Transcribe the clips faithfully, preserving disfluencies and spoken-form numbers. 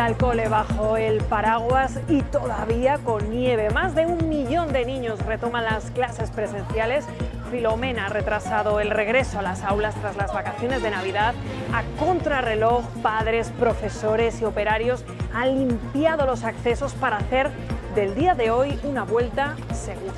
vuelta al cole bajo el paraguas y todavía con nieve. Más de un millón de niños retoman las clases presenciales. Filomena ha retrasado el regreso a las aulas tras las vacaciones de Navidad. A contrarreloj, padres, profesores y operarios han limpiado los accesos para hacer del día de hoy una vuelta segura.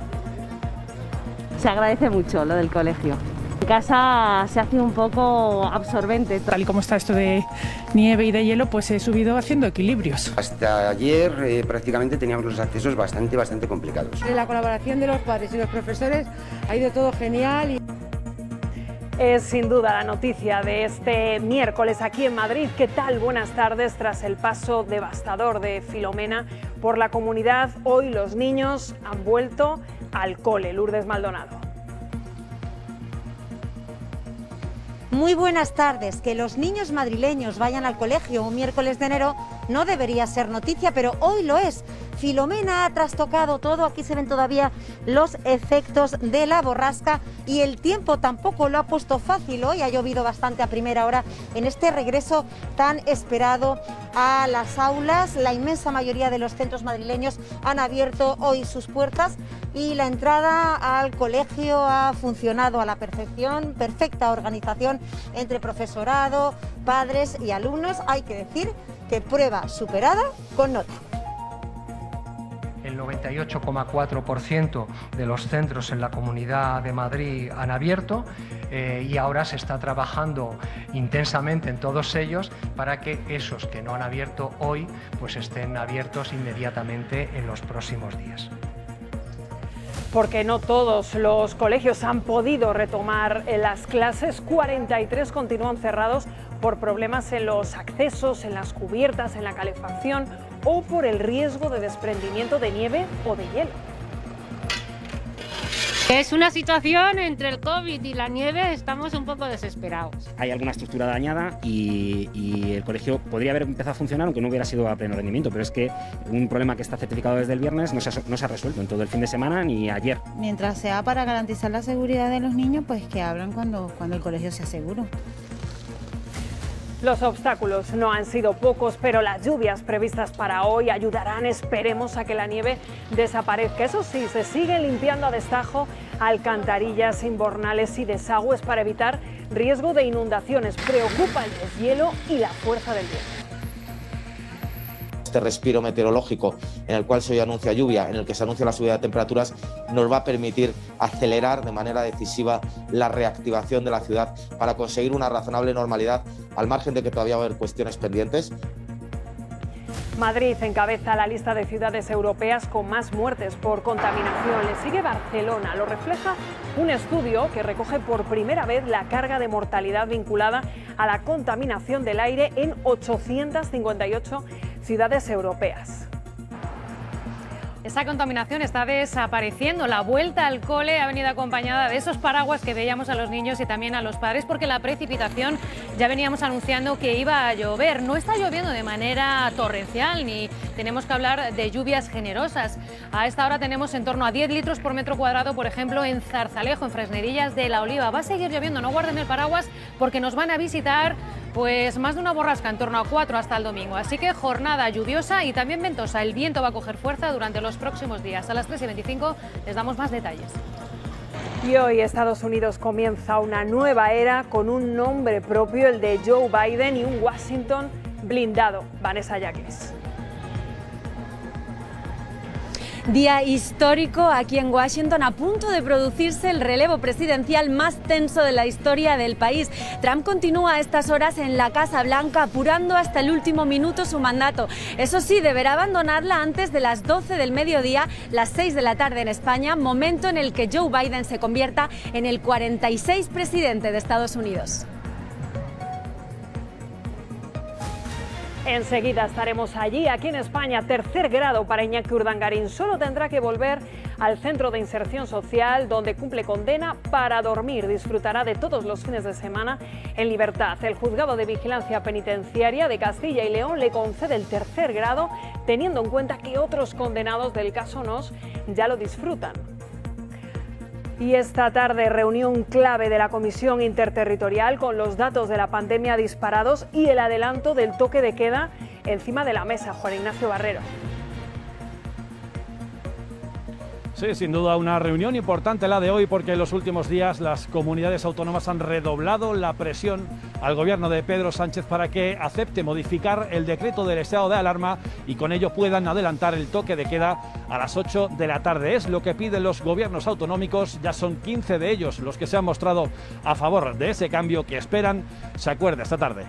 Se agradece mucho lo del colegio. En casa se hace un poco absorbente. Tal y como está esto de nieve y de hielo, pues he subido haciendo equilibrios. Hasta ayer eh, prácticamente teníamos los accesos bastante, bastante complicados. La colaboración de los padres y los profesores ha ido todo genial. Y... Es sin duda la noticia de este miércoles aquí en Madrid. ¿Qué tal? Buenas tardes. Tras el paso devastador de Filomena por la comunidad, hoy los niños han vuelto al cole. Lourdes Maldonado. Muy buenas tardes. Que los niños madrileños vayan al colegio un miércoles de enero no debería ser noticia, pero hoy lo es. Filomena ha trastocado todo, aquí se ven todavía los efectos de la borrasca y el tiempo tampoco lo ha puesto fácil. Hoy ha llovido bastante a primera hora en este regreso tan esperado a las aulas. La inmensa mayoría de los centros madrileños han abierto hoy sus puertas y la entrada al colegio ha funcionado a la perfección, perfecta organización entre profesorado, padres y alumnos. Hay que decir que prueba superada con nota. El noventa y ocho coma cuatro por ciento de los centros en la Comunidad de Madrid han abierto eh, y ahora se está trabajando intensamente en todos ellos para que esos que no han abierto hoy pues estén abiertos inmediatamente en los próximos días. Porque no todos los colegios han podido retomar las clases, cuarenta y tres continúan cerrados por problemas en los accesos, en las cubiertas, en la calefacción o por el riesgo de desprendimiento de nieve o de hielo. Es una situación entre el COVID y la nieve, estamos un poco desesperados. Hay alguna estructura dañada y, y el colegio podría haber empezado a funcionar aunque no hubiera sido a pleno rendimiento, pero es que un problema que está certificado desde el viernes no se ha, no se ha resuelto en todo el fin de semana ni ayer. Mientras sea para garantizar la seguridad de los niños, pues que abran cuando, cuando el colegio sea seguro. Los obstáculos no han sido pocos, pero las lluvias previstas para hoy ayudarán, esperemos, a que la nieve desaparezca. Eso sí, se siguen limpiando a destajo alcantarillas, invernales y desagües para evitar riesgo de inundaciones. Preocupa el deshielo y la fuerza del viento. Este respiro meteorológico en el cual se hoy anuncia lluvia, en el que se anuncia la subida de temperaturas, nos va a permitir acelerar de manera decisiva la reactivación de la ciudad para conseguir una razonable normalidad, al margen de que todavía va a haber cuestiones pendientes. Madrid encabeza la lista de ciudades europeas con más muertes por contaminación. Le sigue Barcelona. Lo refleja un estudio que recoge por primera vez la carga de mortalidad vinculada a la contaminación del aire en ochocientas cincuenta y ocho ciudades europeas. Esa contaminación está desapareciendo. La vuelta al cole ha venido acompañada de esos paraguas que veíamos a los niños y también a los padres, porque la precipitación ya veníamos anunciando que iba a llover. No está lloviendo de manera torrencial ni tenemos que hablar de lluvias generosas. A esta hora tenemos en torno a diez litros por metro cuadrado, por ejemplo, en Zarzalejo, en Fresnedillas de la Oliva. Va a seguir lloviendo, no guarden el paraguas porque nos van a visitar pues más de una borrasca, en torno a cuatro hasta el domingo. Así que jornada lluviosa y también ventosa. El viento va a coger fuerza durante los próximos días. A las tres y veinticinco les damos más detalles. Y hoy Estados Unidos comienza una nueva era con un nombre propio, el de Joe Biden, y un Washington blindado. Vanessa Yaques. Día histórico aquí en Washington, a punto de producirse el relevo presidencial más tenso de la historia del país. Trump continúa a estas horas en la Casa Blanca, apurando hasta el último minuto su mandato. Eso sí, deberá abandonarla antes de las doce del mediodía, las seis de la tarde en España, momento en el que Joe Biden se convierta en el cuarenta y seis presidente de Estados Unidos. Enseguida estaremos allí, aquí en España, tercer grado para Iñaki Urdangarín. Solo tendrá que volver al centro de inserción social, donde cumple condena para dormir. Disfrutará de todos los fines de semana en libertad. El Juzgado de Vigilancia Penitenciaria de Castilla y León le concede el tercer grado, teniendo en cuenta que otros condenados del caso Nos ya lo disfrutan. Y esta tarde, reunión clave de la Comisión Interterritorial con los datos de la pandemia disparados y el adelanto del toque de queda encima de la mesa. Juan Ignacio Barrero. Sí, sin duda una reunión importante la de hoy, porque en los últimos días las comunidades autónomas han redoblado la presión al gobierno de Pedro Sánchez para que acepte modificar el decreto del estado de alarma y con ello puedan adelantar el toque de queda a las ocho de la tarde. Es lo que piden los gobiernos autonómicos, ya son quince de ellos los que se han mostrado a favor de ese cambio que esperan se acuerde esta tarde.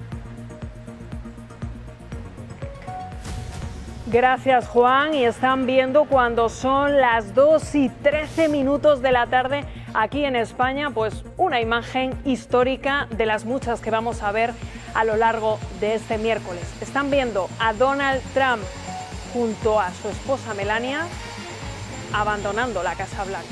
Gracias, Juan. Y están viendo cuando son las dos y trece minutos de la tarde aquí en España, pues una imagen histórica de las muchas que vamos a ver a lo largo de este miércoles. Están viendo a Donald Trump junto a su esposa Melania abandonando la Casa Blanca.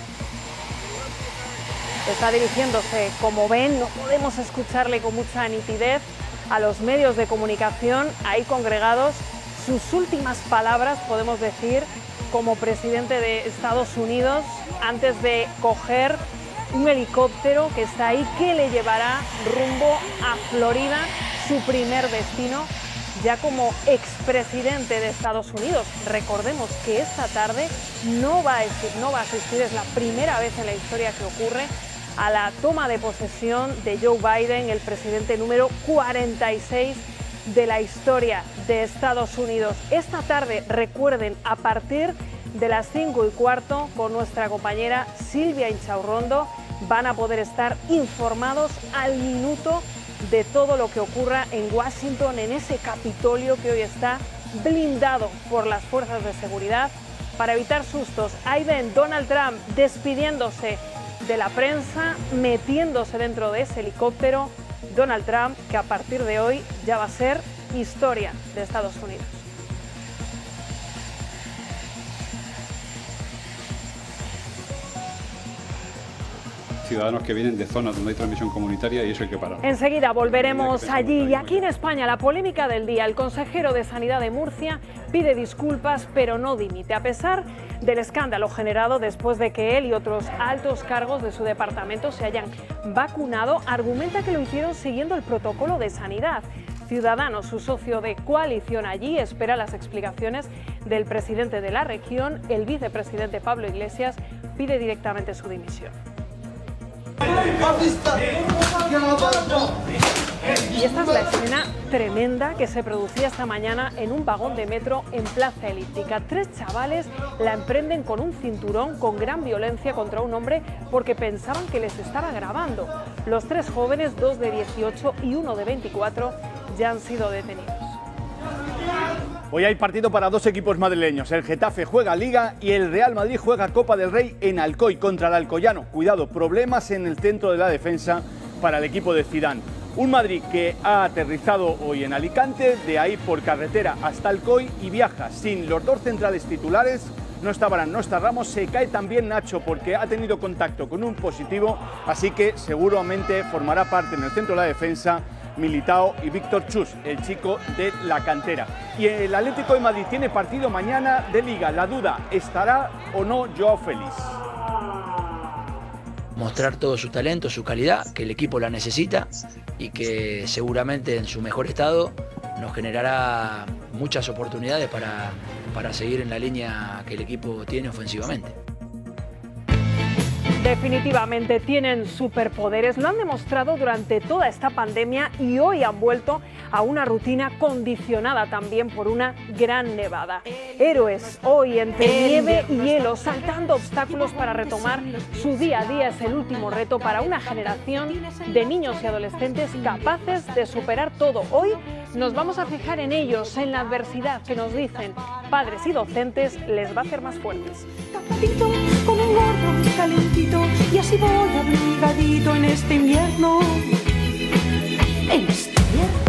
Está dirigiéndose, como ven, no podemos escucharle con mucha nitidez, a los medios de comunicación ahí congregados. Sus últimas palabras, podemos decir, como presidente de Estados Unidos, antes de coger un helicóptero que está ahí, que le llevará rumbo a Florida, su primer destino, ya como expresidente de Estados Unidos. Recordemos que esta tarde no va a, no va a asistir, es la primera vez en la historia que ocurre, a la toma de posesión de Joe Biden, el presidente número cuarenta y seis de la historia de Estados Unidos. Esta tarde, recuerden, a partir de las cinco y cuarto, con nuestra compañera Silvia Inchaurrondo, van a poder estar informados al minuto de todo lo que ocurra en Washington, en ese Capitolio que hoy está blindado por las fuerzas de seguridad para evitar sustos. Ahí ven Donald Trump despidiéndose de la prensa, metiéndose dentro de ese helicóptero. Donald Trump, que a partir de hoy ya va a ser historia de Estados Unidos. Ciudadanos que vienen de zonas donde hay transmisión comunitaria y eso hay que parar. Enseguida volveremos allí. Y aquí en España, la polémica del día. El consejero de Sanidad de Murcia pide disculpas, pero no dimite, a pesar del escándalo generado después de que él y otros altos cargos de su departamento se hayan vacunado. Argumenta que lo hicieron siguiendo el protocolo de sanidad. Ciudadanos, su socio de coalición allí, espera las explicaciones del presidente de la región. El vicepresidente Pablo Iglesias pide directamente su dimisión. Y esta es la escena tremenda que se producía esta mañana en un vagón de metro en Plaza Elíptica. Tres chavales la emprenden con un cinturón con gran violencia contra un hombre porque pensaban que les estaba grabando. Los tres jóvenes, dos de dieciocho y uno de veinticuatro, ya han sido detenidos. Hoy hay partido para dos equipos madrileños. El Getafe juega Liga y el Real Madrid juega Copa del Rey en Alcoy contra el Alcoyano. Cuidado, problemas en el centro de la defensa para el equipo de Zidane. Un Madrid que ha aterrizado hoy en Alicante, de ahí por carretera hasta Alcoy y viaja sin los dos centrales titulares. No está Varane, no está Ramos, se cae también Nacho porque ha tenido contacto con un positivo, así que seguramente formará parte en el centro de la defensa Militao y Víctor Chus, el chico de la cantera. Y el Atlético de Madrid tiene partido mañana de Liga. La duda, ¿estará o no Joao Félix? Mostrar todo su talento, su calidad, que el equipo la necesita y que seguramente en su mejor estado nos generará muchas oportunidades para, para seguir en la línea que el equipo tiene ofensivamente. Definitivamente tienen superpoderes, lo han demostrado durante toda esta pandemia y hoy han vuelto a una rutina condicionada también por una gran nevada. Héroes hoy entre nieve y hielo, saltando obstáculos para retomar su día a día. Es el último reto para una generación de niños y adolescentes capaces de superar todo. Hoy nos vamos a fijar en ellos, en la adversidad que nos dicen padres y docentes les va a hacer más fuertes. Con un gorro calentito y así voy abrigadito en este invierno. En este invierno.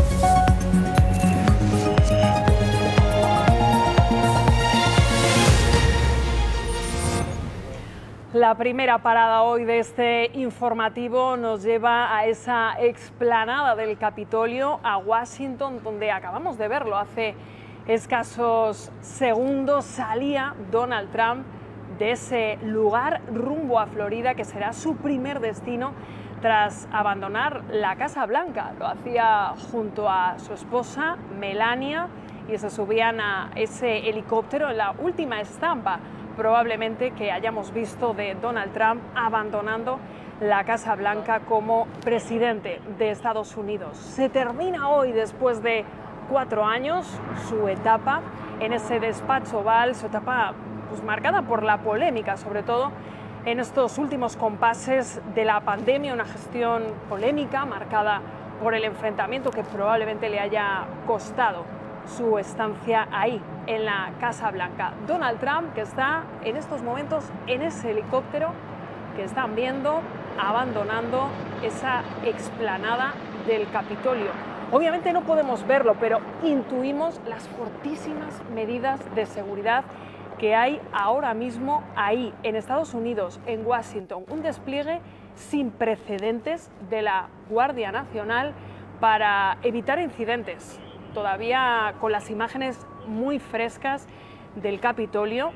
La primera parada hoy de este informativo nos lleva a esa explanada del Capitolio, a Washington, donde acabamos de verlo hace escasos segundos. Salía Donald Trump de ese lugar rumbo a Florida, que será su primer destino tras abandonar la Casa Blanca. Lo hacía junto a su esposa Melania y se subían a ese helicóptero en la última estampa probablemente que hayamos visto de Donald Trump abandonando la Casa Blanca como presidente de Estados Unidos. Se termina hoy, después de cuatro años, su etapa en ese despacho oval, su etapa pues, marcada por la polémica, sobre todo en estos últimos compases de la pandemia, una gestión polémica marcada por el enfrentamiento que probablemente le haya costado su estancia ahí, en la Casa Blanca. Donald Trump, que está en estos momentos en ese helicóptero que están viendo, abandonando esa explanada del Capitolio. Obviamente no podemos verlo, pero intuimos las fortísimas medidas de seguridad que hay ahora mismo ahí, en Estados Unidos, en Washington. Un despliegue sin precedentes de la Guardia Nacional para evitar incidentes. Todavía con las imágenes muy frescas del Capitolio,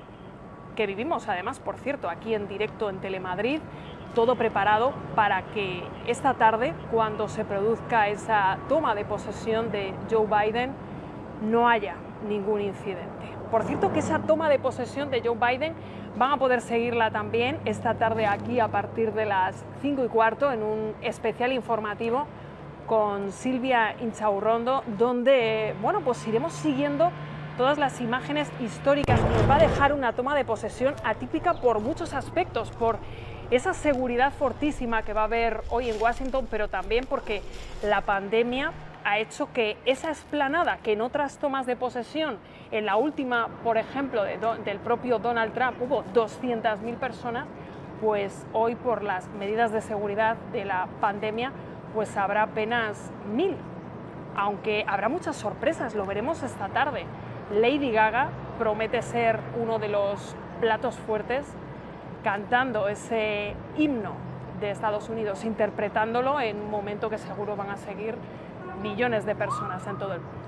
que vivimos además, por cierto, aquí en directo en Telemadrid, todo preparado para que esta tarde, cuando se produzca esa toma de posesión de Joe Biden, no haya ningún incidente. Por cierto, que esa toma de posesión de Joe Biden van a poder seguirla también esta tarde aquí a partir de las cinco y cuarto en un especial informativo con Silvia Inchaurrondo, donde bueno, pues iremos siguiendo todas las imágenes históricas que nos va a dejar una toma de posesión atípica por muchos aspectos, por esa seguridad fortísima que va a haber hoy en Washington, pero también porque la pandemia ha hecho que esa explanada, que en otras tomas de posesión, en la última, por ejemplo, de do, del propio Donald Trump, hubo doscientas mil personas, pues hoy por las medidas de seguridad de la pandemia, pues habrá apenas mil, aunque habrá muchas sorpresas, lo veremos esta tarde. Lady Gaga promete ser uno de los platos fuertes, cantando ese himno de Estados Unidos, interpretándolo en un momento que seguro van a seguir millones de personas en todo el mundo.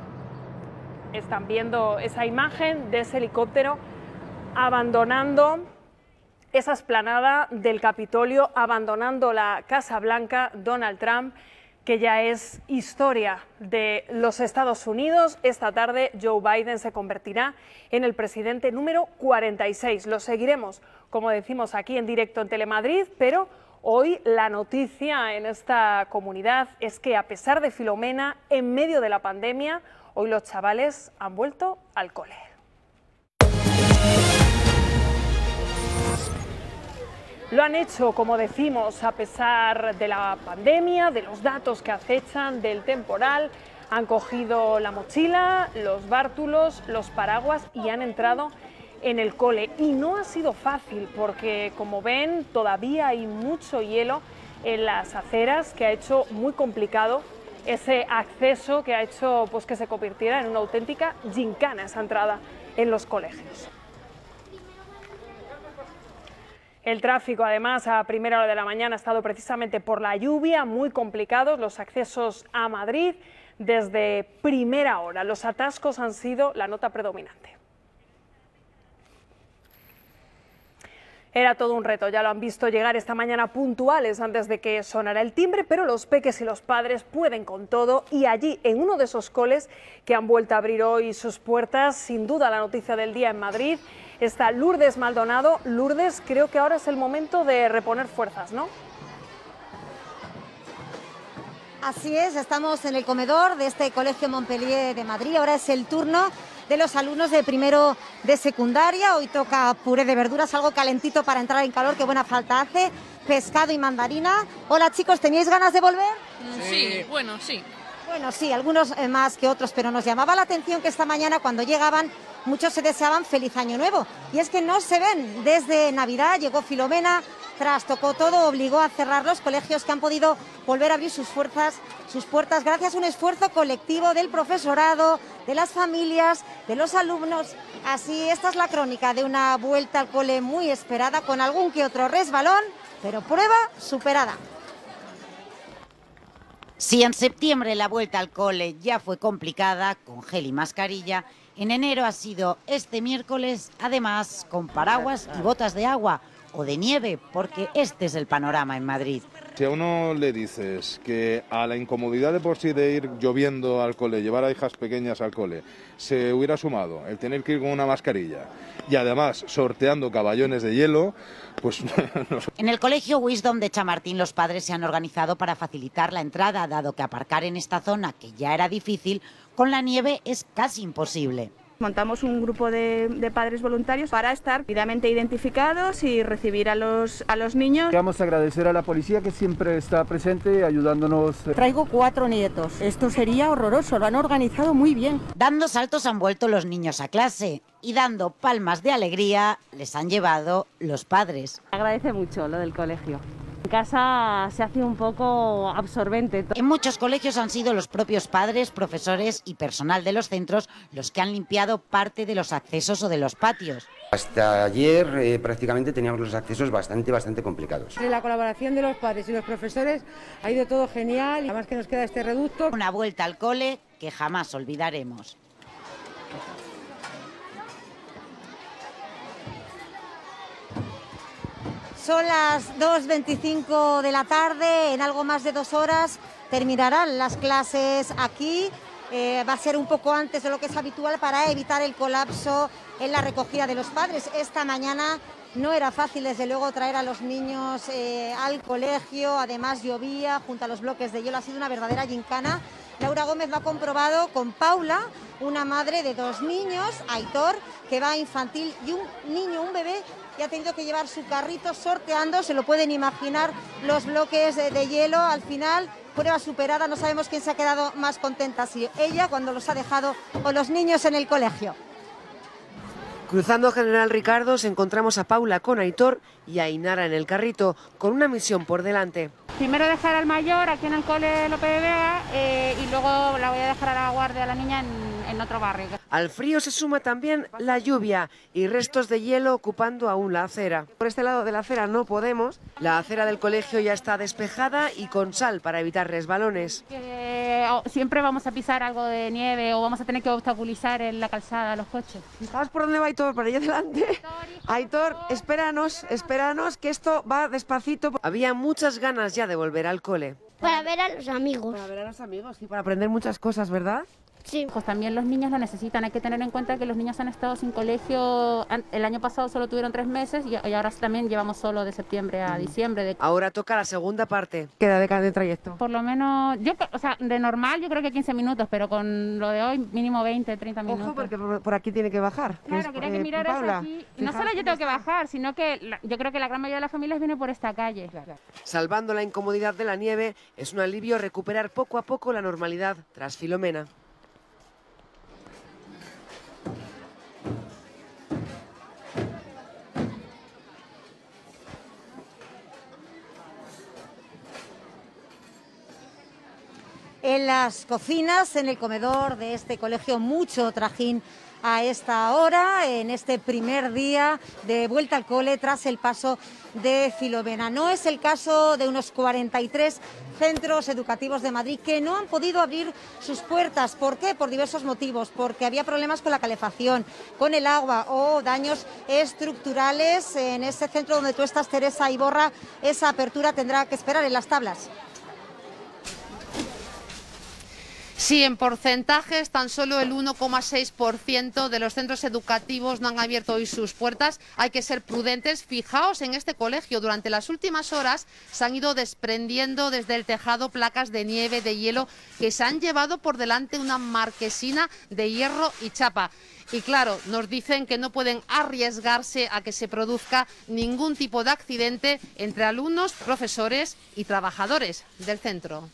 Están viendo esa imagen de ese helicóptero abandonando esa explanada del Capitolio, abandonando la Casa Blanca, Donald Trump, que ya es historia de los Estados Unidos. Esta tarde Joe Biden se convertirá en el presidente número cuarenta y seis. Lo seguiremos, como decimos, aquí en directo en Telemadrid, pero hoy la noticia en esta comunidad es que, a pesar de Filomena, en medio de la pandemia, hoy los chavales han vuelto al cole. Lo han hecho, como decimos, a pesar de la pandemia, de los datos que acechan, del temporal. Han cogido la mochila, los bártulos, los paraguas y han entrado en el cole. Y no ha sido fácil porque, como ven, todavía hay mucho hielo en las aceras, que ha hecho muy complicado ese acceso, que ha hecho pues, que se convirtiera en una auténtica gincana esa entrada en los colegios. El tráfico, además, a primera hora de la mañana ha estado precisamente por la lluvia, muy complicados los accesos a Madrid desde primera hora. Los atascos han sido la nota predominante. Era todo un reto, ya lo han visto llegar esta mañana puntuales antes de que sonara el timbre, pero los peques y los padres pueden con todo, y allí, en uno de esos coles que han vuelto a abrir hoy sus puertas, sin duda la noticia del día en Madrid, está Lourdes Maldonado. Lourdes, creo que ahora es el momento de reponer fuerzas, ¿no? Así es, estamos en el comedor de este Colegio Montpellier de Madrid. Ahora es el turno de los alumnos de primero de secundaria. Hoy toca puré de verduras, algo calentito para entrar en calor, que buena falta hace, pescado y mandarina. Hola chicos, ¿teníais ganas de volver? Sí, bueno, sí. Bueno, sí, algunos más que otros, pero nos llamaba la atención que esta mañana, cuando llegaban, muchos se deseaban feliz año nuevo. Y es que no se ven desde Navidad. Llegó Filomena, trastocó todo, obligó a cerrar los colegios, que han podido volver a abrir sus fuerzas, sus puertas gracias a un esfuerzo colectivo del profesorado, de las familias, de los alumnos. Así, esta es la crónica de una vuelta al cole muy esperada, con algún que otro resbalón, pero prueba superada. Si en septiembre la vuelta al cole ya fue complicada, con gel y mascarilla, en enero ha sido este miércoles, además con paraguas y botas de agua. o de nieve, porque este es el panorama en Madrid. Si a uno le dices que a la incomodidad de por sí de ir lloviendo al cole, llevar a hijas pequeñas al cole, se hubiera sumado el tener que ir con una mascarilla y además sorteando caballones de hielo, pues no. En el colegio Wisdom de Chamartín los padres se han organizado para facilitar la entrada, dado que aparcar en esta zona, que ya era difícil, con la nieve es casi imposible. Montamos un grupo de, de padres voluntarios para estar debidamente identificados y recibir a los, a los niños. Queremos agradecer a la policía que siempre está presente ayudándonos. Traigo cuatro nietos. Esto sería horroroso, lo han organizado muy bien. Dando saltos han vuelto los niños a clase y dando palmas de alegría les han llevado los padres. Agradece mucho lo del colegio. En casa se hace un poco absorbente. En muchos colegios han sido los propios padres, profesores y personal de los centros los que han limpiado parte de los accesos o de los patios. Hasta ayer eh, prácticamente teníamos los accesos bastante, bastante complicados. La colaboración de los padres y los profesores ha ido todo genial, y además que nos queda este reducto. Una vuelta al cole que jamás olvidaremos. Son las dos veinticinco de la tarde, en algo más de dos horas terminarán las clases aquí. Eh, va a ser un poco antes de lo que es habitual para evitar el colapso en la recogida de los padres. Esta mañana no era fácil, desde luego, traer a los niños eh, al colegio, además llovía junto a los bloques de hielo, ha sido una verdadera gincana. Laura Gómez lo ha comprobado con Paula, una madre de dos niños, Aitor, que va a infantil, y un niño, un bebé, y ha tenido que llevar su carrito sorteando, se lo pueden imaginar, los bloques de, de hielo. Al final, prueba superada, no sabemos quién se ha quedado más contenta, si ella cuando los ha dejado o los niños en el colegio. Cruzando General Ricardo nos encontramos a Paula con Aitor y a Ainara en el carrito, con una misión por delante. Primero dejar al mayor aquí en el cole Lope de Vega eh, y luego la voy a dejar a la guardia a la niña en, en otro barrio. Al frío se suma también la lluvia y restos de hielo ocupando aún la acera. Por este lado de la acera no podemos. La acera del colegio ya está despejada y con sal para evitar resbalones. Eh, siempre vamos a pisar algo de nieve o vamos a tener que obstaculizar en la calzada los coches. ¿Sabes por dónde va Aitor? Para allá adelante. Aitor, espéranos, espéranos que esto va despacito. Había muchas ganas ya de volver al cole. Para ver a los amigos. Para ver a los amigos y para aprender muchas cosas, ¿verdad? Sí. Pues también los niños lo necesitan. Hay que tener en cuenta que los niños han estado sin colegio. El año pasado solo tuvieron tres meses y ahora también llevamos solo de septiembre a diciembre. De... Ahora toca la segunda parte. Queda de cada trayecto. Por lo menos, yo, o sea, de normal yo creo que quince minutos, pero con lo de hoy mínimo veinte, treinta minutos. Ojo, porque por, por aquí tiene que bajar. Claro, quería que miraras aquí. Y no solo yo tengo que bajar, sino que la, yo creo que la gran mayoría de las familias viene por esta calle. Salvando la incomodidad de la nieve, es un alivio recuperar poco a poco la normalidad tras Filomena. En las cocinas, en el comedor de este colegio, mucho trajín a esta hora, en este primer día de vuelta al cole tras el paso de Filomena. No es el caso de unos cuarenta y tres centros educativos de Madrid que no han podido abrir sus puertas. ¿Por qué? Por diversos motivos, porque había problemas con la calefacción, con el agua o daños estructurales. En ese centro donde tú estás, Teresa Iborra, esa apertura tendrá que esperar en las tablas. Sí, en porcentajes, tan solo el uno coma seis por ciento de los centros educativos no han abierto hoy sus puertas. Hay que ser prudentes. Fijaos en este colegio, durante las últimas horas se han ido desprendiendo desde el tejado placas de nieve, de hielo, que se han llevado por delante una marquesina de hierro y chapa. Y claro, nos dicen que no pueden arriesgarse a que se produzca ningún tipo de accidente entre alumnos, profesores y trabajadores del centro.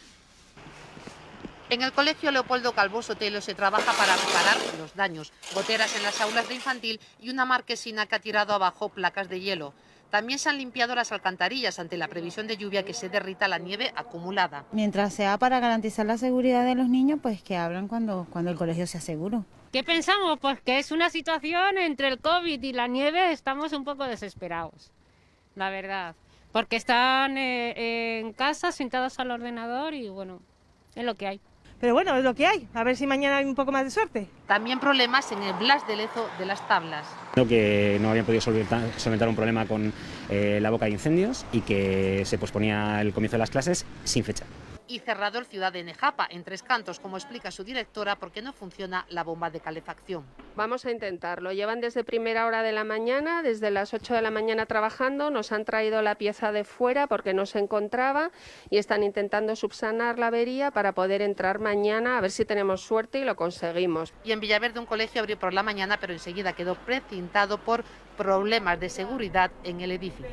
En el colegio Leopoldo Calvo Sotelo se trabaja para reparar los daños, goteras en las aulas de infantil y una marquesina que ha tirado abajo placas de hielo. También se han limpiado las alcantarillas ante la previsión de lluvia que se derrita la nieve acumulada. Mientras sea para garantizar la seguridad de los niños, pues que abran cuando, cuando el colegio sea seguro. ¿Qué pensamos? Pues que es una situación entre el COVID y la nieve, estamos un poco desesperados, la verdad. Porque están eh, en casa sentados al ordenador y bueno, es lo que hay. pero bueno, es lo que hay. A ver si mañana hay un poco más de suerte. También problemas en el Blas de Lezo de las Tablas. Creo que no habían podido solventar, solventar un problema con eh, la boca de incendios y que se posponía el comienzo de las clases sin fecha. Y cerrado el Ciudad de Nejapa, en Tres Cantos, como explica su directora, porque no funciona la bomba de calefacción. Vamos a intentarlo. Llevan desde primera hora de la mañana, desde las ocho de la mañana trabajando, nos han traído la pieza de fuera porque no se encontraba y están intentando subsanar la avería para poder entrar mañana, a ver si tenemos suerte y lo conseguimos. Y en Villaverde un colegio abrió por la mañana, pero enseguida quedó precintado por problemas de seguridad en el edificio.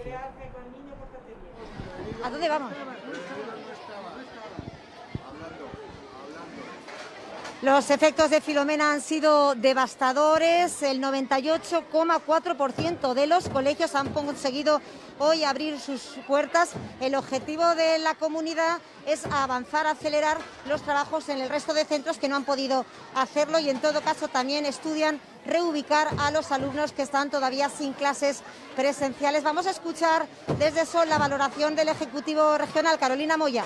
¿A dónde vamos? Los efectos de Filomena han sido devastadores. El noventa y ocho coma cuatro por ciento de los colegios han conseguido hoy abrir sus puertas. El objetivo de la comunidad es avanzar, acelerar los trabajos en el resto de centros que no han podido hacerlo y en todo caso también estudian reubicar a los alumnos que están todavía sin clases presenciales. Vamos a escuchar desde Sol la valoración del Ejecutivo Regional. Carolina Moya.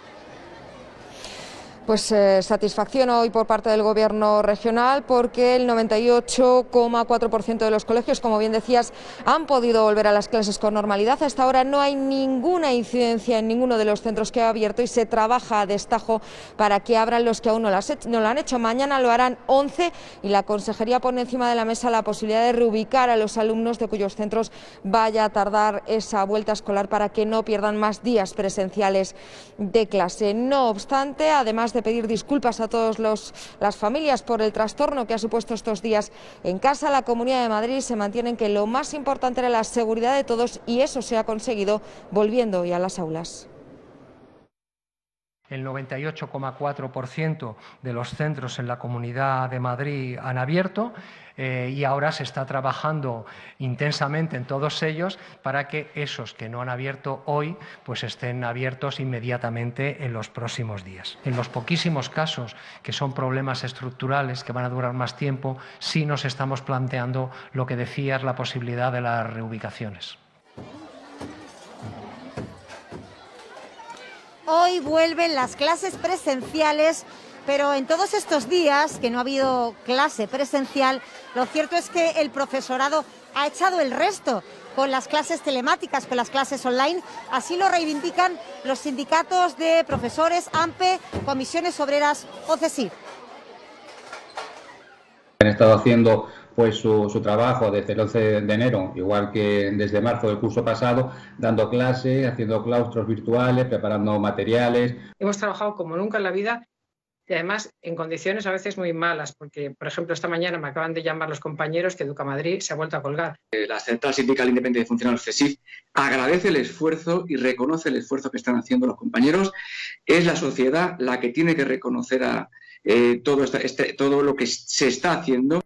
Pues eh, satisfacción hoy por parte del Gobierno regional porque el noventa y ocho coma cuatro por ciento de los colegios, como bien decías, han podido volver a las clases con normalidad. Hasta ahora no hay ninguna incidencia en ninguno de los centros que ha abierto y se trabaja a destajo para que abran los que aún no, las no lo han hecho. Mañana lo harán once y la Consejería pone encima de la mesa la posibilidad de reubicar a los alumnos de cuyos centros vaya a tardar esa vuelta escolar para que no pierdan más días presenciales de clase. No obstante, además de de pedir disculpas a todas las familias por el trastorno que ha supuesto estos días en casa, la Comunidad de Madrid se mantiene en que lo más importante era la seguridad de todos y eso se ha conseguido volviendo hoy a las aulas. El noventa y ocho coma cuatro por ciento de los centros en la Comunidad de Madrid han abierto eh, y ahora se está trabajando intensamente en todos ellos para que esos que no han abierto hoy pues estén abiertos inmediatamente en los próximos días. En los poquísimos casos que son problemas estructurales que van a durar más tiempo, sí nos estamos planteando lo que decías, la posibilidad de las reubicaciones. Hoy vuelven las clases presenciales, pero en todos estos días que no ha habido clase presencial, lo cierto es que el profesorado ha echado el resto con las clases telemáticas, con las clases online. Así lo reivindican los sindicatos de profesores, AMPE, Comisiones Obreras o CESIF. Han estado haciendo pues su, su trabajo desde el once de enero, igual que desde marzo del curso pasado, dando clase, haciendo claustros virtuales, preparando materiales. Hemos trabajado como nunca en la vida y además en condiciones a veces muy malas, porque, por ejemplo, esta mañana me acaban de llamar los compañeros que Educamadrid se ha vuelto a colgar. La Central Sindical Independiente de Funcionarios CESIF agradece el esfuerzo y reconoce el esfuerzo que están haciendo los compañeros. Es la sociedad la que tiene que reconocer a, eh, todo, este, este, todo lo que se está haciendo.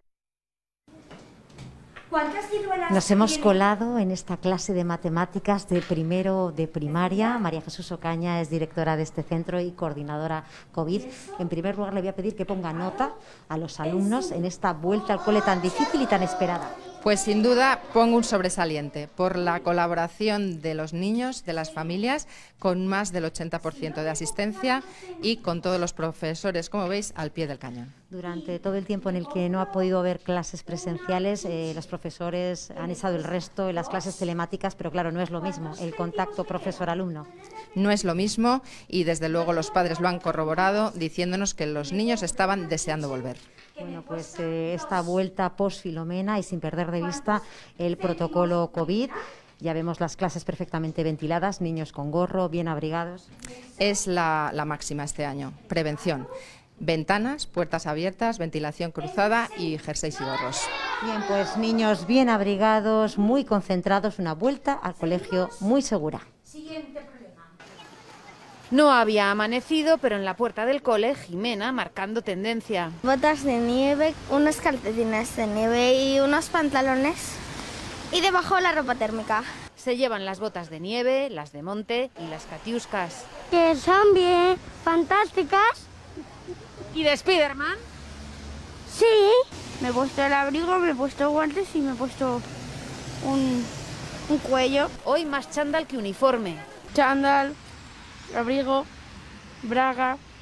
Nos hemos colado en esta clase de matemáticas de primero de primaria. María Jesús Ocaña es directora de este centro y coordinadora COVID. En primer lugar, le voy a pedir que ponga nota a los alumnos en esta vuelta al cole tan difícil y tan esperada. Pues sin duda pongo un sobresaliente por la colaboración de los niños, de las familias, con más del ochenta por ciento de asistencia y con todos los profesores, como veis, al pie del cañón. Durante todo el tiempo en el que no ha podido haber clases presenciales, eh, los profesores han echado el resto en las clases telemáticas, pero claro, no es lo mismo el contacto profesor-alumno. No es lo mismo y desde luego los padres lo han corroborado diciéndonos que los niños estaban deseando volver. Bueno, pues eh, esta vuelta post-Filomena y sin perder de vista el protocolo COVID. Ya vemos las clases perfectamente ventiladas, niños con gorro, bien abrigados. Es la, la máxima este año, prevención. Ventanas, puertas abiertas, ventilación cruzada y jerseys y gorros. Bien, pues niños bien abrigados, muy concentrados, una vuelta al colegio muy segura. Siguiente problema. No había amanecido, pero en la puerta del cole, Jimena marcando tendencia. Botas de nieve, unos calcetines de nieve y unos pantalones. Y debajo la ropa térmica. Se llevan las botas de nieve, las de monte y las catiuscas. Que son bien fantásticas. ¿Y de Spiderman? Sí. Me he puesto el abrigo, me he puesto guantes y me he puesto un, un cuello. Hoy más chándal que uniforme. Chándal, abrigo, braga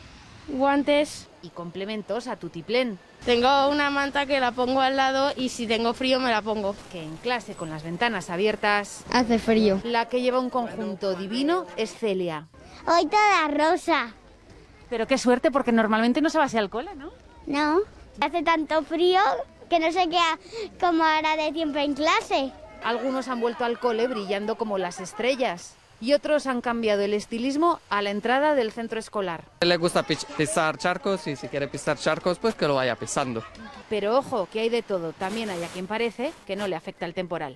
guantes y complementos a tutiplén. Tengo una manta que la pongo al lado y si tengo frío me la pongo. Que en clase con las ventanas abiertas hace frío. La que lleva un conjunto divino es Celia. Hoy toda rosa. Pero qué suerte, porque normalmente no se va así al cole, ¿no? No, hace tanto frío que no sé qué cómo hará de tiempo en clase. Algunos han vuelto al cole brillando como las estrellas y otros han cambiado el estilismo a la entrada del centro escolar. Le gusta pisar charcos y si quiere pisar charcos, pues que lo vaya pisando. Pero ojo, que hay de todo. También hay a quien parece que no le afecta el temporal.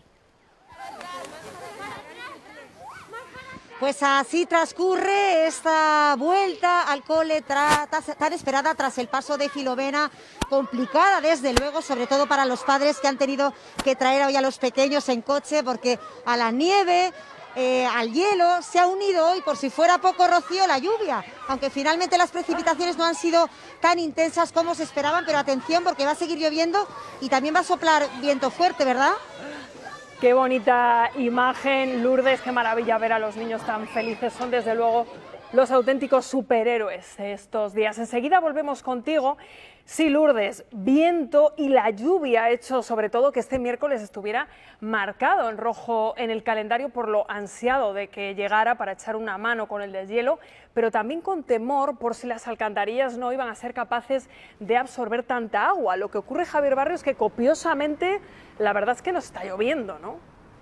Pues así transcurre esta vuelta al cole tan esperada tras el paso de Filomena, complicada desde luego, sobre todo para los padres que han tenido que traer hoy a los pequeños en coche, porque a la nieve, eh, al hielo, se ha unido hoy, por si fuera poco, Rocío, la lluvia, aunque finalmente las precipitaciones no han sido tan intensas como se esperaban, pero atención porque va a seguir lloviendo y también va a soplar viento fuerte, ¿verdad? Qué bonita imagen, Lourdes, qué maravilla ver a los niños tan felices. Son desde luego los auténticos superhéroes estos días. Enseguida volvemos contigo. Sí, Lourdes, viento y la lluvia ha hecho sobre todo que este miércoles estuviera marcado en rojo en el calendario por lo ansiado de que llegara para echar una mano con el deshielo, pero también con temor por si las alcantarillas no iban a ser capaces de absorber tanta agua. Lo que ocurre, Javier Barrio, es que copiosamente la verdad es que nos está lloviendo, ¿no?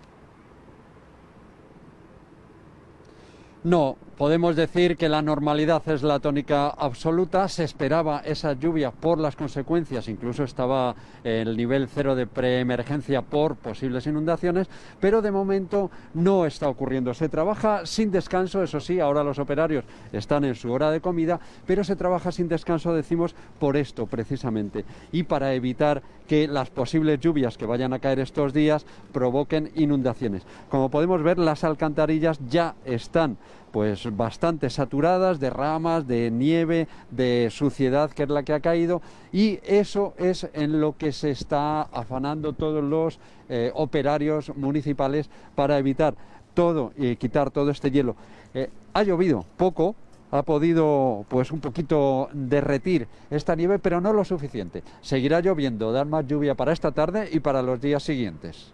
No, podemos decir que la normalidad es la tónica absoluta. Se esperaba esa lluvia por las consecuencias, incluso estaba el nivel cero de preemergencia por posibles inundaciones, pero de momento no está ocurriendo. Se trabaja sin descanso, eso sí, ahora los operarios están en su hora de comida, pero se trabaja sin descanso, decimos, por esto precisamente, y para evitar que las posibles lluvias que vayan a caer estos días provoquen inundaciones. Como podemos ver, las alcantarillas ya están pues bastante saturadas de ramas, de nieve, de suciedad que es la que ha caído, y eso es en lo que se está afanando todos los eh, operarios municipales para evitar todo y quitar todo este hielo. Eh, ha llovido poco, ha podido pues un poquito derretir esta nieve, pero no lo suficiente. Seguirá lloviendo, dar más lluvia para esta tarde y para los días siguientes.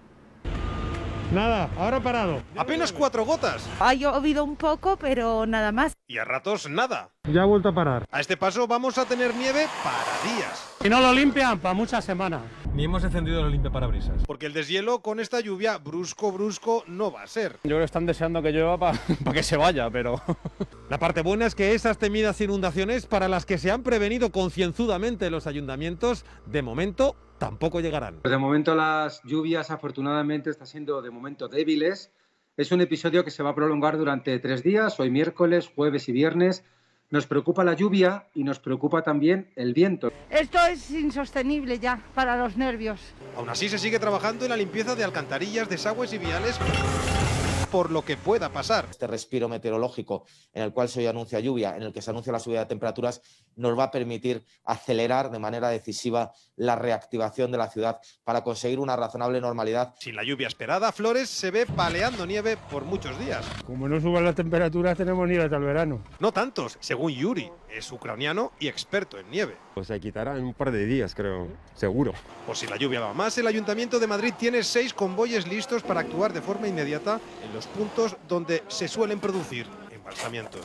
Nada, ahora parado. Apenas cuatro gotas. Ha llovido un poco, pero nada más. Y a ratos nada. Ya ha vuelto a parar. A este paso vamos a tener nieve para días. Si no lo limpian, para muchas semanas. Ni hemos encendido el limpiaparabrisas. Porque el deshielo con esta lluvia brusco, brusco no va a ser. Yo creo que están deseando que llueva para pa que se vaya, pero... La parte buena es que esas temidas inundaciones para las que se han prevenido concienzudamente los ayuntamientos, de momento tampoco llegarán. De momento las lluvias afortunadamente están siendo de momento débiles. Es un episodio que se va a prolongar durante tres días, hoy miércoles, jueves y viernes. Nos preocupa la lluvia y nos preocupa también el viento. Esto es insostenible ya para los nervios. Aún así se sigue trabajando en la limpieza de alcantarillas, desagües y viales por lo que pueda pasar. Este respiro meteorológico en el cual se hoy anuncia lluvia, en el que se anuncia la subida de temperaturas, nos va a permitir acelerar de manera decisiva la reactivación de la ciudad para conseguir una razonable normalidad. Sin la lluvia esperada, Flores se ve paleando nieve por muchos días. Como no suban las temperaturas, tenemos nieve hasta el verano. No tantos, según Yuri, es ucraniano y experto en nieve. Pues se quitará en un par de días, creo, seguro. Por si la lluvia va más, el Ayuntamiento de Madrid tiene seis convoyes listos para actuar de forma inmediata en los puntos donde se suelen producir embalsamientos.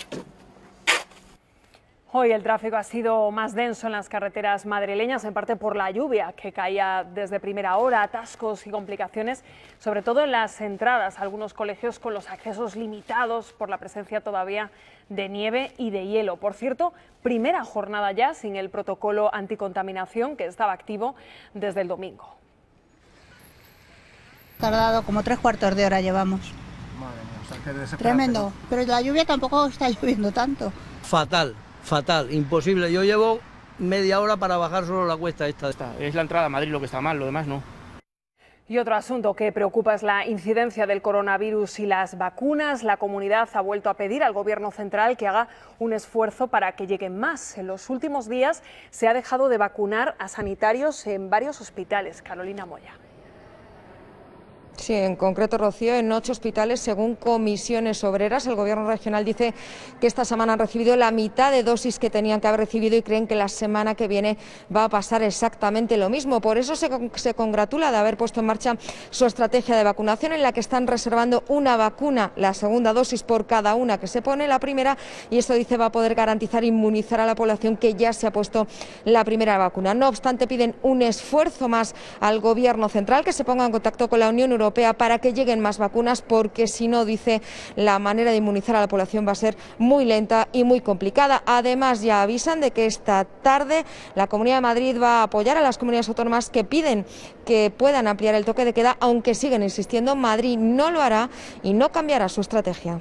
Hoy el tráfico ha sido más denso en las carreteras madrileñas, en parte por la lluvia que caía desde primera hora, atascos y complicaciones, sobre todo en las entradas a algunos colegios con los accesos limitados por la presencia todavía de nieve y de hielo. Por cierto, primera jornada ya sin el protocolo anticontaminación que estaba activo desde el domingo. Tardado como tres cuartos de hora llevamos. Madre mía, o sea, que desesperante. Tremendo, pero la lluvia tampoco está lloviendo tanto. Fatal. Fatal, imposible. Yo llevo media hora para bajar solo la cuesta esta. Es la entrada a Madrid lo que está mal, lo demás no. Y otro asunto que preocupa es la incidencia del coronavirus y las vacunas. La comunidad ha vuelto a pedir al Gobierno central que haga un esfuerzo para que lleguen más. En los últimos días se ha dejado de vacunar a sanitarios en varios hospitales. Carolina Moya. Sí, en concreto, Rocío, en ocho hospitales, según Comisiones Obreras. El Gobierno regional dice que esta semana han recibido la mitad de dosis que tenían que haber recibido y creen que la semana que viene va a pasar exactamente lo mismo. Por eso se, se congratula de haber puesto en marcha su estrategia de vacunación, en la que están reservando una vacuna, la segunda dosis por cada una que se pone la primera, y esto dice va a poder garantizar inmunizar a la población que ya se ha puesto la primera vacuna. No obstante, piden un esfuerzo más al Gobierno central, que se ponga en contacto con la Unión Europea para que lleguen más vacunas, porque si no, dice, la manera de inmunizar a la población va a ser muy lenta y muy complicada. Además, ya avisan de que esta tarde la Comunidad de Madrid va a apoyar a las comunidades autónomas que piden que puedan ampliar el toque de queda, aunque siguen insistiendo, Madrid no lo hará y no cambiará su estrategia.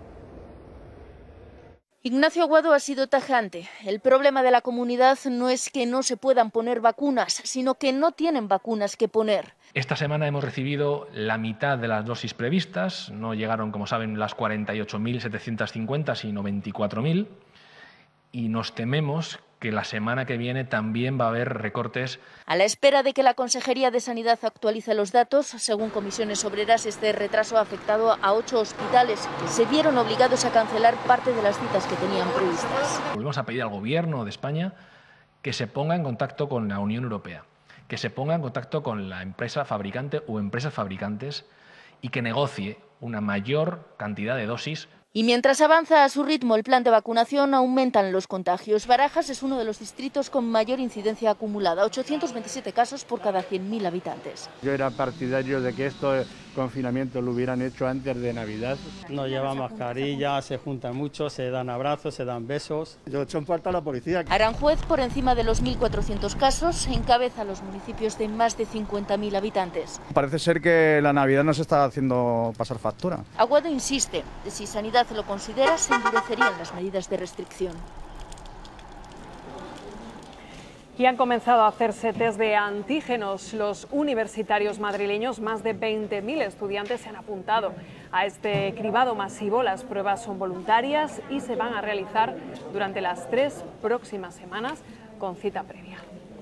Ignacio Aguado ha sido tajante. El problema de la comunidad no es que no se puedan poner vacunas, sino que no tienen vacunas que poner. Esta semana hemos recibido la mitad de las dosis previstas. No llegaron, como saben, las cuarenta y ocho mil setecientos cincuenta, sino veinticuatro mil. Y nos tememos que la semana que viene también va a haber recortes. A la espera de que la Consejería de Sanidad actualice los datos, según Comisiones Obreras, este retraso ha afectado a ocho hospitales que se vieron obligados a cancelar parte de las citas que tenían previstas. Volvemos a pedir al Gobierno de España que se ponga en contacto con la Unión Europea, que se ponga en contacto con la empresa fabricante o empresas fabricantes y que negocie una mayor cantidad de dosis. Y mientras avanza a su ritmo el plan de vacunación, aumentan los contagios. Barajas es uno de los distritos con mayor incidencia acumulada, ochocientos veintisiete casos por cada cien mil habitantes. Yo era partidario de que este confinamiento lo hubieran hecho antes de Navidad. No llevan mascarilla, se juntan mucho, se dan abrazos, se dan besos. Yo he hecho en falta a la policía. Aranjuez, por encima de los mil cuatrocientos casos, encabeza los municipios de más de cincuenta mil habitantes. Parece ser que la Navidad nos está haciendo pasar factura. Aguado insiste, si Sanidad lo considera, se endurecerían las medidas de restricción. Y han comenzado a hacerse test de antígenos los universitarios madrileños. Más de veinte mil estudiantes se han apuntado a este cribado masivo. Las pruebas son voluntarias y se van a realizar durante las tres próximas semanas con cita previa.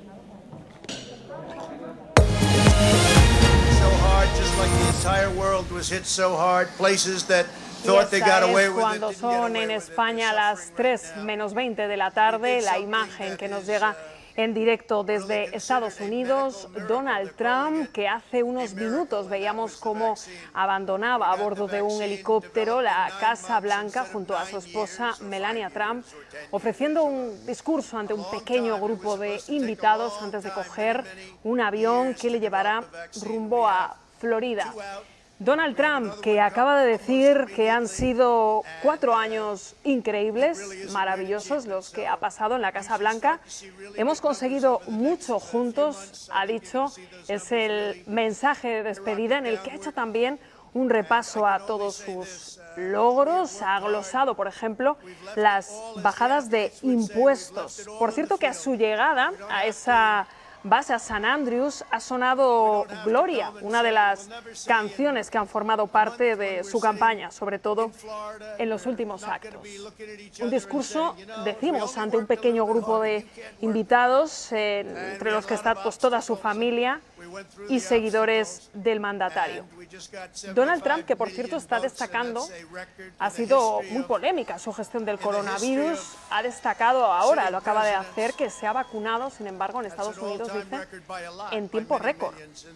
Y esta es cuando son en España las tres menos veinte de la tarde, la imagen que nos llega en directo desde Estados Unidos, Donald Trump, que hace unos minutos veíamos cómo abandonaba a bordo de un helicóptero la Casa Blanca junto a su esposa Melania Trump, ofreciendo un discurso ante un pequeño grupo de invitados antes de coger un avión que le llevará rumbo a Florida. Donald Trump, que acaba de decir que han sido cuatro años increíbles, maravillosos, los que ha pasado en la Casa Blanca. Hemos conseguido mucho juntos, ha dicho. Es el mensaje de despedida en el que ha hecho también un repaso a todos sus logros. Ha glosado, por ejemplo, las bajadas de impuestos. Por cierto, que a su llegada a esa base a San Andrews ha sonado Gloria, una de las canciones que han formado parte de su campaña, sobre todo en los últimos actos. Un discurso, decimos, ante un pequeño grupo de invitados, eh, entre los que está pues, toda su familia y seguidores del mandatario. Donald Trump, que por cierto está destacando, ha sido muy polémica su gestión del coronavirus, ha destacado ahora, lo acaba de hacer, que se ha vacunado, sin embargo, en Estados Unidos, dice, en tiempo récord.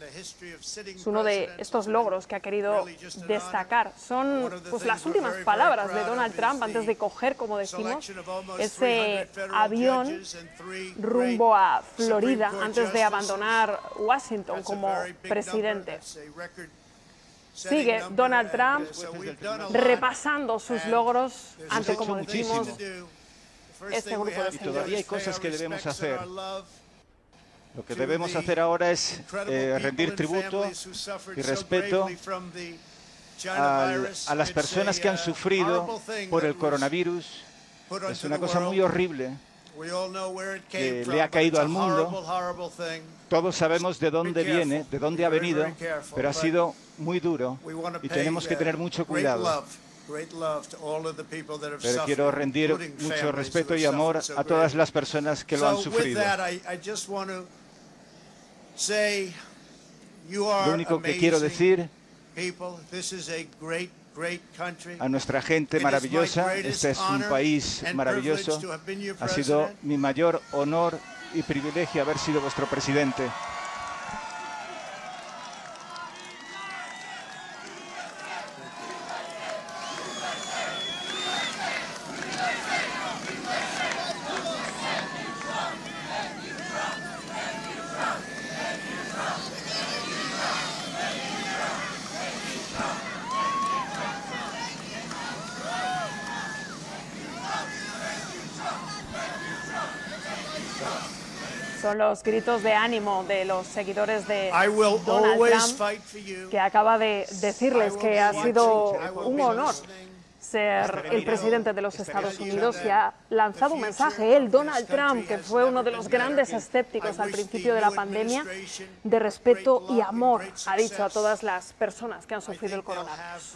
Es uno de estos logros que ha querido destacar. Son pues, las últimas palabras de Donald Trump antes de coger, como decimos, ese avión rumbo a Florida, antes de abandonar Washington como presidente. Sigue Donald Trump repasando sus logros ante, como decimos, este grupo de seguidores. Y todavía hay cosas que debemos hacer. Lo que debemos hacer ahora es eh, rendir tributo y respeto al, a las personas que han sufrido por el coronavirus. Es una cosa muy horrible que le ha caído al mundo. Todos sabemos de dónde viene, de dónde ha venido, pero ha sido muy duro y tenemos que tener mucho cuidado. Pero quiero rendir mucho respeto y amor a todas las personas que lo han sufrido. Lo único que quiero decir a nuestra gente maravillosa. Este es un país maravilloso. Ha sido mi mayor honor y privilegio haber sido vuestro presidente. Son los gritos de ánimo de los seguidores de Donald Trump, que acaba de decirles que ha sido un honor ser el presidente de los Estados Unidos, y ha lanzado un mensaje, él, Donald Trump, que fue uno de los grandes escépticos al principio de la pandemia, de respeto y amor, ha dicho a todas las personas que han sufrido el coronavirus.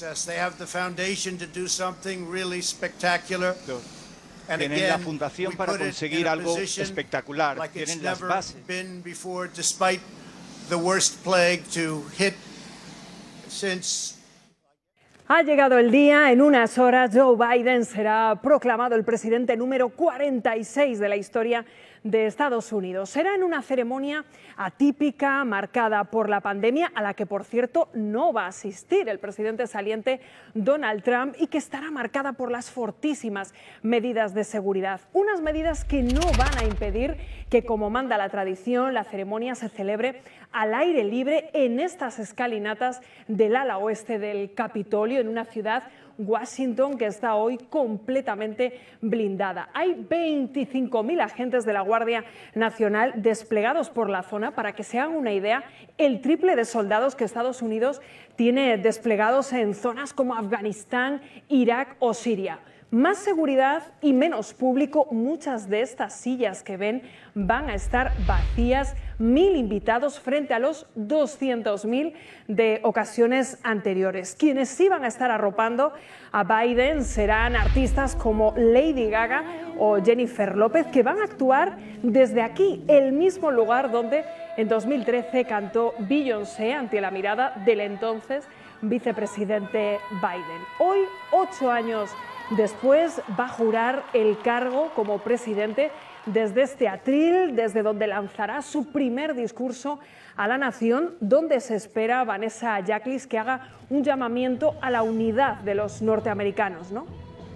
Tienen la fundación para conseguir algo espectacular, tienen las bases. Ha llegado el día, en unas horas Joe Biden será proclamado el presidente número cuarenta y seis de la historia de Estados Unidos. Será en una ceremonia atípica, marcada por la pandemia, a la que, por cierto, no va a asistir el presidente saliente Donald Trump, y que estará marcada por las fortísimas medidas de seguridad. Unas medidas que no van a impedir que, como manda la tradición, la ceremonia se celebre al aire libre en estas escalinatas del ala oeste del Capitolio, en una ciudad, Washington, que está hoy completamente blindada. Hay veinticinco mil agentes de la Guardia Nacional desplegados por la zona. Para que se hagan una idea, el triple de soldados que Estados Unidos tiene desplegados en zonas como Afganistán, Irak o Siria. Más seguridad y menos público. Muchas de estas sillas que ven van a estar vacías. Mil invitados frente a los doscientos mil de ocasiones anteriores. Quienes sí van a estar arropando a Biden serán artistas como Lady Gaga o Jennifer López, que van a actuar desde aquí, el mismo lugar donde en dos mil trece cantó Beyoncé ante la mirada del entonces vicepresidente Biden. Hoy, ocho años después, va a jurar el cargo como presidente desde este atril, desde donde lanzará su primer discurso a la nación, donde se espera, Vanessa Yaclis, que haga un llamamiento a la unidad de los norteamericanos, ¿no?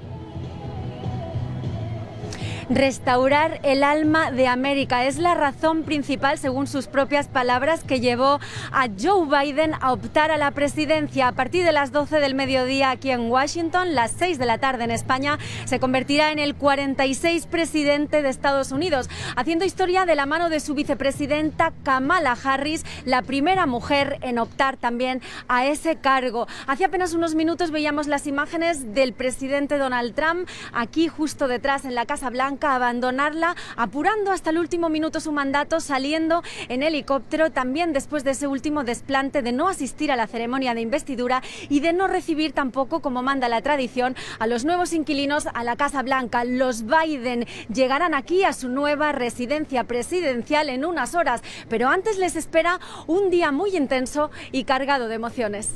Restaurar el alma de América es la razón principal, según sus propias palabras, que llevó a Joe Biden a optar a la presidencia. A partir de las doce del mediodía aquí en Washington, las seis de la tarde en España, se convertirá en el cuarenta y seis presidente de Estados Unidos, haciendo historia de la mano de su vicepresidenta Kamala Harris, la primera mujer en optar también a ese cargo. Hace apenas unos minutos veíamos las imágenes del presidente Donald Trump aquí justo detrás en la Casa Blanca, a abandonarla, apurando hasta el último minuto su mandato, saliendo en helicóptero, también después de ese último desplante, de no asistir a la ceremonia de investidura y de no recibir tampoco, como manda la tradición, a los nuevos inquilinos a la Casa Blanca. Los Biden llegarán aquí a su nueva residencia presidencial en unas horas, pero antes les espera un día muy intenso y cargado de emociones.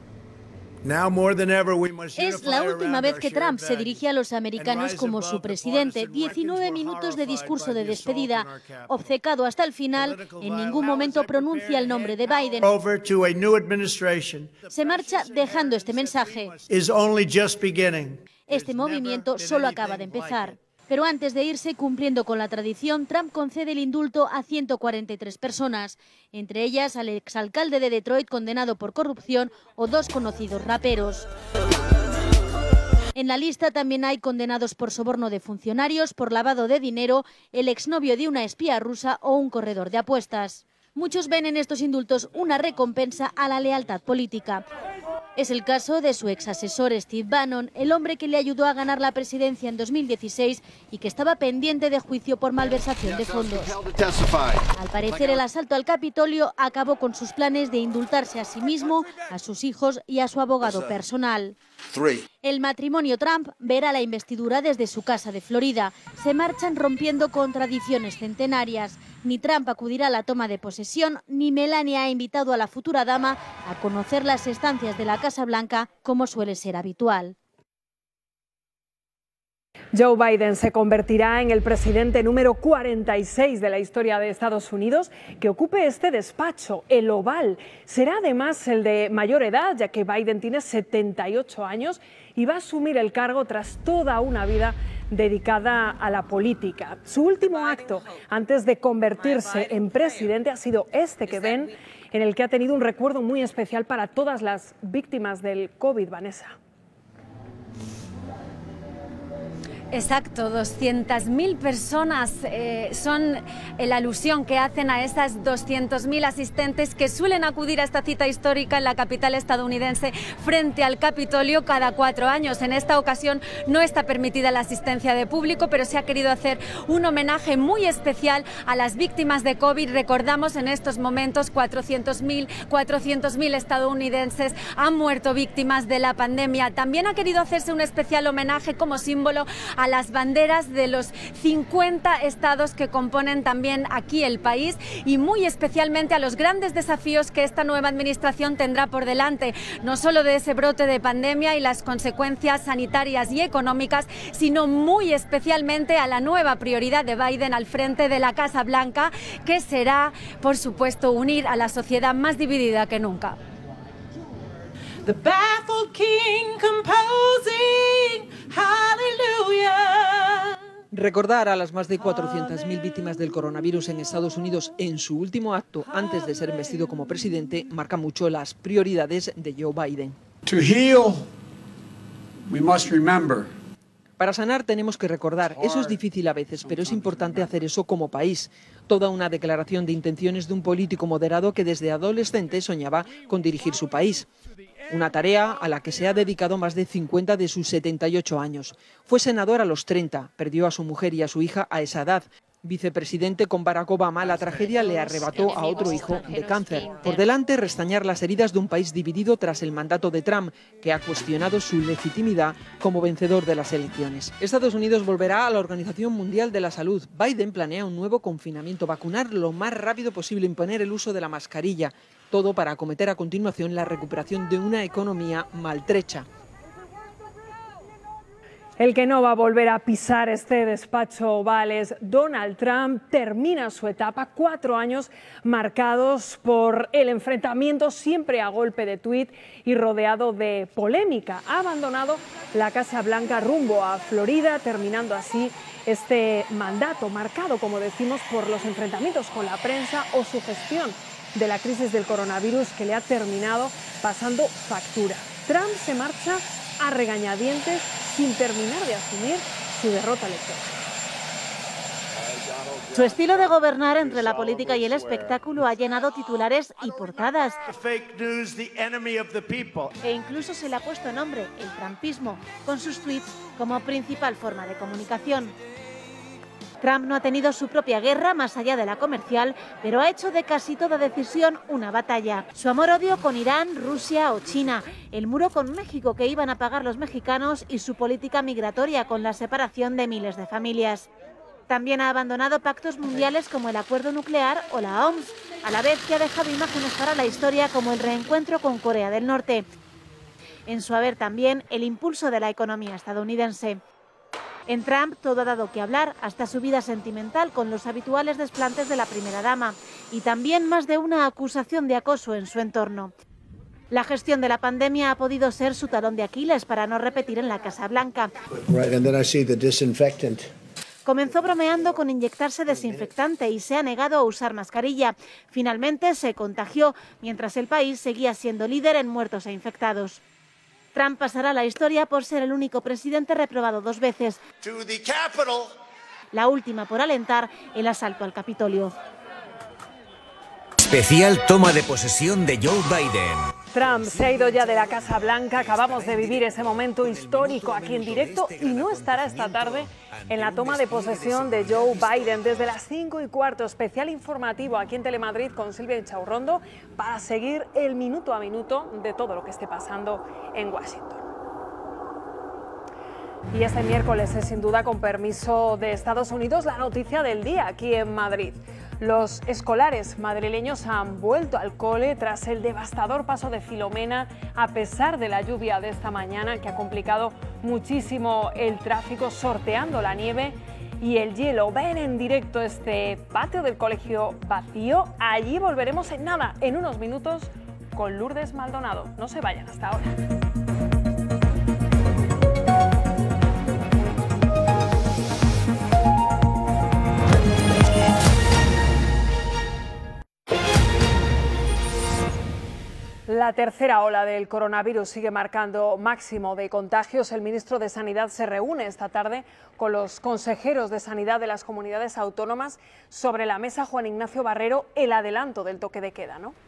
Es la última vez que Trump se dirige a los americanos como su presidente. diecinueve minutos de discurso de despedida. Obcecado hasta el final, en ningún momento pronuncia el nombre de Biden. Se marcha dejando este mensaje. Este movimiento solo acaba de empezar. Pero antes de irse, cumpliendo con la tradición, Trump concede el indulto a ciento cuarenta y tres personas, entre ellas al exalcalde de Detroit condenado por corrupción o dos conocidos raperos. En la lista también hay condenados por soborno de funcionarios, por lavado de dinero, el exnovio de una espía rusa o un corredor de apuestas. Muchos ven en estos indultos una recompensa a la lealtad política. Es el caso de su ex asesor Steve Bannon, el hombre que le ayudó a ganar la presidencia en dos mil dieciséis y que estaba pendiente de juicio por malversación de fondos. Al parecer, el asalto al Capitolio acabó con sus planes de indultarse a sí mismo, a sus hijos y a su abogado personal. El matrimonio Trump verá la investidura desde su casa de Florida. Se marchan rompiendo con tradiciones centenarias. Ni Trump acudirá a la toma de posesión, ni Melania ha invitado a la futura dama a conocer las estancias de la Casa Blanca, como suele ser habitual. Joe Biden se convertirá en el presidente número cuarenta y seis de la historia de Estados Unidos que ocupe este despacho, el Oval. Será además el de mayor edad, ya que Biden tiene setenta y ocho años y va a asumir el cargo tras toda una vida dedicada a la política. Su último acto antes de convertirse en presidente ha sido este que ven, en el que ha tenido un recuerdo muy especial para todas las víctimas del COVID, Vanessa. Exacto, doscientas mil personas eh, son la alusión que hacen a esas doscientos mil asistentes que suelen acudir a esta cita histórica en la capital estadounidense frente al Capitolio cada cuatro años. En esta ocasión no está permitida la asistencia de público, pero se ha querido hacer un homenaje muy especial a las víctimas de COVID. Recordamos en estos momentos cuatrocientos mil estadounidenses han muerto víctimas de la pandemia. También ha querido hacerse un especial homenaje como símbolo a las banderas de los cincuenta estados que componen también aquí el país y muy especialmente a los grandes desafíos que esta nueva administración tendrá por delante, no solo de ese brote de pandemia y las consecuencias sanitarias y económicas, sino muy especialmente a la nueva prioridad de Biden al frente de la Casa Blanca, que será, por supuesto, unir a la sociedad más dividida que nunca. The baffled king composing, hallelujah. Recordar a las más de cuatrocientas mil víctimas del coronavirus en Estados Unidos en su último acto antes de ser investido como presidente marca mucho las prioridades de Joe Biden. To heal, we must remember. Para sanar tenemos que recordar, eso es difícil a veces, pero es importante hacer eso como país. Toda una declaración de intenciones de un político moderado que desde adolescente soñaba con dirigir su país. Una tarea a la que se ha dedicado más de cincuenta de sus setenta y ocho años. Fue senador a los treinta, perdió a su mujer y a su hija a esa edad. Vicepresidente con Barack Obama, la tragedia le arrebató a otro hijo de cáncer. Por delante, restañar las heridas de un país dividido tras el mandato de Trump, que ha cuestionado su legitimidad como vencedor de las elecciones. Estados Unidos volverá a la Organización Mundial de la Salud. Biden planea un nuevo confinamiento, vacunar lo más rápido posible, imponer el uso de la mascarilla. Todo para acometer a continuación la recuperación de una economía maltrecha. El que no va a volver a pisar este despacho oval es Donald Trump. Termina su etapa, cuatro años marcados por el enfrentamiento siempre a golpe de tuit y rodeado de polémica. Ha abandonado la Casa Blanca rumbo a Florida, terminando así este mandato marcado, como decimos, por los enfrentamientos con la prensa o su gestión de la crisis del coronavirus que le ha terminado pasando factura. Trump se marcha a regañadientes sin terminar de asumir su derrota electoral. Su estilo de gobernar entre la política y el espectáculo ha llenado titulares y portadas. E incluso se le ha puesto nombre, el trumpismo, con sus tweets como principal forma de comunicación. Trump no ha tenido su propia guerra más allá de la comercial, pero ha hecho de casi toda decisión una batalla. Su amor-odio con Irán, Rusia o China, el muro con México que iban a pagar los mexicanos y su política migratoria con la separación de miles de familias. También ha abandonado pactos mundiales como el acuerdo nuclear o la O M S, a la vez que ha dejado imágenes para la historia como el reencuentro con Corea del Norte. En su haber también el impulso de la economía estadounidense. En Trump todo ha dado que hablar, hasta su vida sentimental con los habituales desplantes de la primera dama y también más de una acusación de acoso en su entorno. La gestión de la pandemia ha podido ser su talón de Aquiles para no repetir en la Casa Blanca. Comenzó bromeando con inyectarse desinfectante y se ha negado a usar mascarilla. Finalmente se contagió, mientras el país seguía siendo líder en muertos e infectados. Trump pasará a la historia por ser el único presidente reprobado dos veces, la última por alentar el asalto al Capitolio. Especial toma de posesión de Joe Biden. Trump se ha ido ya de la Casa Blanca, acabamos de vivir ese momento histórico aquí en directo y no estará esta tarde en la toma de posesión de Joe Biden. Desde las cinco y cuarto, especial informativo aquí en Telemadrid con Silvia Inchaurrondo para seguir el minuto a minuto de todo lo que esté pasando en Washington. Y este miércoles es sin duda, con permiso de Estados Unidos, la noticia del día aquí en Madrid. Los escolares madrileños han vuelto al cole tras el devastador paso de Filomena, a pesar de la lluvia de esta mañana que ha complicado muchísimo el tráfico, sorteando la nieve y el hielo. Ven en directo este patio del colegio vacío. Allí volveremos en nada, en unos minutos, con Lourdes Maldonado. No se vayan hasta ahora. La tercera ola del coronavirus sigue marcando máximo de contagios. El ministro de Sanidad se reúne esta tarde con los consejeros de Sanidad de las comunidades autónomas. Sobre la mesa, Juan Ignacio Barrero, el adelanto del toque de queda, ¿no?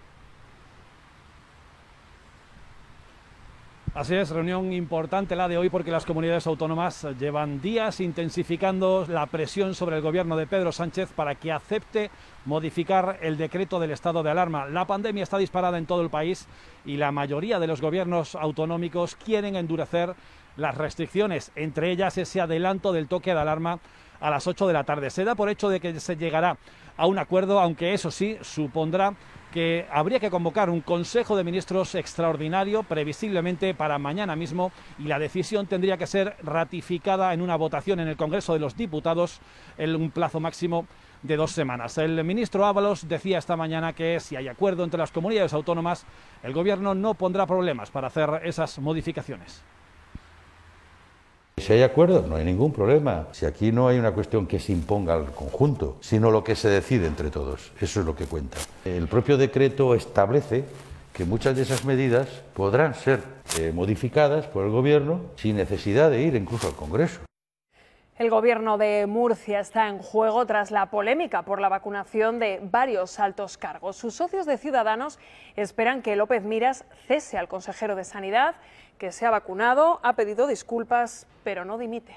Así es, reunión importante la de hoy porque las comunidades autónomas llevan días intensificando la presión sobre el gobierno de Pedro Sánchez para que acepte modificar el decreto del estado de alarma. La pandemia está disparada en todo el país y la mayoría de los gobiernos autonómicos quieren endurecer las restricciones, entre ellas ese adelanto del toque de alarma a las ocho de la tarde. Se da por hecho de que se llegará a un acuerdo, aunque eso sí supondrá que habría que convocar un Consejo de Ministros extraordinario, previsiblemente para mañana mismo, y la decisión tendría que ser ratificada en una votación en el Congreso de los Diputados en un plazo máximo de dos semanas. El ministro Ábalos decía esta mañana que si hay acuerdo entre las comunidades autónomas, el Gobierno no pondrá problemas para hacer esas modificaciones. Si hay acuerdo, no hay ningún problema. Si aquí no hay una cuestión que se imponga al conjunto, sino lo que se decide entre todos. Eso es lo que cuenta. El propio decreto establece que muchas de esas medidas podrán ser eh, modificadas por el Gobierno sin necesidad de ir incluso al Congreso. El Gobierno de Murcia está en juego tras la polémica por la vacunación de varios altos cargos. Sus socios de Ciudadanos esperan que López Miras cese al consejero de Sanidad, que se ha vacunado, ha pedido disculpas, pero no dimite.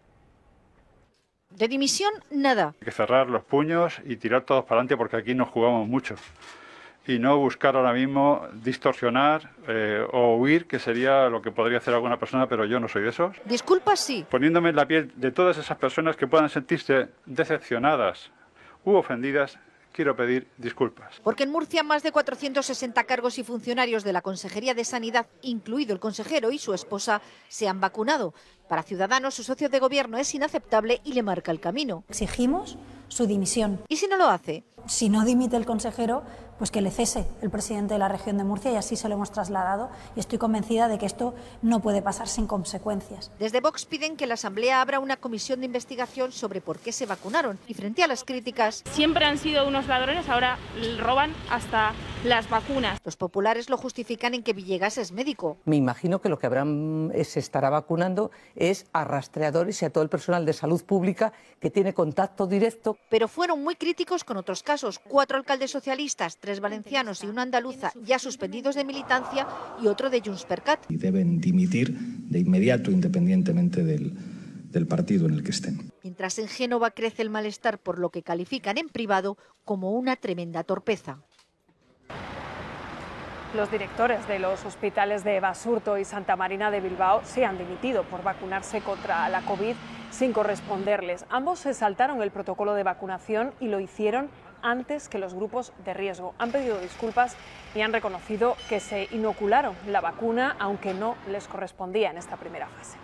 De dimisión, nada. Hay que cerrar los puños y tirar todos para adelante porque aquí nos jugamos mucho. Y no buscar ahora mismo distorsionar eh, o huir, que sería lo que podría hacer alguna persona, pero yo no soy de esos. Disculpas, sí. Poniéndome en la piel de todas esas personas que puedan sentirse decepcionadas u ofendidas, quiero pedir disculpas. Porque en Murcia más de cuatrocientos sesenta cargos y funcionarios de la Consejería de Sanidad, incluido el consejero y su esposa, se han vacunado. Para Ciudadanos, su socio de gobierno es inaceptable y le marca el camino. Exigimos su dimisión. ¿Y si no lo hace? Si no dimite el consejero, pues que le cese el presidente de la región de Murcia, y así se lo hemos trasladado, y estoy convencida de que esto no puede pasar sin consecuencias. Desde Vox piden que la Asamblea abra una comisión de investigación sobre por qué se vacunaron, y frente a las críticas... Siempre han sido unos ladrones, ahora roban hasta las vacunas. Los populares lo justifican en que Villegas es médico. Me imagino que lo que habrán, se estará vacunando es a rastreadores y a todo el personal de salud pública que tiene contacto directo. Pero fueron muy críticos con otros casos. Cuatro alcaldes socialistas, tres valencianos y una andaluza ya suspendidos de militancia y otro de Junts per Cat. Y deben dimitir de inmediato, independientemente del, del partido en el que estén. Mientras en Génova crece el malestar por lo que califican en privado como una tremenda torpeza. Los directores de los hospitales de Basurto y Santa Marina de Bilbao se han dimitido por vacunarse contra la COVID sin corresponderles. Ambos se saltaron el protocolo de vacunación y lo hicieron antes que los grupos de riesgo. Han pedido disculpas y han reconocido que se inocularon la vacuna, aunque no les correspondía en esta primera fase.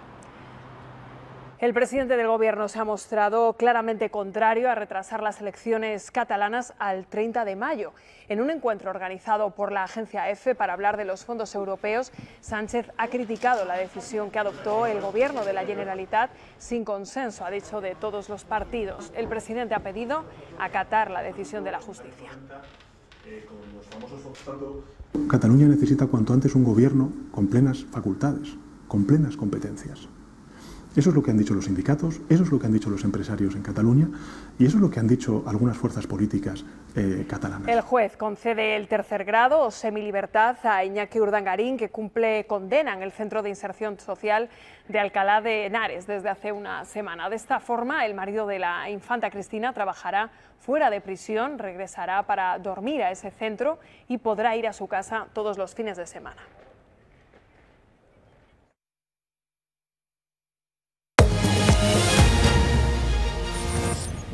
El presidente del Gobierno se ha mostrado claramente contrario a retrasar las elecciones catalanas al treinta de mayo. En un encuentro organizado por la agencia EFE para hablar de los fondos europeos, Sánchez ha criticado la decisión que adoptó el Gobierno de la Generalitat sin consenso, ha dicho, de todos los partidos. El presidente ha pedido acatar la decisión de la justicia. Cataluña necesita cuanto antes un gobierno con plenas facultades, con plenas competencias. Eso es lo que han dicho los sindicatos, eso es lo que han dicho los empresarios en Cataluña y eso es lo que han dicho algunas fuerzas políticas eh, catalanas. El juez concede el tercer grado o semilibertad a Iñaki Urdangarín, que cumple condena en el Centro de Inserción Social de Alcalá de Henares desde hace una semana. De esta forma, el marido de la infanta Cristina trabajará fuera de prisión, regresará para dormir a ese centro y podrá ir a su casa todos los fines de semana.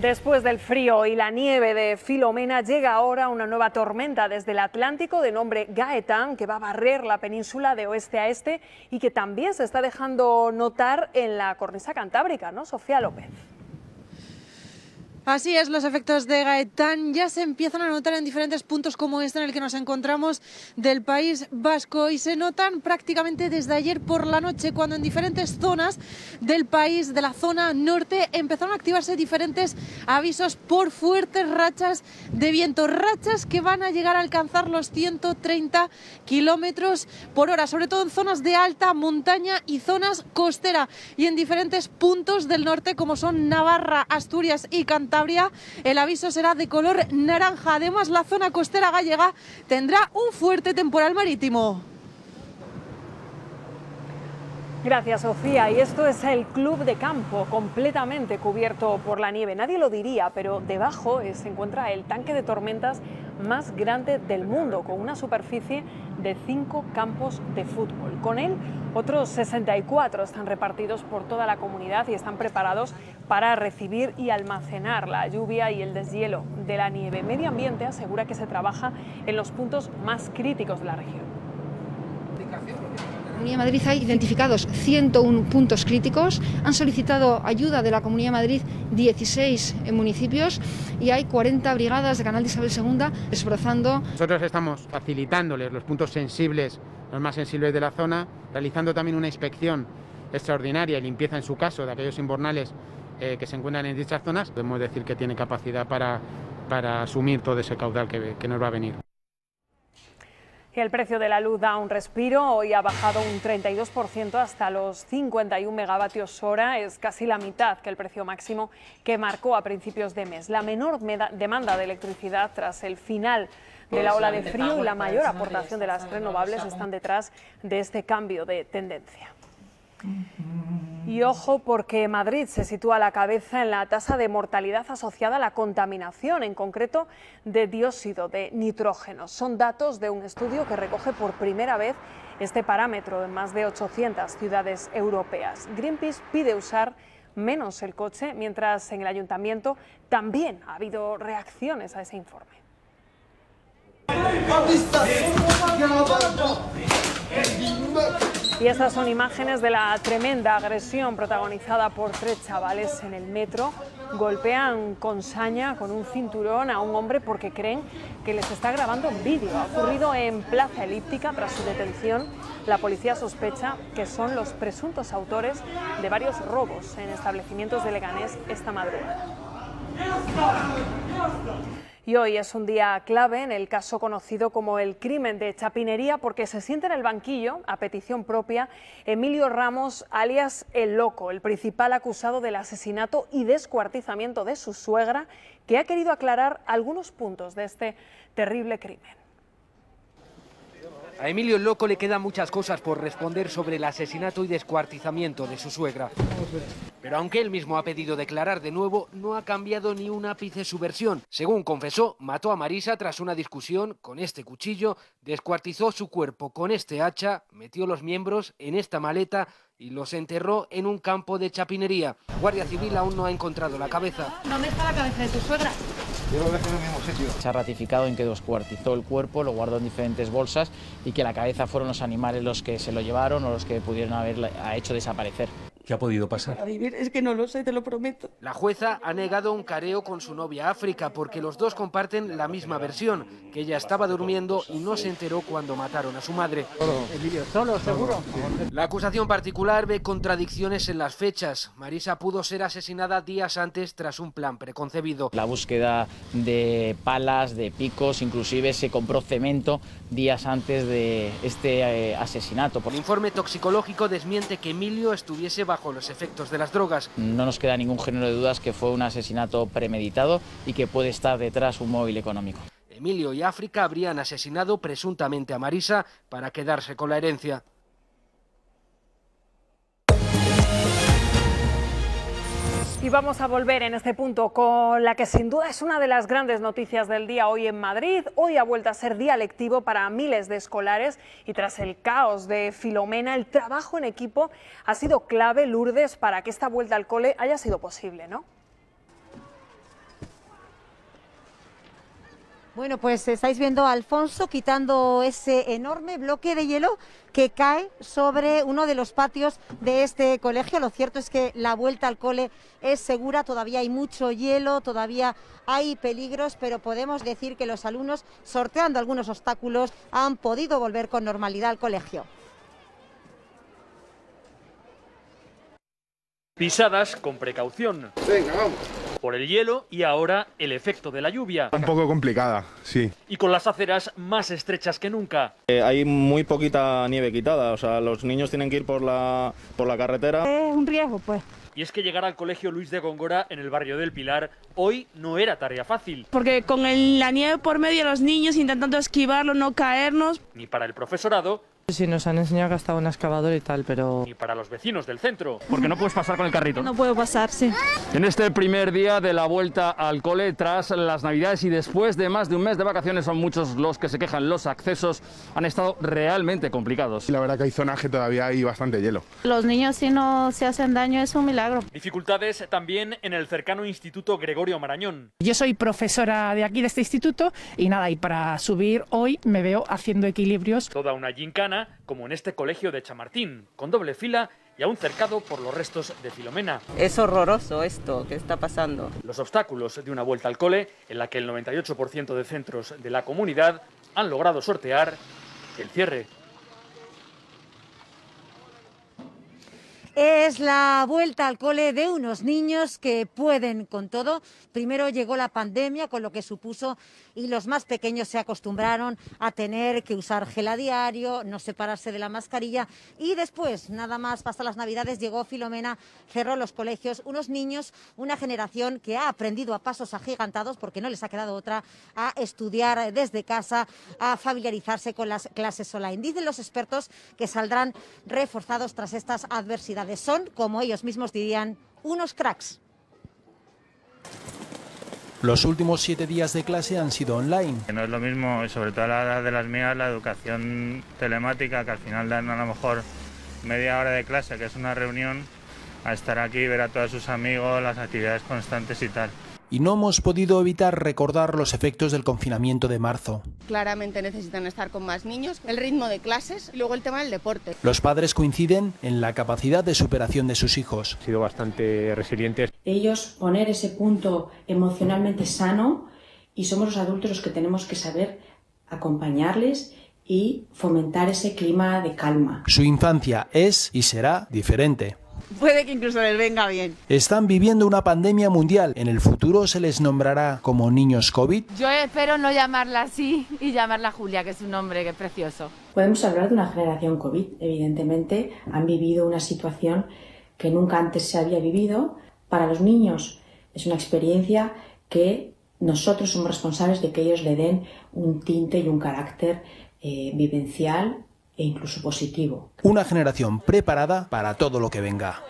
Después del frío y la nieve de Filomena, llega ahora una nueva tormenta desde el Atlántico de nombre Gaetan, que va a barrer la península de oeste a este y que también se está dejando notar en la cornisa cantábrica, ¿no, Sofía López? Así es, los efectos de Gaetan ya se empiezan a notar en diferentes puntos como este en el que nos encontramos del País Vasco y se notan prácticamente desde ayer por la noche, cuando en diferentes zonas del país, de la zona norte, empezaron a activarse diferentes avisos por fuertes rachas de viento, rachas que van a llegar a alcanzar los ciento treinta kilómetros por hora, sobre todo en zonas de alta montaña y zonas costeras, y en diferentes puntos del norte como son Navarra, Asturias y Cantabria. El aviso será de color naranja. Además, la zona costera gallega tendrá un fuerte temporal marítimo. Gracias, Sofía. Y esto es el club de campo, completamente cubierto por la nieve. Nadie lo diría, pero debajo se encuentra el tanque de tormentas más grande del mundo, con una superficie de cinco campos de fútbol. Con él, otros sesenta y cuatro están repartidos por toda la comunidad y están preparados para recibir y almacenar la lluvia y el deshielo de la nieve. Medio Ambiente asegura que se trabaja en los puntos más críticos de la región. En la Comunidad de Madrid hay identificados ciento uno puntos críticos, han solicitado ayuda de la Comunidad de Madrid dieciséis municipios y hay cuarenta brigadas de Canal de Isabel segunda esforzando. Nosotros estamos facilitándoles los puntos sensibles, los más sensibles de la zona, realizando también una inspección extraordinaria y limpieza en su caso de aquellos invernales eh, que se encuentran en dichas zonas. Podemos decir que tiene capacidad para, para asumir todo ese caudal que, que nos va a venir. Y el precio de la luz da un respiro, hoy ha bajado un treinta y dos por ciento hasta los cincuenta y un megavatios hora, es casi la mitad que el precio máximo que marcó a principios de mes. La menor demanda de electricidad tras el final de la ola de frío y la mayor aportación de las renovables están detrás de este cambio de tendencia. Y ojo, porque Madrid se sitúa a la cabeza en la tasa de mortalidad asociada a la contaminación, en concreto de dióxido de nitrógeno. Son datos de un estudio que recoge por primera vez este parámetro en más de ochocientas ciudades europeas. Greenpeace pide usar menos el coche, mientras en el ayuntamiento también ha habido reacciones a ese informe. Y estas son imágenes de la tremenda agresión protagonizada por tres chavales en el metro. Golpean con saña, con un cinturón, a un hombre porque creen que les está grabando en vídeo. Ha ocurrido en Plaza Elíptica. Tras su detención, la policía sospecha que son los presuntos autores de varios robos en establecimientos de Leganés esta madrugada. Y hoy es un día clave en el caso conocido como el crimen de Chapinería, porque se sienta en el banquillo, a petición propia, Emilio Ramos, alias El Loco, el principal acusado del asesinato y descuartizamiento de su suegra, que ha querido aclarar algunos puntos de este terrible crimen. A Emilio el Loco le quedan muchas cosas por responder sobre el asesinato y descuartizamiento de su suegra. Pero aunque él mismo ha pedido declarar de nuevo, no ha cambiado ni un ápice su versión. Según confesó, mató a Marisa tras una discusión con este cuchillo, descuartizó su cuerpo con este hacha, metió los miembros en esta maleta y los enterró en un campo de Chapinería. Guardia Civil aún no ha encontrado la cabeza. ¿Dónde está la cabeza de tu suegra? Yo lo dejé en el mismo sitio. Se ha ratificado en que descuartizó el cuerpo, lo guardó en diferentes bolsas y que la cabeza fueron los animales los que se lo llevaron o los que pudieron haberla hecho desaparecer. ¿Qué ha podido pasar? A vivir, es que no lo sé, te lo prometo. La jueza ha negado un careo con su novia África porque los dos comparten la misma versión, que ella estaba durmiendo y no se enteró cuando mataron a su madre. Emilio, ¿solo, seguro? La acusación particular ve contradicciones en las fechas. Marisa pudo ser asesinada días antes tras un plan preconcebido. La búsqueda de palas, de picos, inclusive se compró cemento días antes de este eh, asesinato. El informe toxicológico desmiente que Emilio estuviese bajo los efectos de las drogas. No nos queda ningún género de dudas que fue un asesinato premeditado y que puede estar detrás un móvil económico. Emilio y África habrían asesinado presuntamente a Marisa para quedarse con la herencia. Y vamos a volver en este punto con la que sin duda es una de las grandes noticias del día hoy en Madrid. Hoy ha vuelto a ser día lectivo para miles de escolares y tras el caos de Filomena, el trabajo en equipo ha sido clave, Lourdes, para que esta vuelta al cole haya sido posible, ¿no? Bueno, pues estáis viendo a Alfonso quitando ese enorme bloque de hielo que cae sobre uno de los patios de este colegio. Lo cierto es que la vuelta al cole es segura, todavía hay mucho hielo, todavía hay peligros, pero podemos decir que los alumnos, sorteando algunos obstáculos, han podido volver con normalidad al colegio. Pisadas con precaución. Venga, vamos. Por el hielo y ahora el efecto de la lluvia. Un poco complicada, sí. Y con las aceras más estrechas que nunca. Eh, hay muy poquita nieve quitada, o sea, los niños tienen que ir por la, por la carretera. Es un riesgo, pues. Y es que llegar al colegio Luis de Góngora en el barrio del Pilar hoy no era tarea fácil. Porque con el, la nieve por medio, los niños intentando esquivarlo, no caernos. Ni para el profesorado. Sí, nos han enseñado que hasta un excavador y tal, pero... Ni para los vecinos del centro. Porque no puedes pasar con el carrito. No puedo pasar, sí. En este primer día de la vuelta al cole, tras las Navidades y después de más de un mes de vacaciones, son muchos los que se quejan. Los accesos han estado realmente complicados. La verdad que hay zonas que todavía hay bastante hielo. Los niños, si no se hacen daño, es un milagro. Dificultades también en el cercano Instituto Gregorio Marañón. Yo soy profesora de aquí, de este instituto, y nada, y para subir hoy me veo haciendo equilibrios. Toda una gincana, como en este colegio de Chamartín, con doble fila y aún cercado por los restos de Filomena. Es horroroso esto que está pasando. Los obstáculos de una vuelta al cole, en la que el noventa y ocho por ciento de centros de la comunidad han logrado sortear el cierre. Es la vuelta al cole de unos niños que pueden con todo. Primero llegó la pandemia, con lo que supuso, y los más pequeños se acostumbraron a tener que usar gel a diario, no separarse de la mascarilla. Y después, nada más pasar las Navidades, llegó Filomena, cerró los colegios. Unos niños, una generación que ha aprendido a pasos agigantados, porque no les ha quedado otra, a estudiar desde casa, a familiarizarse con las clases online. Dicen los expertos que saldrán reforzados tras estas adversidades. Son, como ellos mismos dirían, unos cracks. Los últimos siete días de clase han sido online. No es lo mismo, sobre todo a la edad de las mías, la educación telemática, que al final dan a lo mejor media hora de clase, que es una reunión, a estar aquí, ver a todos sus amigos, las actividades constantes y tal. Y no hemos podido evitar recordar los efectos del confinamiento de marzo. Claramente necesitan estar con más niños, el ritmo de clases y luego el tema del deporte. Los padres coinciden en la capacidad de superación de sus hijos. Han sido bastante resilientes. Ellos poner ese punto emocionalmente sano, y somos los adultos los que tenemos que saber acompañarles y fomentar ese clima de calma. Su infancia es y será diferente. Puede que incluso les venga bien. Están viviendo una pandemia mundial. En el futuro se les nombrará como niños COVID. Yo espero no llamarla así y llamarla Julia, que es un nombre que es precioso. Podemos hablar de una generación COVID. Evidentemente han vivido una situación que nunca antes se había vivido. Para los niños es una experiencia que nosotros somos responsables de que ellos le den un tinte y un carácter eh, vivencial e incluso positivo. Una generación preparada para todo lo que venga.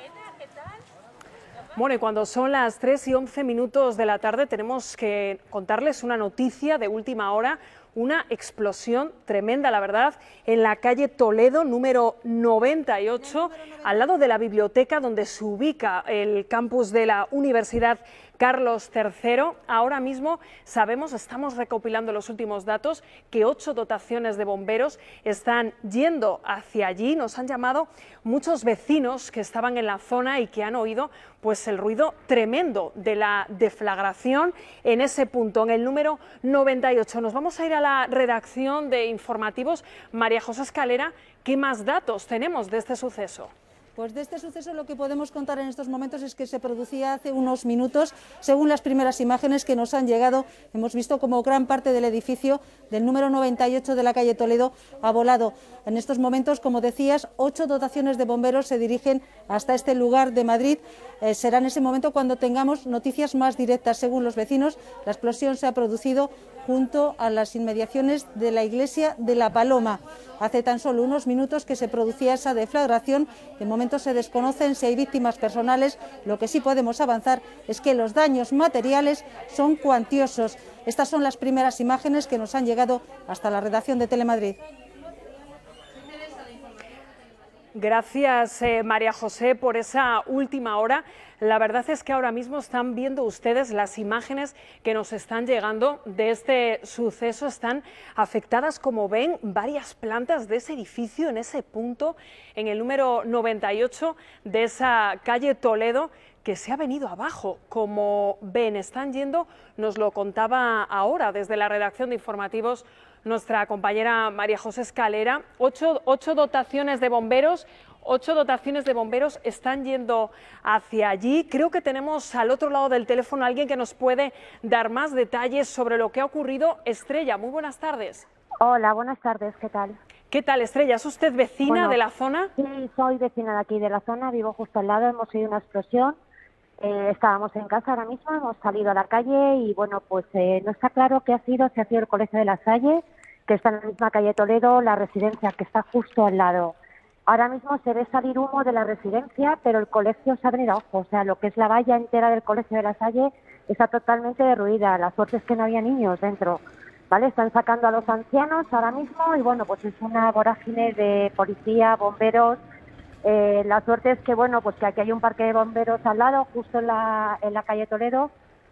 Bueno, y cuando son las tres y once minutos de la tarde tenemos que contarles una noticia de última hora, una explosión tremenda, la verdad, en la calle Toledo, número noventa y ocho, al lado de la biblioteca donde se ubica el campus de la Universidad Carlos tercero. Ahora mismo sabemos, estamos recopilando los últimos datos, que ocho dotaciones de bomberos están yendo hacia allí. Nos han llamado muchos vecinos que estaban en la zona y que han oído pues el ruido tremendo de la deflagración en ese punto, en el número noventa y ocho. Nos vamos a ir a la redacción de informativos. María José Escalera, ¿qué más datos tenemos de este suceso? Pues de este suceso lo que podemos contar en estos momentos es que se producía hace unos minutos. Según las primeras imágenes que nos han llegado, hemos visto como gran parte del edificio del número noventa y ocho de la calle Toledo ha volado. En estos momentos, como decías, ocho dotaciones de bomberos se dirigen hasta este lugar de Madrid. Eh, será en ese momento cuando tengamos noticias más directas. Según los vecinos, la explosión se ha producido junto a las inmediaciones de la iglesia de La Paloma. Hace tan solo unos minutos que se producía esa deflagración. De momento se desconocen si hay víctimas personales. Lo que sí podemos avanzar es que los daños materiales son cuantiosos. Estas son las primeras imágenes que nos han llegado hasta la redacción de Telemadrid. Gracias, eh, María José, por esa última hora. La verdad es que ahora mismo están viendo ustedes las imágenes que nos están llegando de este suceso. Están afectadas, como ven, varias plantas de ese edificio en ese punto, en el número noventa y ocho de esa calle Toledo, que se ha venido abajo. Como ven, están yendo, nos lo contaba ahora desde la redacción de informativos nuestra compañera María José Escalera. Ocho, ocho dotaciones de bomberos, ocho dotaciones de bomberos están yendo hacia allí. Creo que tenemos al otro lado del teléfono a alguien que nos puede dar más detalles sobre lo que ha ocurrido. Estrella, muy buenas tardes. Hola, buenas tardes, ¿qué tal? ¿Qué tal, Estrella? ¿Es usted vecina Bueno, de la zona? Sí, soy vecina de aquí de la zona, vivo justo al lado, hemos oído una explosión. Eh, estábamos en casa ahora mismo, hemos salido a la calle y bueno, pues eh, no está claro qué ha sido, si ha sido el Colegio de la Salle, que está en la misma calle Toledo, la residencia que está justo al lado. Ahora mismo se ve salir humo de la residencia, pero el colegio se ha venido abajo, o sea, lo que es la valla entera del Colegio de la Salle está totalmente derruida. La suerte es que no había niños dentro, ¿vale? Están sacando a los ancianos ahora mismo y bueno, pues es una vorágine de policía, bomberos. Eh, la suerte es que, bueno, pues que aquí hay un parque de bomberos al lado, justo en la, en la calle Toledo,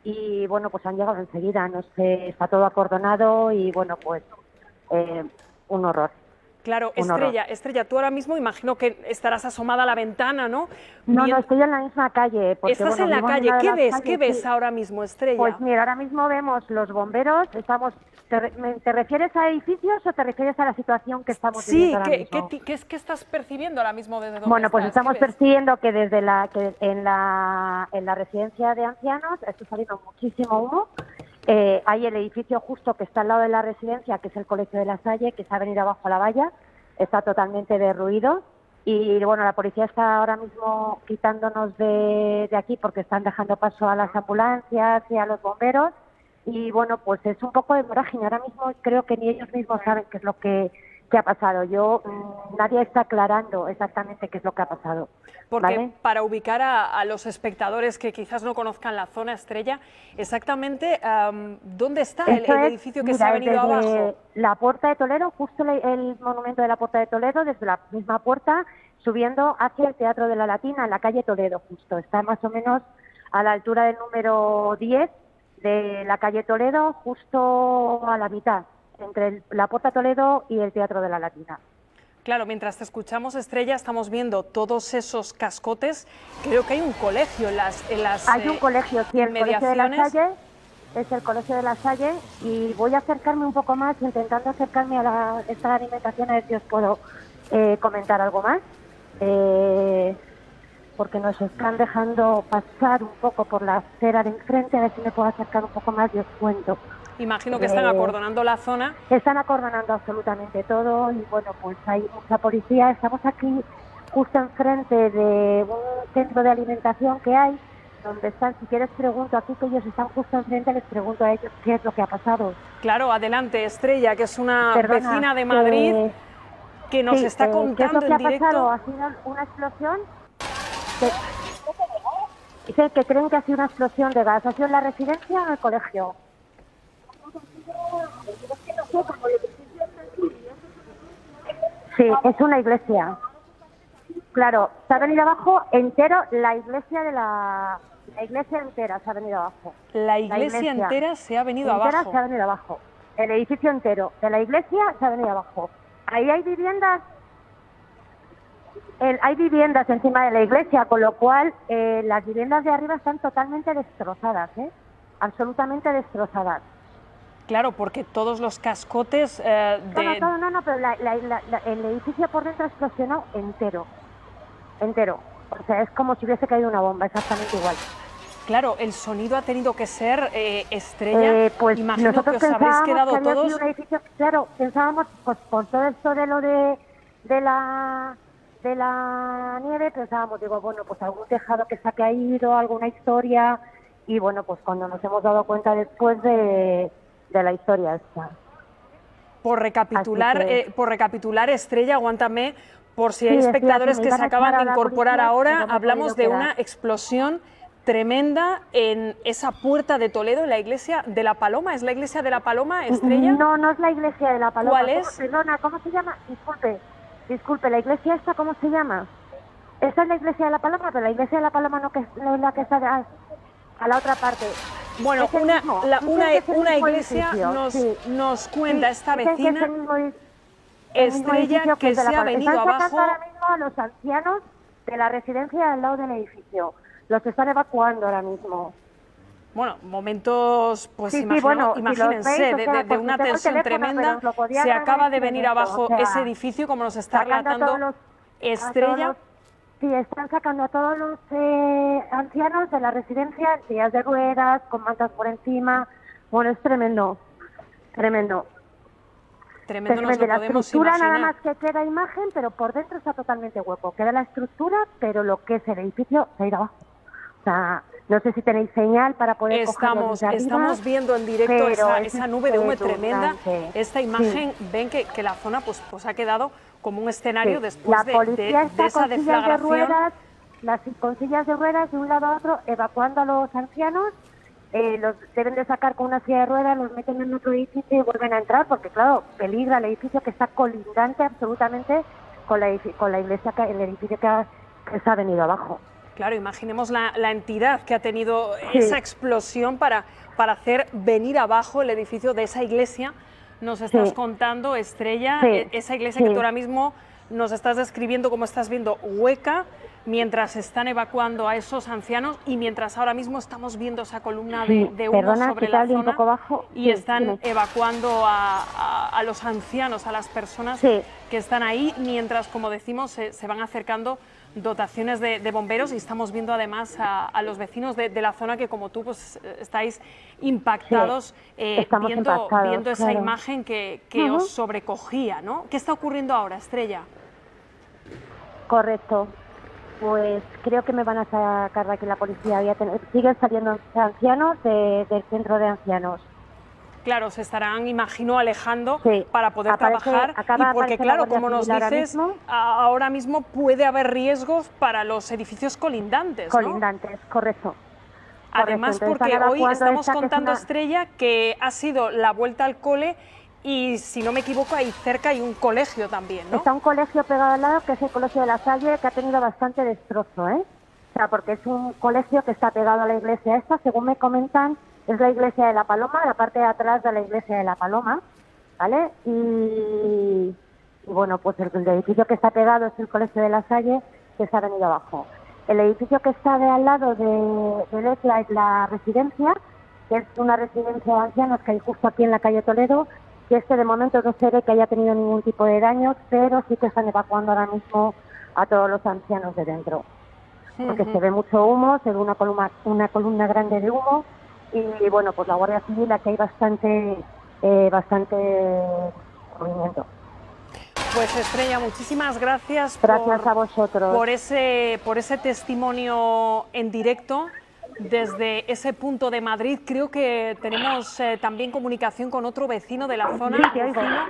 y bueno, pues han llegado enseguida, no sé, está todo acordonado y bueno, pues eh, un horror. Claro, un Estrella, horror. Estrella, tú ahora mismo imagino que estarás asomada a la ventana, ¿no? No, Bien. no, estoy en la misma calle. Porque, Estás bueno, en la vivo calle, una de ¿qué las ves? calles, ¿Qué ves sí. ahora mismo, Estrella? Pues mira, ahora mismo vemos los bomberos, estamos... ¿Te, re- me- ¿te refieres a edificios o te refieres a la situación que estamos Sí, viviendo ahora ¿qué, mismo? qué, qué es que estás percibiendo ahora mismo desde dónde Bueno, pues estás? estamos ¿Qué ves? percibiendo que desde la que en la en la residencia de ancianos está saliendo muchísimo humo. Eh, hay el edificio justo que está al lado de la residencia, que es el Colegio de la Salle, que se ha venido abajo a la valla, está totalmente derruido. Y bueno, la policía está ahora mismo quitándonos de, de aquí porque están dejando paso a las ambulancias y a los bomberos. Y bueno, pues es un poco de vorágine. Ahora mismo creo que ni ellos mismos saben qué es lo que, que ha pasado. Yo, mmm, nadie está aclarando exactamente qué es lo que ha pasado. Porque ¿vale? para ubicar a, a los espectadores que quizás no conozcan la zona, Estrella, exactamente um, ¿dónde está el, Eso el es, edificio que mira, se ha venido desde abajo? La Puerta de Toledo, justo el, el monumento de la Puerta de Toledo, desde la misma puerta, subiendo hacia el Teatro de la Latina, en la calle Toledo, justo. Está más o menos a la altura del número diez de la calle Toledo, justo a la mitad, entre el- la Puerta Toledo y el Teatro de la Latina. Claro, mientras te escuchamos, Estrella, estamos viendo todos esos cascotes. Creo que hay un colegio en las, en las Hay un eh, colegio, sí, el Colegio de la inmediaciones. Salle, es el Colegio de la Salle, y voy a acercarme un poco más, intentando acercarme a la, esta alimentación, a ver si os puedo eh, comentar algo más, eh, porque nos están dejando pasar un poco por la acera de enfrente, a ver si me puedo acercar un poco más y os cuento. Imagino que están Eh, acordonando la zona. Están acordonando absolutamente todo y bueno, pues hay mucha policía. Estamos aquí justo enfrente de un centro de alimentación que hay, donde están, si quieres pregunto, aquí que ellos están justo enfrente, les pregunto a ellos qué es lo que ha pasado. Claro, adelante, Estrella, que es una Perdona, vecina de Madrid eh, que nos sí, está eh, ¿qué es contando lo que en ha directo. pasado? Ha sido una explosión. Que, dice que creen que ha sido una explosión de gas. ¿Ha sido en la residencia o en el colegio? Sí, es una iglesia. Claro, se ha venido abajo entero la iglesia de la... La iglesia entera se ha venido abajo. La iglesia entera se ha venido entera abajo. se ha venido abajo. El edificio entero de la iglesia se ha venido abajo. Ahí hay viviendas, el- hay viviendas encima de la iglesia, con lo cual eh, las viviendas de arriba están totalmente destrozadas, ¿eh? Absolutamente destrozadas. Claro, porque todos los cascotes eh, No, no, de... no, no, no, pero la- la- la- la- el edificio por dentro explosionó entero, entero. O sea, es como si hubiese caído una bomba, exactamente igual. Claro, el sonido ha tenido que ser eh, Estrella. Eh, pues Imagino que nosotros os habréis pensábamos quedado que había todos... sido un edificio, claro, pensábamos, pues por todo esto de lo de, de la de la nieve, pensábamos, digo, bueno, pues algún tejado que se ha caído, alguna historia, y bueno, pues cuando nos hemos dado cuenta después de, de la historia esta. Por recapitular, Así que- eh, por recapitular, Estrella, aguántame, por si hay Sí, estoy espectadores aquí, me que iban se a acaban echar de a la incorporar policía, ahora, pero no he hablamos de podido una quedar. explosión tremenda en esa puerta de Toledo, en la iglesia de la Paloma. ¿Es la iglesia de la Paloma, Estrella? No, no es la iglesia de la Paloma. ¿Cuál ¿Cómo- es? Perdona, ¿cómo se llama? Disculpe, Disculpe, ¿la iglesia esta cómo se llama? Esta es la iglesia de la Paloma, pero la iglesia de la Paloma no que es la que está a, a la otra parte. Bueno, una, mismo, la, una, una iglesia edificio, nos, sí. nos cuenta sí, esta dicen vecina, que es el mismo, el Estrella, mismo que, que se ha venido están abajo. Están ahora mismo a los ancianos de la residencia al lado del edificio. Los están evacuando ahora mismo. Bueno, momentos, pues sí, sí, imagino, bueno, imagínense, si veis, de, sea, de, de una tensión tremenda. Se acaba de venir abajo o sea, ese edificio, como nos está relatando los, Estrella. Los, sí, están sacando a todos los eh, ancianos de la residencia en sillas de ruedas, con mantas por encima. Bueno, es tremendo, tremendo. Tremendo, nos lo la podemos estructura imaginar. Nada más que queda imagen, pero por dentro está totalmente hueco. Queda la estructura, pero lo que es el edificio se ha ido abajo. O sea, no sé si tenéis señal para poder Estamos, cogerlo desde estamos arriba, viendo en directo esa, esa nube de humo tremenda. Esta imagen, sí. ven que, que la zona pues, pues ha quedado como un escenario sí. después la de, policía de, está de esa con sillas deflagración. De ruedas, las con sillas de ruedas de un lado a otro, evacuando a los ancianos. Eh, los deben de sacar con una silla de ruedas, los meten en otro edificio y vuelven a entrar, porque claro, peligra el edificio que está colindante absolutamente con la, con la iglesia, que, el edificio que, ha, que se ha venido abajo. Claro, imaginemos la, la entidad que ha tenido sí. esa explosión para, para hacer venir abajo el edificio de esa iglesia. Nos estás sí. contando, Estrella, sí. esa iglesia sí. que tú ahora mismo nos estás describiendo como estás viendo hueca, mientras están evacuando a esos ancianos y mientras ahora mismo estamos viendo esa columna sí. de, de humo Perdona, sobre la zona un poco bajo. y sí, están sí. evacuando a, a, a los ancianos, a las personas sí. que están ahí, mientras, como decimos, se, se van acercando dotaciones de, de bomberos y estamos viendo además a, a los vecinos de, de la zona que, como tú, pues estáis impactados, sí, eh, viendo, impactados, viendo esa claro. imagen que, que uh-huh. os sobrecogía, ¿no? ¿Qué está ocurriendo ahora, Estrella? Correcto. Pues creo que me van a sacar de aquí la policía. Voy a tener, siguen saliendo ancianos de, del centro de ancianos. Claro, se estarán, imagino, alejando sí. para poder Aparece, trabajar y porque, claro, como nos dices, ahora mismo, ahora mismo puede haber riesgos para los edificios colindantes, ¿no? Colindantes, correcto. Además, correcto. porque hoy estamos esta, contando, una... Estrella, que ha sido la vuelta al cole y, si no me equivoco, ahí cerca hay un colegio también, ¿no? Está un colegio pegado al lado, que es el Colegio de la Salle, que ha tenido bastante destrozo, ¿eh? O sea, porque es un colegio que está pegado a la iglesia esta, según me comentan, es la iglesia de la Paloma, la parte de atrás de la iglesia de la Paloma, ¿vale? Y, y bueno, pues el, el edificio que está pegado es el Colegio de la Salle, que se ha venido abajo. El edificio que está de al lado de, de Lecla es la residencia, que es una residencia de ancianos que hay justo aquí en la calle Toledo, y este de momento no se ve que haya tenido ningún tipo de daños, pero sí que están evacuando ahora mismo a todos los ancianos de dentro. Porque uh-huh. se ve mucho humo, se ve una columna, una columna grande de humo, y bueno, pues la Guardia Civil, aquí hay bastante, eh, bastante movimiento. Pues Estrella, muchísimas gracias, gracias por, a vosotros. por ese por ese testimonio en directo desde ese punto de Madrid. Creo que tenemos eh, también comunicación con otro vecino de la zona. Sí, Rufino.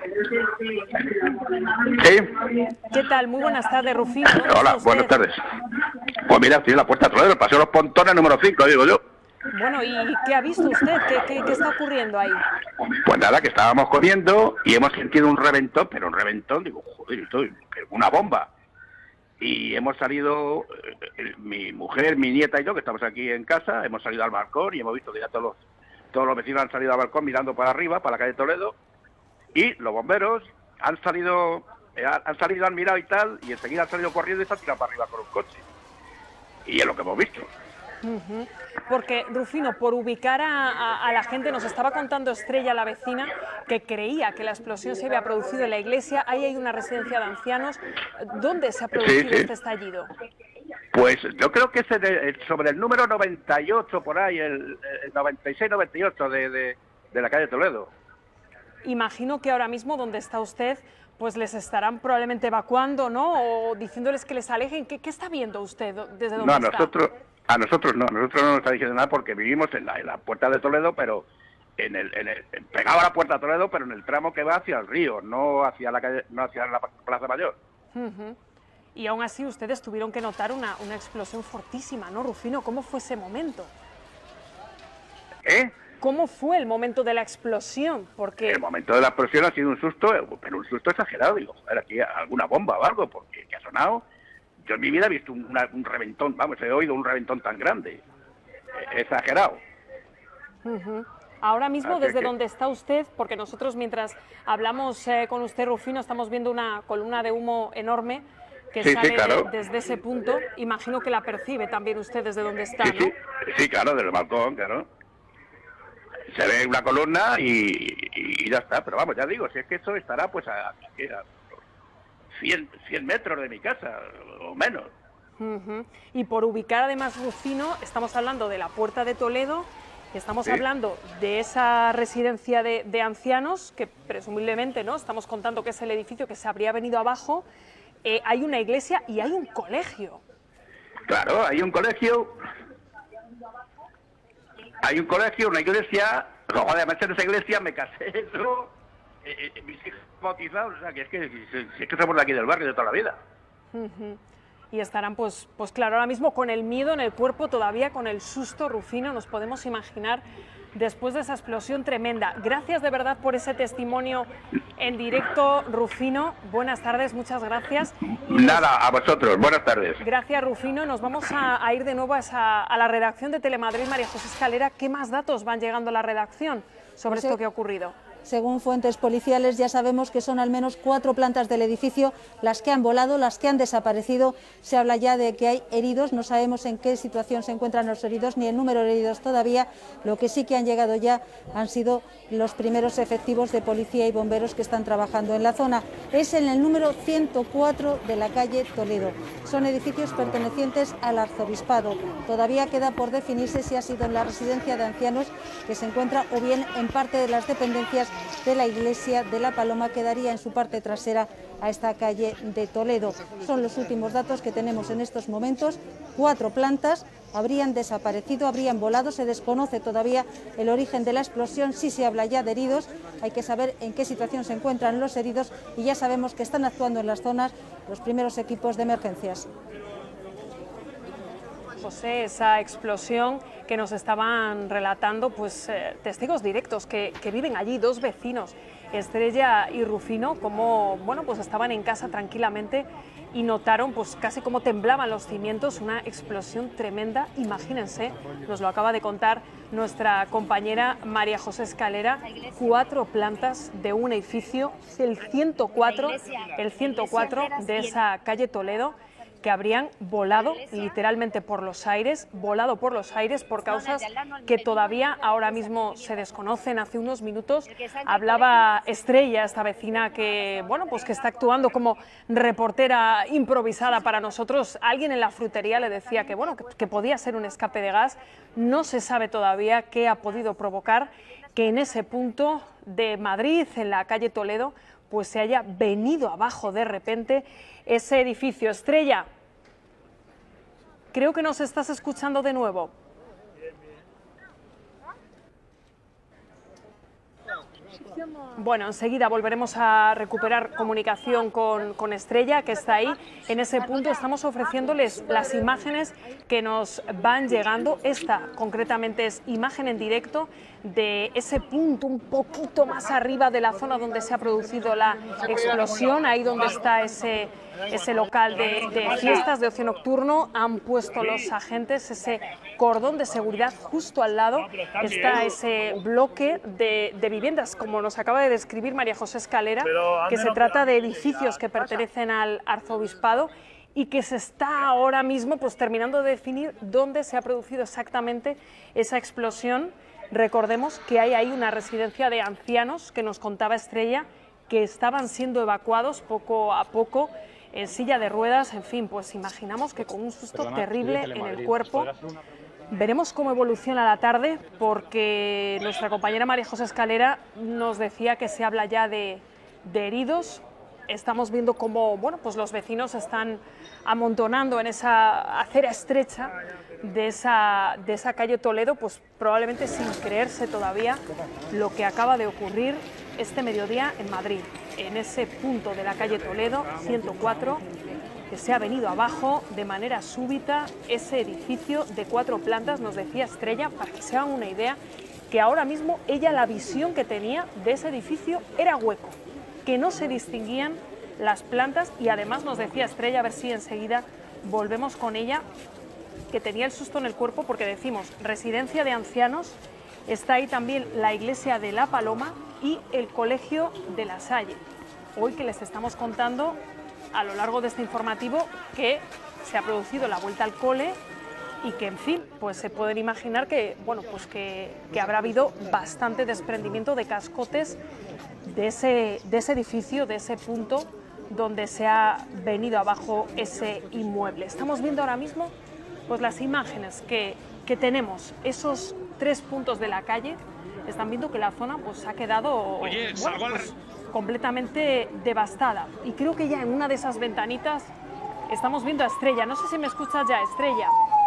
Sí. ¿Qué tal? Muy buenas tardes, Rufino. Hola, buenas tardes. Pues mira, estoy en la Puerta de Toledo, el Paseo de los Pontones número cinco, digo yo. Bueno, ¿y qué ha visto usted? ¿Qué, qué, qué está ocurriendo ahí? Pues nada, que estábamos comiendo y hemos sentido un reventón, pero un reventón, digo, joder, esto es una bomba. Y hemos salido, eh, mi mujer, mi nieta y yo, que estamos aquí en casa, hemos salido al balcón y hemos visto que ya todos los, todos los vecinos han salido al balcón mirando para arriba, para la calle Toledo, y los bomberos han salido, eh, han salido, han mirado y tal, y enseguida han salido corriendo y se han tirado para arriba con un coche. Y es lo que hemos visto. Uh-huh. Porque, Rufino, por ubicar a, a, a la gente, nos estaba contando Estrella, la vecina, que creía que la explosión se había producido en la iglesia. Ahí hay una residencia de ancianos. ¿Dónde se ha producido sí, sí. este estallido? Pues yo creo que es de, sobre el número noventa y ocho, por ahí, el, el noventa y seis noventa y ocho de, de, de la calle Toledo. Imagino que ahora mismo, donde está usted, pues les estarán probablemente evacuando, ¿no? O diciéndoles que les alejen. ¿Qué, qué está viendo usted desde dónde no, está? Nosotros, a nosotros no, nosotros no nos está diciendo nada porque vivimos en la, en la Puerta de Toledo, pero en el, en el pegado a la Puerta de Toledo, pero en el tramo que va hacia el río, no hacia la calle, no hacia la Plaza Mayor. Uh-huh. Y aún así ustedes tuvieron que notar una, una explosión fortísima, ¿no, Rufino? ¿Cómo fue ese momento? ¿Eh? ¿Cómo fue el momento de la explosión? Porque el momento de la explosión ha sido un susto, pero un susto exagerado. Digo, joder, aquí alguna bomba o algo, porque que ha sonado. Yo en mi vida he visto un, una, un reventón, vamos, he oído un reventón tan grande. Eh, exagerado. Uh-huh. Ahora mismo, Así desde que... donde está usted, porque nosotros mientras hablamos eh, con usted, Rufino, estamos viendo una columna de humo enorme que sí, sale sí, claro. de, desde ese punto. Imagino que la percibe también usted desde donde está, sí, ¿no? Sí, sí, claro, desde el balcón, claro. Se ve una columna y, y ya está, pero vamos, ya digo, si es que eso estará pues a, a cien, cien metros de mi casa, o menos. Uh-huh. Y por ubicar además, Rufino, estamos hablando de la Puerta de Toledo, y estamos sí. hablando de esa residencia de, de ancianos, que presumiblemente, ¿no?, estamos contando que es el edificio que se habría venido abajo. Eh, hay una iglesia y hay un colegio. Claro, hay un colegio... Hay un colegio, una iglesia, luego además en esa iglesia me casé, ¿no? Eh, eh, mis hijos bautizados, o sea, que es que, si es que somos de aquí del barrio de toda la vida. Uh-huh. Y estarán, pues, pues claro, ahora mismo con el miedo en el cuerpo, todavía con el susto, Rufino, nos podemos imaginar después de esa explosión tremenda. Gracias de verdad por ese testimonio en directo, Rufino. Buenas tardes, muchas gracias. Y Nada, nos... a vosotros, buenas tardes. Gracias, Rufino. Nos vamos a, a ir de nuevo a, esa, a la redacción de Telemadrid. María José Escalera, ¿qué más datos van llegando a la redacción sobre pues esto que ha ocurrido? Según fuentes policiales, ya sabemos que son al menos cuatro plantas del edificio las que han volado, las que han desaparecido. Se habla ya de que hay heridos, no sabemos en qué situación se encuentran los heridos ni el número de heridos todavía. Lo que sí que han llegado ya han sido los primeros efectivos de policía y bomberos que están trabajando en la zona. Es en el número ciento cuatro de la calle Toledo. Son edificios pertenecientes al arzobispado. Todavía queda por definirse si ha sido en la residencia de ancianos que se encuentra o bien en parte de las dependencias de la iglesia de La Paloma, que daría en su parte trasera a esta calle de Toledo. Son los últimos datos que tenemos en estos momentos. Cuatro plantas habrían desaparecido, habrían volado. Se desconoce todavía el origen de la explosión. Sí se habla ya de heridos. Hay que saber en qué situación se encuentran los heridos y ya sabemos que están actuando en las zonas los primeros equipos de emergencias. José, esa explosión que nos estaban relatando pues eh, testigos directos que, que viven allí, dos vecinos, Estrella y Rufino, como bueno, pues estaban en casa tranquilamente y notaron pues casi como temblaban los cimientos, una explosión tremenda. Imagínense, nos lo acaba de contar nuestra compañera María José Escalera, cuatro plantas de un edificio, el ciento cuatro, el ciento cuatro de esa calle Toledo, que habrían volado literalmente por los aires, volado por los aires por causas que todavía ahora mismo se desconocen. Hace unos minutos hablaba Estrella, esta vecina que, bueno, pues que está actuando como reportera improvisada para nosotros. Alguien en la frutería le decía que, bueno, que, que podía ser un escape de gas. No se sabe todavía qué ha podido provocar que en ese punto de Madrid, en la calle Toledo, pues se haya venido abajo de repente ese edificio. Estrella, creo que nos estás escuchando de nuevo. Bueno, enseguida volveremos a recuperar comunicación con, con Estrella, que está ahí. En ese punto estamos ofreciéndoles las imágenes que nos van llegando. Esta, concretamente, es imagen en directo de ese punto un poquito más arriba de la zona donde se ha producido la explosión, ahí donde está ese, ese local de, de fiestas, de ocio nocturno. Han puesto los agentes ese cordón de seguridad justo al lado. Está ese bloque de, de viviendas, como nos acaba de describir María José Escalera, que se trata de edificios que pertenecen al arzobispado y que se está ahora mismo pues terminando de definir dónde se ha producido exactamente esa explosión. Recordemos que hay ahí una residencia de ancianos, que nos contaba Estrella, que estaban siendo evacuados poco a poco en silla de ruedas. En fin, pues imaginamos que con un susto Perdona, terrible en el cuerpo. Veremos cómo evoluciona la tarde, porque nuestra compañera María José Escalera nos decía que se habla ya de, de heridos. Estamos viendo cómo, bueno, pues los vecinos están amontonando en esa acera estrecha de esa, de esa calle Toledo, pues probablemente sin creerse todavía lo que acaba de ocurrir este mediodía en Madrid, en ese punto de la calle Toledo, ciento cuatro, que se ha venido abajo de manera súbita ese edificio de cuatro plantas, nos decía Estrella, para que se hagan una idea, que ahora mismo ella la visión que tenía de ese edificio era hueco, que no se distinguían las plantas y además nos decía Estrella, a ver si enseguida volvemos con ella, que tenía el susto en el cuerpo porque decimos residencia de ancianos, está ahí también la iglesia de La Paloma y el colegio de La Salle. Hoy que les estamos contando a lo largo de este informativo que se ha producido la vuelta al cole y que, en fin, pues se pueden imaginar que, bueno, pues que, que habrá habido bastante desprendimiento de cascotes de ese, de ese edificio, de ese punto donde se ha venido abajo ese inmueble. Estamos viendo ahora mismo pues las imágenes que, que tenemos, esos tres puntos de la calle. Están viendo que la zona pues ha quedado Oye, bueno, pues, completamente devastada. Y creo que ya en una de esas ventanitas estamos viendo a Estrella. No sé si me escuchas ya, Estrella.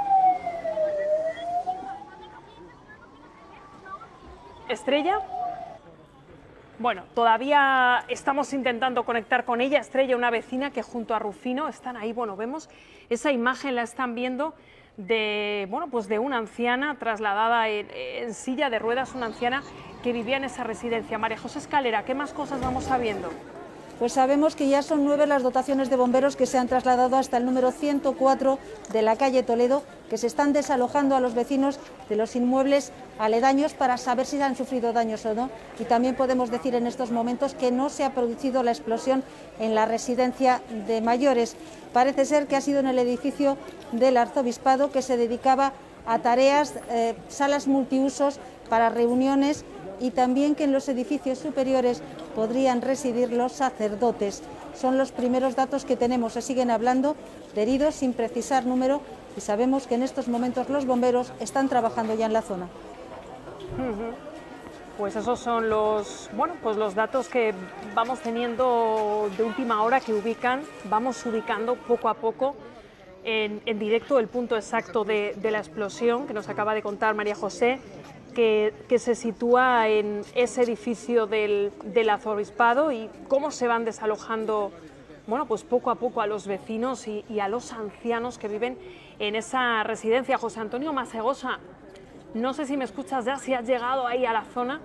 ¿Estrella? Bueno, todavía estamos intentando conectar con ella. Estrella, una vecina que junto a Rufino están ahí. Bueno, vemos esa imagen, la están viendo, de, bueno, pues de una anciana trasladada en, en silla de ruedas, una anciana que vivía en esa residencia. María José Escalera, ¿qué más cosas vamos sabiendo? Pues sabemos que ya son nueve las dotaciones de bomberos que se han trasladado hasta el número ciento cuatro de la calle Toledo, que se están desalojando a los vecinos de los inmuebles aledaños para saber si han sufrido daños o no. Y también podemos decir en estos momentos que no se ha producido la explosión en la residencia de mayores. Parece ser que ha sido en el edificio del Arzobispado, que se dedicaba a tareas, eh, salas multiusos para reuniones, y también que en los edificios superiores podrían residir los sacerdotes. Son los primeros datos que tenemos. Se siguen hablando de heridos sin precisar número y sabemos que en estos momentos los bomberos están trabajando ya en la zona. Pues esos son los, bueno, pues los datos que vamos teniendo de última hora, que ubican, vamos ubicando poco a poco en, en directo el punto exacto de, de la explosión que nos acaba de contar María José. Que, que se sitúa en ese edificio del, del Arzobispado, y cómo se van desalojando, bueno, pues poco a poco a los vecinos y, y a los ancianos que viven en esa residencia. José Antonio Masegosa, no sé si me escuchas ya, si has llegado ahí a la zona.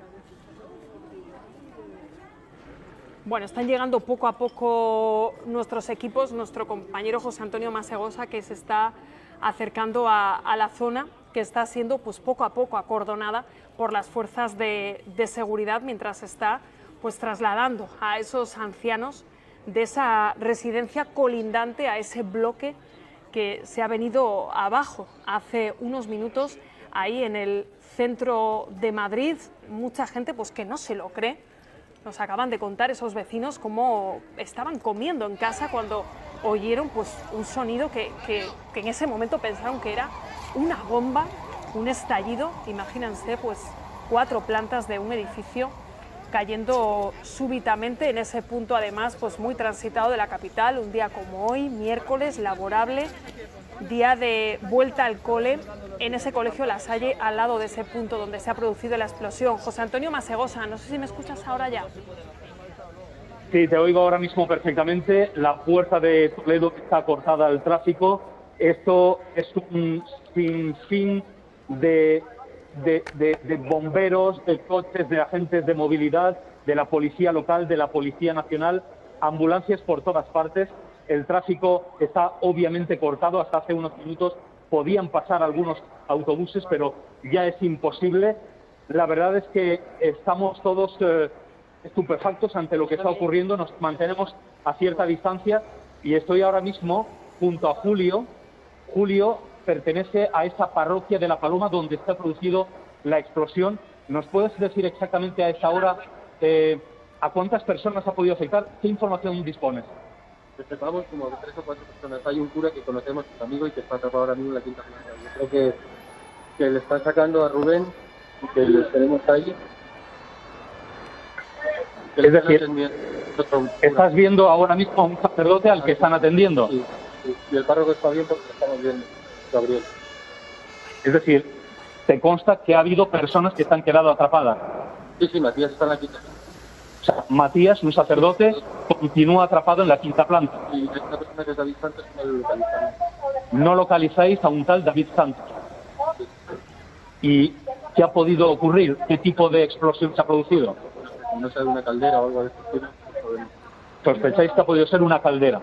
Bueno, están llegando poco a poco nuestros equipos, nuestro compañero José Antonio Masegosa, que se está acercando a, a la zona, que está siendo pues poco a poco acordonada por las fuerzas de, de seguridad, mientras está pues trasladando a esos ancianos de esa residencia colindante a ese bloque que se ha venido abajo hace unos minutos ahí en el centro de Madrid. Mucha gente pues que no se lo cree. Nos acaban de contar esos vecinos cómo estaban comiendo en casa cuando oyeron pues un sonido que, que, que en ese momento pensaron que era una bomba, un estallido. Imagínense pues cuatro plantas de un edificio cayendo súbitamente en ese punto, además pues muy transitado de la capital, un día como hoy, miércoles, laborable, día de vuelta al cole, en ese colegio La Salle, al lado de ese punto donde se ha producido la explosión. José Antonio Masegosa, no sé si me escuchas ahora ya. Sí, te oigo ahora mismo perfectamente. La puerta de Toledo está cortada al tráfico. Esto es un sinfín de, de, de, de bomberos, de coches, de agentes de movilidad, de la policía local, de la policía nacional, ambulancias por todas partes. El tráfico está obviamente cortado. Hasta hace unos minutos podían pasar algunos autobuses, pero ya es imposible. La verdad es que estamos todos eh, estupefactos ante lo que está ocurriendo. Nos mantenemos a cierta distancia y estoy ahora mismo junto a Julio. Julio pertenece a esa parroquia de La Paloma donde se ha producido la explosión. ¿Nos puedes decir exactamente a esa hora eh, a cuántas personas ha podido afectar? ¿Qué información dispones? Sepamos como de tres o cuatro personas. Hay un cura que conocemos, su amigo, y que está atrapado ahora mismo en la quinta planta. Yo creo que, que le están sacando a Rubén y que les tenemos ahí. Que es decir, ¿estás viendo ahora mismo a un sacerdote al que están atendiendo? Sí, sí. Y el párroco está bien porque lo estamos viendo, Gabriel. Es decir, ¿te consta que ha habido personas que se han quedado atrapadas? Sí, sí, Matías está en la quinta planta. O sea, Matías, un sacerdote, continúa atrapado en la quinta planta. Y esta persona que es David Santos no lo localizamos. No localizáis a un tal David Santos. Y ¿Qué ha podido ocurrir? ¿Qué tipo de explosión se ha producido? No sé, una caldera o algo de este tipo. ¿Sospecháis que ha podido ser una caldera?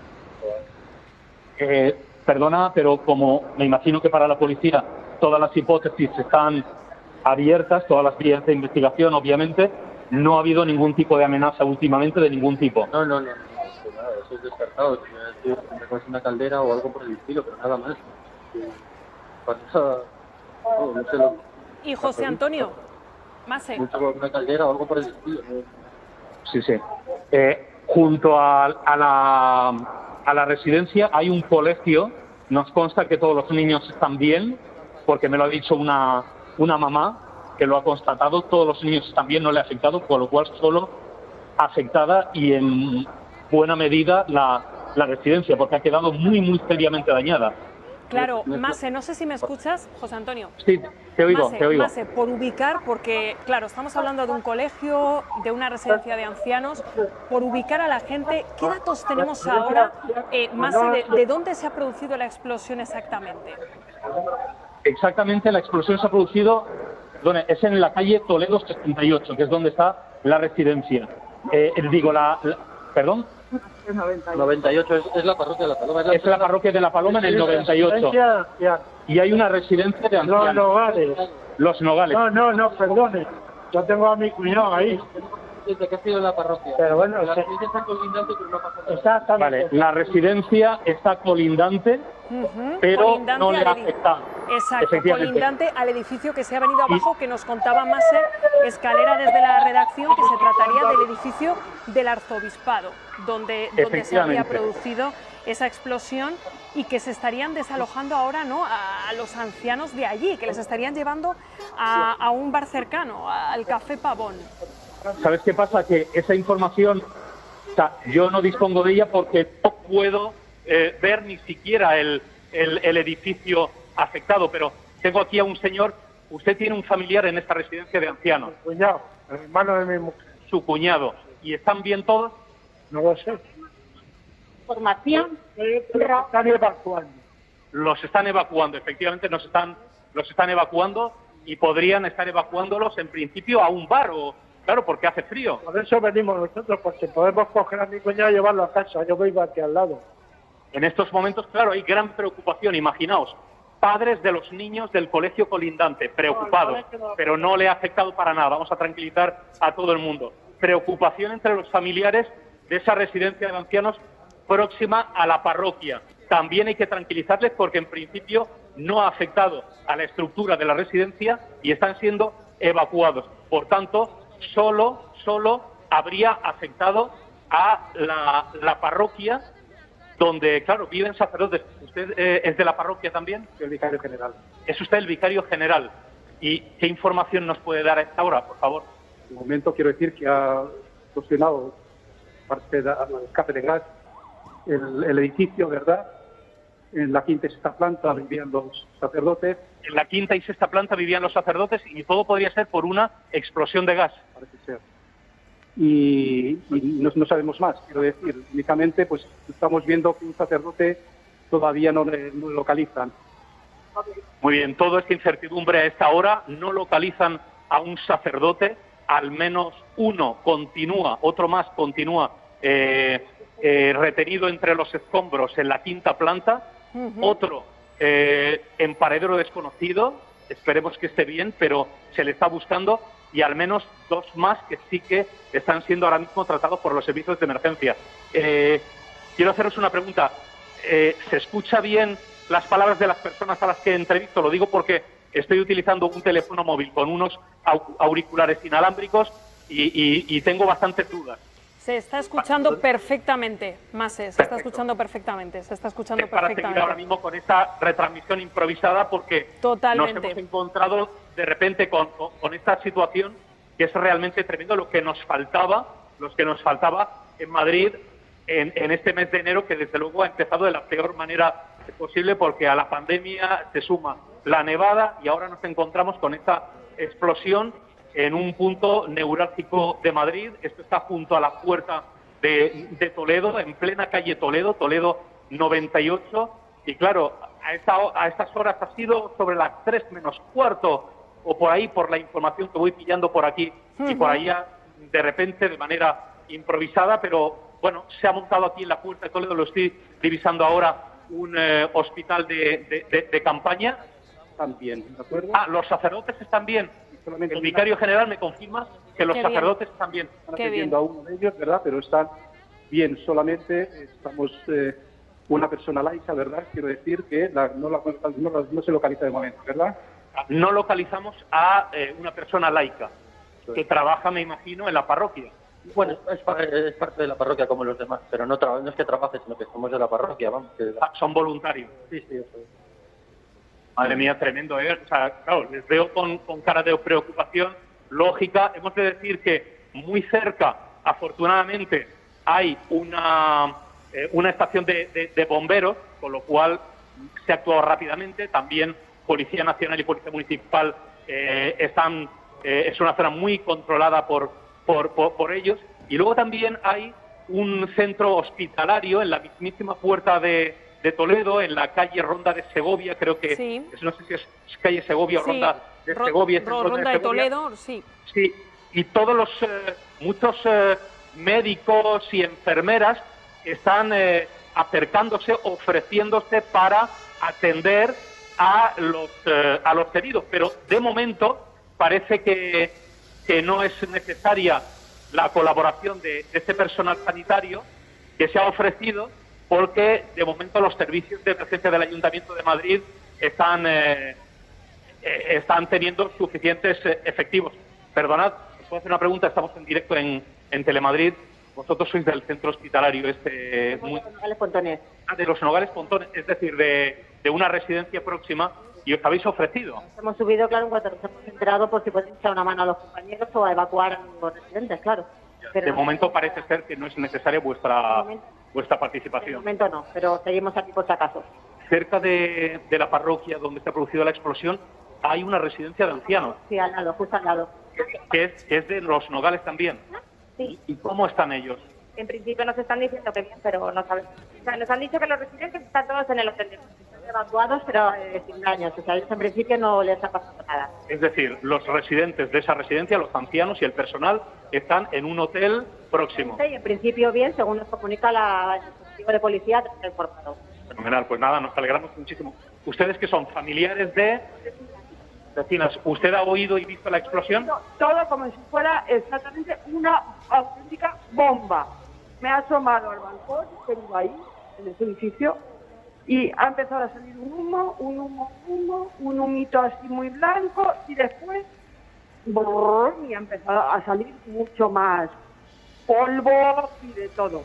Eh, perdona, pero como me imagino que para la policía todas las hipótesis están abiertas, todas las vías de investigación, obviamente, no ha habido ningún tipo de amenaza últimamente de ningún tipo. No, no, no, no, nada, eso es descartado. Es una caldera o algo por el estilo, pero nada más. Pasa, no, no sé lo... Y José Antonio, Mase. Una caldera o algo por el estilo. ¿no? Sí, sí. Eh, junto a, a, la, a la residencia hay un colegio. Nos consta que todos los niños están bien, porque me lo ha dicho una, una mamá que lo ha constatado. Todos los niños están bien, no le ha afectado, por lo cual solo afectada y en buena medida la, la residencia, porque ha quedado muy, muy seriamente dañada. Claro, Mase, no sé si me escuchas, José Antonio. Sí, te oigo, Mase, te oigo. Mase, por ubicar, porque, claro, estamos hablando de un colegio, de una residencia de ancianos, por ubicar a la gente, ¿qué datos tenemos ahora, eh, Mase, de, de dónde se ha producido la explosión exactamente? Exactamente, la explosión se ha producido, perdón, es en la calle Toledo sesenta y ocho, que es donde está la residencia. Eh, digo, la, la... ¿Perdón? noventa y ocho, es, es la parroquia de la Paloma. Es la, es la parroquia de la Paloma en el noventa y ocho. Y hay una residencia de ancianos. Los Nogales. Los Nogales. No, no, no, perdone. Yo tengo a mi cuñado ahí. ¿De qué ha sido la parroquia? Pero bueno, la se... residencia está colindante, pero no pasa nada. Exactamente. Vale, la residencia está colindante, uh-huh. pero colindante no le ha afectado. Exacto, colindante al edificio que se ha venido abajo, que nos contaba Mase, escalera desde la redacción, que se trataría del edificio del arzobispado, donde, donde se había producido esa explosión y que se estarían desalojando ahora, ¿no?, a, a los ancianos de allí, que les estarían llevando a, a un bar cercano, al Café Pavón. ¿Sabes qué pasa? Que esa información, o sea, yo no dispongo de ella porque no puedo eh, ver ni siquiera el, el, el edificio afectado, pero tengo aquí a un señor. Usted tiene un familiar en esta residencia de ancianos. Mi cuñado, el hermano de mi mujer. Su cuñado. ¿Y están bien todos? No lo sé. Información. Están evacuando. Los están evacuando, efectivamente, nos están, los están evacuando y podrían estar evacuándolos en principio a un bar o... Claro, porque hace frío. Por eso venimos nosotros, porque podemos coger a mi cuñado y llevarlo a casa. Yo vivo aquí al lado. En estos momentos, claro, hay gran preocupación. Imaginaos, padres de los niños del colegio colindante, preocupados, pero no le ha afectado para nada. Vamos a tranquilizar a todo el mundo. Preocupación entre los familiares de esa residencia de ancianos próxima a la parroquia. También hay que tranquilizarles porque en principio no ha afectado a la estructura de la residencia y están siendo evacuados. Por tanto, solo, solo habría afectado a la, la parroquia donde, claro, viven sacerdotes. ¿Usted eh, es de la parroquia también? Soy el vicario general. Es usted el vicario general. ¿Y qué información nos puede dar a esta hora, por favor? De momento quiero decir que ha funcionado parte del escape de gas el, el edificio, ¿verdad? En la quinta y sexta planta vivían los sacerdotes. En la quinta y sexta planta vivían los sacerdotes y todo podría ser por una explosión de gas. Parece ser. Y, y no, no sabemos más, quiero decir. Únicamente pues estamos viendo que un sacerdote todavía no le no localizan. Muy bien, todo esta incertidumbre a esta hora, no localizan a un sacerdote, al menos uno continúa, otro más continúa eh, eh, retenido entre los escombros en la quinta planta. Uh-huh. Otro eh, en paradero desconocido, esperemos que esté bien, pero se le está buscando, y al menos dos más que sí que están siendo ahora mismo tratados por los servicios de emergencia. Eh, quiero haceros una pregunta. Eh, ¿Se escucha bien las palabras de las personas a las que entrevisto? Lo digo porque estoy utilizando un teléfono móvil con unos auriculares inalámbricos y, y, y tengo bastantes dudas. Se está escuchando perfectamente, Mase, se está escuchando perfectamente, se está escuchando perfectamente. Para seguir ahora mismo con esta retransmisión improvisada porque Totalmente. Nos hemos encontrado de repente con, con, con esta situación que es realmente tremendo, lo que nos faltaba, lo que nos faltaba en Madrid en, en este mes de enero, que desde luego ha empezado de la peor manera posible porque a la pandemia se suma la nevada y ahora nos encontramos con esta explosión en un punto neurálgico de Madrid. Esto está junto a la puerta de, de Toledo, en plena calle Toledo, Toledo noventa y ocho. Y claro, a, esta, a estas horas ha sido sobre las tres menos cuarto o por ahí, por la información que voy pillando por aquí y por allá, de repente, de manera improvisada, pero bueno, se ha montado aquí en la Puerta de Toledo, lo estoy divisando ahora, un eh, hospital de, de, de, de campaña. También, ¿de acuerdo? Ah, los sacerdotes están bien. El vicario general me confirma que los Qué sacerdotes están bien. Están atendiendo a uno de ellos, ¿verdad? Pero están bien, solamente estamos eh, una persona laica, ¿verdad? Quiero decir que la, no, la, no, la, no se localiza de momento, ¿verdad? No localizamos a eh, una persona laica que trabaja, me imagino, en la parroquia. Bueno, es, es parte de la parroquia como los demás, pero no, no es que trabaje, sino que somos de la parroquia, vamos. Que... Ah, son voluntarios. Sí, sí, eso es. Madre mía, tremendo, ¿eh? O sea, claro, les veo con, con cara de preocupación lógica. Hemos de decir que muy cerca, afortunadamente, hay una, eh, una estación de, de, de bomberos, con lo cual se ha actuado rápidamente. También Policía Nacional y Policía Municipal eh, están, eh, es una zona muy controlada por, por, por, por ellos. Y luego también hay un centro hospitalario en la mismísima puerta de, de Toledo, en la calle Ronda de Segovia, creo que, Sí. es, no sé si es calle Segovia o Sí, Ronda de Ro- Segovia. es Ro- Ronda Ronda de de Segovia. Toledo, sí. Sí, y todos los, eh, muchos eh, médicos y enfermeras están eh, acercándose, ofreciéndose para atender a los, eh, a los heridos. Pero de momento parece que, que no es necesaria la colaboración de, de este personal sanitario que se ha ofrecido, porque de momento los servicios de emergencia del Ayuntamiento de Madrid están, eh, eh, están teniendo suficientes eh, efectivos. Perdonad, os puedo hacer una pregunta, estamos en directo en, en Telemadrid. Vosotros sois del centro hospitalario este... Muy... Nogales Pontones. Ah, de los Nogales Pontones, es decir, de, de una residencia próxima, y os habéis ofrecido. Hemos subido, claro, en cuanto nos hemos enterado, por si pueden echar una mano a los compañeros o a evacuar a los residentes, claro. Pero De momento parece ser que no es necesaria vuestra, momento- vuestra de participación. momento no, pero seguimos aquí por si acaso. Cerca de, de la parroquia donde se ha producido la explosión hay una residencia de ancianos, Sí, al lado, justo al lado. que es, que es de los Nogales también. Sí, ¿Y cómo están ellos? en principio nos están diciendo que bien, pero no sabemos. O sea, nos han dicho que los residentes están todos en el hotel, están evacuados, pero eh, sin daños. O sea, ellos en principio no les ha pasado nada. Es decir, los residentes de esa residencia, los ancianos y el personal, están en un hotel próximo. Sí, en principio bien, según nos comunica la, el dispositivo de policía, está informado. Fenomenal, pues nada, nos alegramos muchísimo. Ustedes que son familiares de vecinas, ¿usted ha oído y visto la explosión? Todo como si fuera exactamente una auténtica bomba. Me ha asomado al balcón, tengo ahí, en ese edificio, y ha empezado a salir un humo, un humo, un humo, un humito así muy blanco, y después, brrr, y ha empezado a salir mucho más polvo y de todo.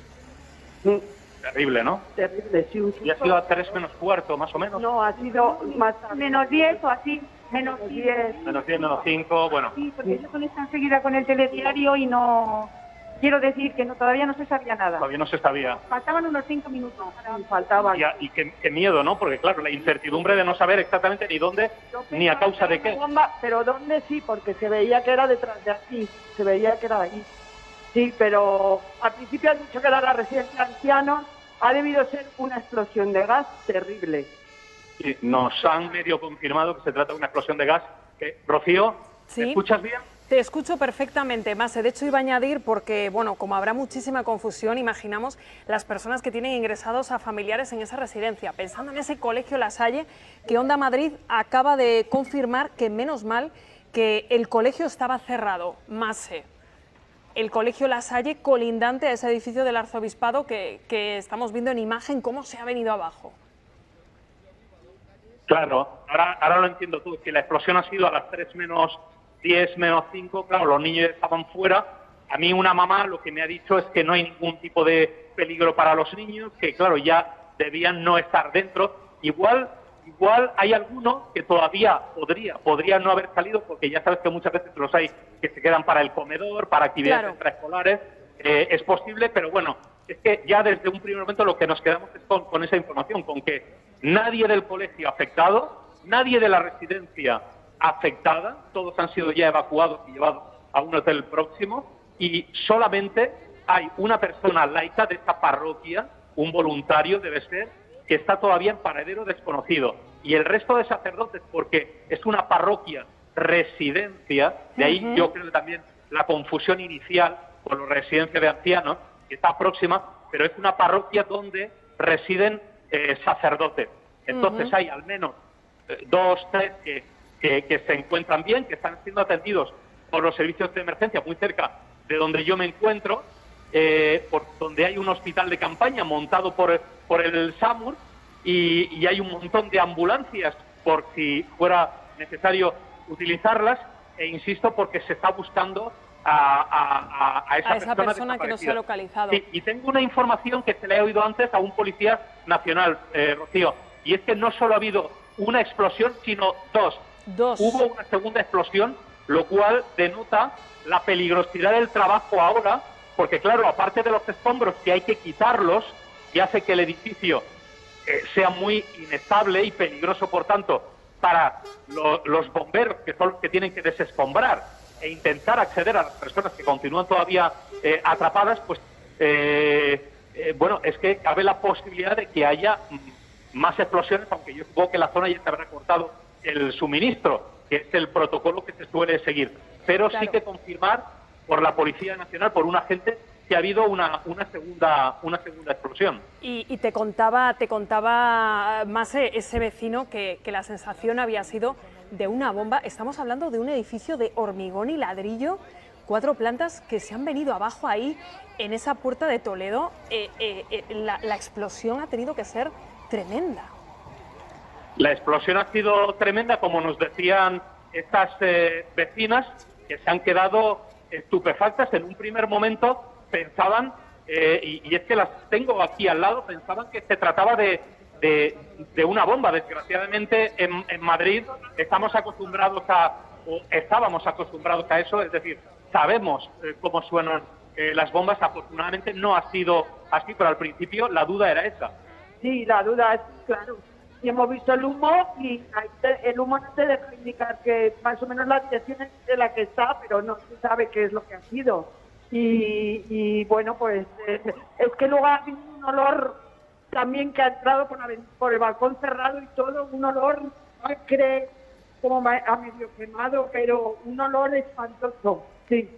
Mm, Terrible, ¿no? Terrible, sí. Un Y ha sido a tres menos cuarto, más o menos. No, ha sido más tarde. Menos diez o así, menos diez. Menos diez, menos cinco, bueno. Sí, porque ellos conectan enseguida con el telediario y no... Quiero decir que no todavía no se sabía nada. Todavía no se sabía. Faltaban unos cinco minutos. Faltaban. Y, a- y qué, qué miedo, ¿no? Porque claro, la incertidumbre de no saber exactamente ni dónde, ni a causa de qué. Bomba, pero ¿dónde? Sí, porque se veía que era detrás de aquí, se veía que era ahí. Sí, pero al principio han dicho que era la residencia de ancianos, ha debido ser una explosión de gas terrible. Sí, nos han medio confirmado que se trata de una explosión de gas. Que, Rocío, Sí. ¿me escuchas bien? Te escucho perfectamente, Mase. De hecho, iba a añadir, porque, bueno, como habrá muchísima confusión, imaginamos las personas que tienen ingresados a familiares en esa residencia. Pensando en ese colegio La Salle, que Onda Madrid acaba de confirmar que, menos mal, que el colegio estaba cerrado. Mase. El colegio La Salle, colindante a ese edificio del arzobispado que, que estamos viendo en imagen, cómo se ha venido abajo. Claro, ahora, ahora lo entiendo tú, que la explosión ha sido a las tres menos diez, menos cinco, claro, los niños estaban fuera. A mí una mamá lo que me ha dicho es que no hay ningún tipo de peligro para los niños, que claro, ya debían no estar dentro. Igual, igual hay alguno que todavía podría, podría no haber salido, porque ya sabes que muchas veces los hay que se quedan para el comedor, para actividades Claro. extraescolares. Eh, es posible, pero bueno, es que ya desde un primer momento lo que nos quedamos es con, con esa información, con que nadie del colegio afectado, nadie de la residencia afectada, todos han sido ya evacuados y llevados a un hotel próximo, y solamente hay una persona laica de esta parroquia, un voluntario debe ser, que está todavía en paradero desconocido, y el resto de sacerdotes, porque es una parroquia residencia, de ahí uh-huh. yo creo que también la confusión inicial con la residencia de ancianos, que está próxima, pero es una parroquia donde residen eh, sacerdotes. Entonces uh-huh. hay al menos eh, dos, tres que, que, que se encuentran bien, que están siendo atendidos por los servicios de emergencia muy cerca de donde yo me encuentro, eh, por donde hay un hospital de campaña montado por, por el SAMUR y, y hay un montón de ambulancias por si fuera necesario utilizarlas, e insisto, porque se está buscando a, a, a esa, a esa persona, persona que no se ha localizado. Sí, y tengo una información que se le he oído antes a un policía nacional, eh, Rocío, y es que no solo ha habido una explosión, sino dos. Dos. Hubo una segunda explosión, lo cual denota la peligrosidad del trabajo ahora, porque claro, aparte de los escombros que hay que quitarlos, y hace que el edificio eh, sea muy inestable y peligroso, por tanto, para lo, los bomberos, que son los que tienen que desescombrar e intentar acceder a las personas que continúan todavía eh, atrapadas, pues eh, eh, bueno, es que cabe la posibilidad de que haya más explosiones, aunque yo supongo que la zona ya se habrá cortado el suministro, que es el protocolo que se suele seguir. Pero claro, sí que confirmar por la Policía Nacional, por un agente, que ha habido una, una segunda una segunda explosión. Y, y te contaba te contaba más ese vecino que, que la sensación había sido de una bomba. Estamos hablando de un edificio de hormigón y ladrillo, cuatro plantas que se han venido abajo ahí en esa puerta de Toledo. Eh, eh, eh, la, la explosión ha tenido que ser tremenda. La explosión ha sido tremenda, como nos decían estas eh, vecinas, que se han quedado estupefactas. En un primer momento pensaban, eh, y, y es que las tengo aquí al lado, pensaban que se trataba de, de, de una bomba. Desgraciadamente en, en Madrid estamos acostumbrados a, o estábamos acostumbrados a eso, es decir, sabemos eh, cómo suenan eh, las bombas. Afortunadamente no ha sido así, pero al principio la duda era esa. Sí, la duda es, claro, y hemos visto el humo y el humo no te deja indicar que más o menos la dirección es de la que está, pero no se sabe qué es lo que ha sido. Y, y bueno, pues eh, es que luego ha habido un olor también que ha entrado por, la, por el balcón cerrado y todo, un olor, acre, como a medio quemado, pero un olor espantoso, sí,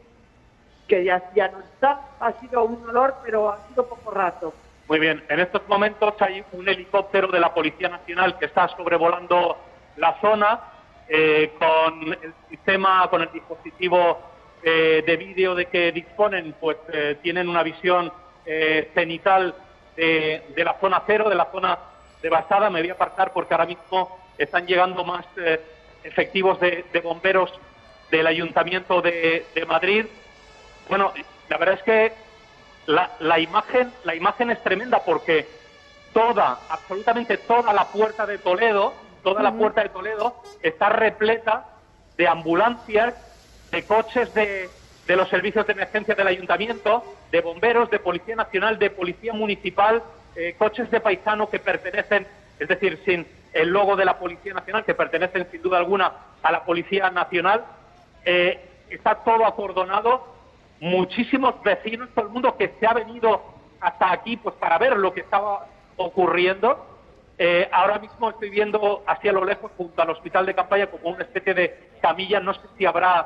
que ya, ya no está, ha sido un olor, pero ha sido poco rato. Muy bien, en estos momentos hay un helicóptero de la Policía Nacional que está sobrevolando la zona eh, con el sistema, con el dispositivo eh, de vídeo de que disponen, pues eh, tienen una visión eh, cenital de, de la zona cero, de la zona devastada. Me voy a apartar porque ahora mismo están llegando más eh, efectivos de, de bomberos del Ayuntamiento de, de Madrid. Bueno, la verdad es que La, la imagen la imagen es tremenda porque toda, absolutamente toda la puerta de Toledo, toda la puerta de Toledo está repleta de ambulancias, de coches de, de los servicios de emergencia del Ayuntamiento, de bomberos, de Policía Nacional, de Policía Municipal, eh, coches de paisano que pertenecen, es decir, sin el logo de la Policía Nacional, que pertenecen sin duda alguna a la Policía Nacional. Eh, está todo acordonado. Muchísimos vecinos, todo el mundo que se ha venido hasta aquí pues para ver lo que estaba ocurriendo. Eh, ahora mismo estoy viendo hacia lo lejos, junto al hospital de campaña, como una especie de camilla. No sé si habrá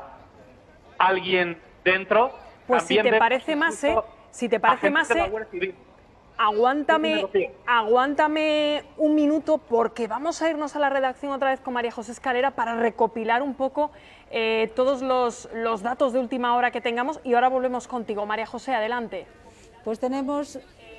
alguien dentro. Pues También si te parece más, ¿eh? Si te parece más, ¿eh? Aguántame, aguántame un minuto porque vamos a irnos a la redacción otra vez con María José Escalera para recopilar un poco eh, todos los, los datos de última hora que tengamos y ahora volvemos contigo. María José, adelante. Pues tenemos...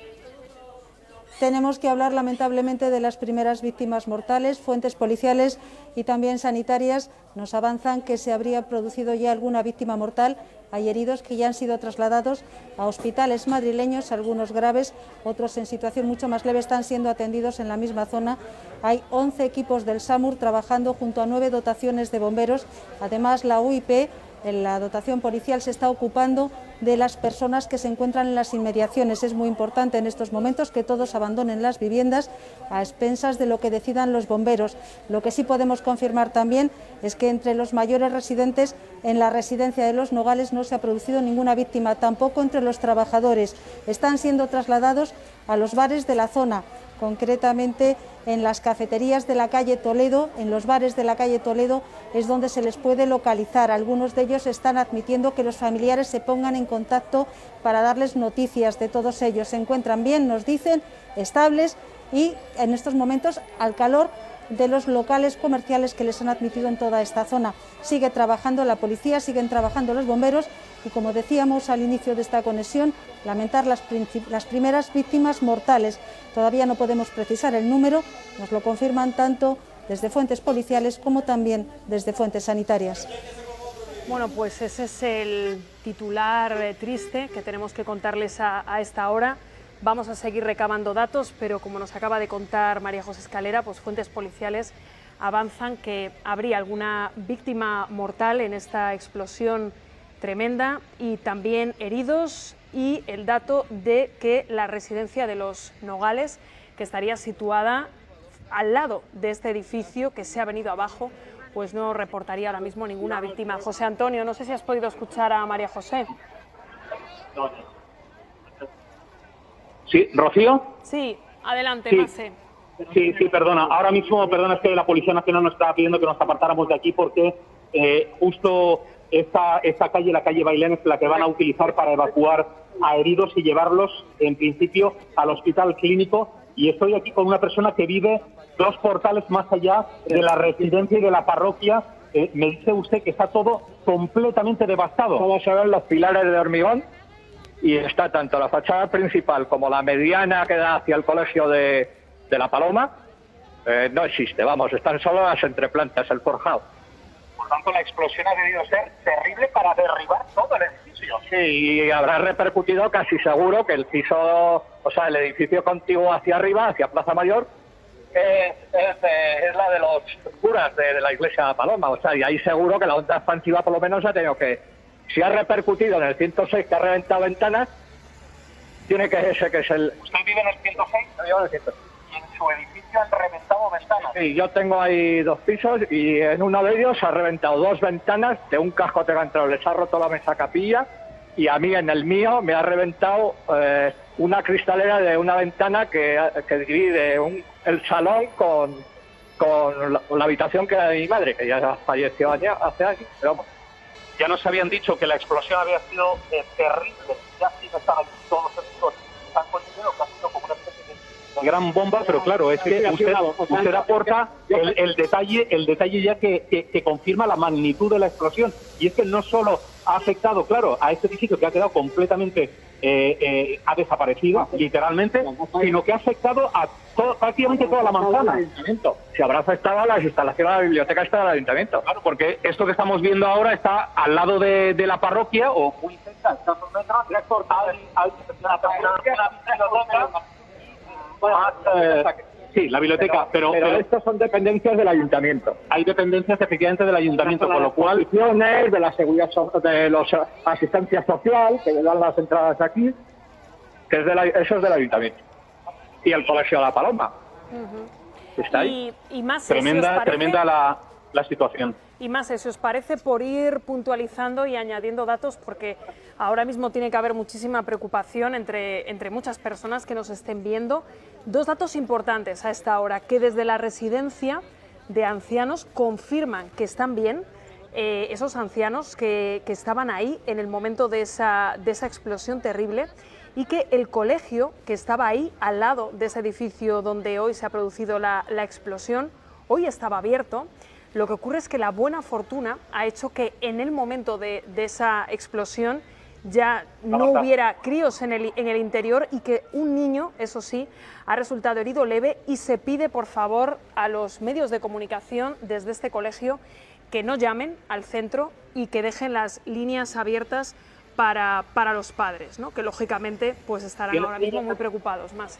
Tenemos que hablar lamentablemente de las primeras víctimas mortales. Fuentes policiales y también sanitarias nos avanzan que se habría producido ya alguna víctima mortal. Hay heridos que ya han sido trasladados a hospitales madrileños, algunos graves, otros en situación mucho más leve están siendo atendidos en la misma zona. Hay once equipos del SAMUR trabajando junto a nueve dotaciones de bomberos. Además, la U I P, en la dotación policial, se está ocupando de las personas que se encuentran en las inmediaciones. Es muy importante en estos momentos que todos abandonen las viviendas a expensas de lo que decidan los bomberos. Lo que sí podemos confirmar también es que entre los mayores residentes en la residencia de Los Nogales no se ha producido ninguna víctima, tampoco entre los trabajadores. Están siendo trasladados a los bares de la zona. concretamente en las cafeterías de la calle Toledo, en los bares de la calle Toledo, es donde se les puede localizar. Algunos de ellos están admitiendo que los familiares se pongan en contacto para darles noticias de todos ellos. Se encuentran bien, nos dicen, estables y en estos momentos al calor de los locales comerciales que les han admitido en toda esta zona. Sigue trabajando la policía, siguen trabajando los bomberos y, como decíamos al inicio de esta conexión, lamentar las, las primeras víctimas mortales. Todavía no podemos precisar el número, nos lo confirman tanto desde fuentes policiales como también desde fuentes sanitarias. Bueno, pues ese es el titular eh, triste que tenemos que contarles a, a esta hora. Vamos a seguir recabando datos, pero como nos acaba de contar María José Escalera, pues fuentes policiales avanzan que habría alguna víctima mortal en esta explosión tremenda y también heridos, y el dato de que la residencia de los Nogales, que estaría situada al lado de este edificio que se ha venido abajo, pues no reportaría ahora mismo ninguna víctima. José Antonio, no sé si has podido escuchar a María José. Sí, ¿Rocío? Sí, adelante, sí. Mase. Sí, sí, perdona. Ahora mismo, perdona, es que la Policía Nacional nos estaba pidiendo que nos apartáramos de aquí porque eh, justo esta, esta calle, la calle Bailén, es la que van a utilizar para evacuar a heridos y llevarlos, en principio, al hospital clínico. Y estoy aquí con una persona que vive dos portales más allá de la residencia y de la parroquia. Eh, me dice usted que está todo completamente devastado. Todos se ven los pilares de hormigón y está tanto la fachada principal como la mediana que da hacia el colegio de, de La Paloma. Eh, no existe, vamos, están solo las entreplantas, el forjado. Por tanto, la explosión ha debido ser terrible para derribar todo el edificio. Sí, y habrá repercutido casi seguro que el piso, o sea, el edificio contiguo hacia arriba, hacia Plaza Mayor, es, es, de, es la de los curas de, de la iglesia de Paloma. O sea, y ahí seguro que la onda expansiva por lo menos ha tenido que, si ha repercutido en el ciento seis que ha reventado ventanas, tiene que ser que es el... ¿Usted vive en el ciento seis? Yo vivo en el ciento seis. ¿Y en su edificio han reventado ventanas? Sí, yo tengo ahí dos pisos y en uno de ellos ha reventado dos ventanas, de un cascote que ha entrado, les ha roto la mesa capilla, y a mí en el mío me ha reventado eh, una cristalera de una ventana que, que divide un, el salón con, con la, la habitación que era de mi madre, que ya falleció hace años. Pero vamos. Ya nos habían dicho que la explosión había sido eh, terrible, ya sí que estaban todos los testigos, están consiguiendo que ha sido como una especie de gran bomba, pero claro, es que usted, usted aporta el, el detalle el detalle ya que, que, que confirma la magnitud de la explosión, y es que no solo ha afectado, claro, a este edificio que ha quedado completamente, eh, eh, ha desaparecido, literalmente, sino que ha afectado a todo, prácticamente toda la manzana. Si habrá afectado a las instalaciones de la biblioteca esta del ayuntamiento. Claro, porque esto que estamos viendo ahora está al lado de, de la parroquia, o muy cerca, está por metros, hay, hay una biblioteca. Eh, sí, la biblioteca, pero, pero, pero estos son dependencias del ayuntamiento. Hay dependencias efectivamente del ayuntamiento, con lo cual de la seguridad, de los asistencia social que le dan las entradas aquí, que es de la, eso es del ayuntamiento, y el colegio de La Paloma. Uh-huh. Está ahí. Y, y más tremenda, tremenda la, la situación. Y más, si os parece, por ir puntualizando y añadiendo datos, porque ahora mismo tiene que haber muchísima preocupación entre, entre muchas personas que nos estén viendo. Dos datos importantes a esta hora, que desde la residencia de ancianos confirman que están bien, eh, esos ancianos que, que estaban ahí en el momento de esa, de esa explosión terrible, y que el colegio que estaba ahí al lado de ese edificio donde hoy se ha producido la, la explosión, hoy estaba abierto. Lo que ocurre es que la buena fortuna ha hecho que en el momento de, de esa explosión ya no hubiera críos en el, en el interior, y que un niño, eso sí, ha resultado herido leve, y se pide por favor a los medios de comunicación desde este colegio que no llamen al centro y que dejen las líneas abiertas para, para los padres, ¿no? Que lógicamente pues estarán ahora mismo muy preocupados. Más.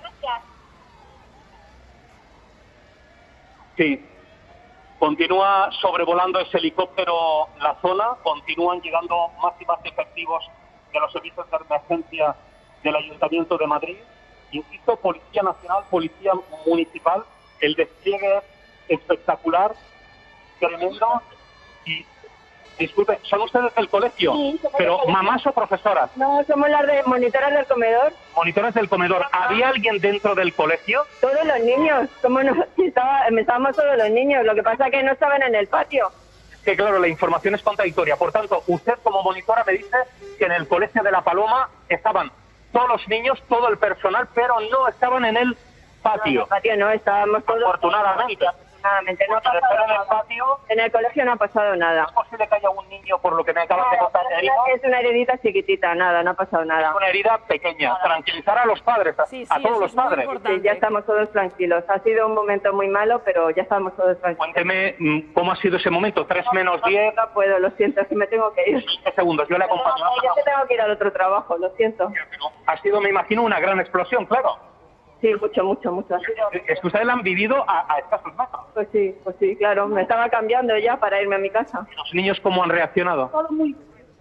Sí. Continúa sobrevolando ese helicóptero la zona, continúan llegando más y más efectivos de los servicios de emergencia del Ayuntamiento de Madrid. Insisto, Policía Nacional, Policía Municipal, el despliegue es espectacular, tremendo, y Disculpe, ¿son ustedes del colegio? Sí, somos ¿Pero del colegio. mamás o profesoras? No, somos las de monitoras del comedor. Monitores del comedor. ¿Había alguien dentro del colegio? Todos los niños, como no, estaba, estábamos todos los niños, lo que pasa es que no estaban en el patio. Que claro, la información es contradictoria. Por tanto, usted como monitora me dice que en el colegio de La Paloma estaban todos los niños, todo el personal, pero no estaban en el patio. No, en el patio no, estábamos todos. Afortunadamente. Afortunadamente no ha pasado en el patio. En el colegio no ha pasado nada. ¿Es posible que haya un niño, por lo que me acabas de contar, herido? Es una heridita chiquitita, nada, no ha pasado nada. Es una herida pequeña. Tranquilizar a los padres, a, Sí, sí, a todos eso los es muy padres. importante. Sí, ya estamos todos tranquilos. Ha sido un momento muy malo, pero ya estamos todos tranquilos. Cuénteme mm, cómo ha sido ese momento. Tres menos diez. No puedo, lo siento, es que me tengo que ir. veinte segundos, yo le acompaño. No, ya que tengo que ir al otro trabajo, lo siento. Ha sido, me imagino, una gran explosión, claro. Sí, mucho, mucho, mucho. Es que ustedes la han vivido a, a escasos metros. Pues sí, pues sí, claro. Me estaba cambiando ya para irme a mi casa. ¿Los niños cómo han reaccionado? Todo muy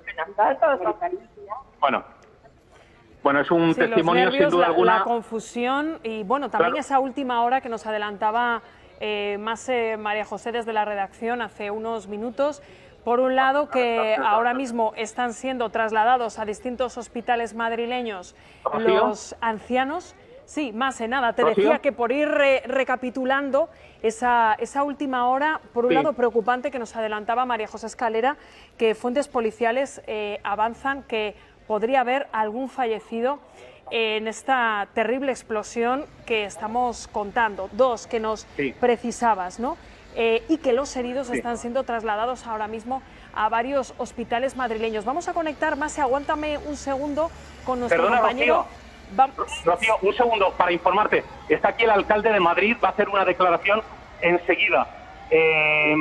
Bueno, bueno, es un Sí, los testimonio nervios, sin duda la, alguna. la confusión y bueno, también Claro. esa última hora que nos adelantaba eh, más eh, María José desde la redacción hace unos minutos. Por un lado, que ahora mismo están siendo trasladados a distintos hospitales madrileños ¿Rocío? los ancianos. Sí, más en nada. Te ¿Rocío? decía que por ir re- recapitulando esa, esa última hora, por un Sí. lado preocupante que nos adelantaba María José Escalera, que fuentes policiales eh, avanzan que podría haber algún fallecido en esta terrible explosión que estamos contando. Dos, que nos Sí. precisabas, ¿no? Eh, y que los heridos Sí. están siendo trasladados ahora mismo a varios hospitales madrileños. Vamos a conectar, Mase, aguántame un segundo con nuestro Perdona, compañero. Vam- Rocío, un segundo para informarte. Está aquí el alcalde de Madrid, va a hacer una declaración enseguida. Eh,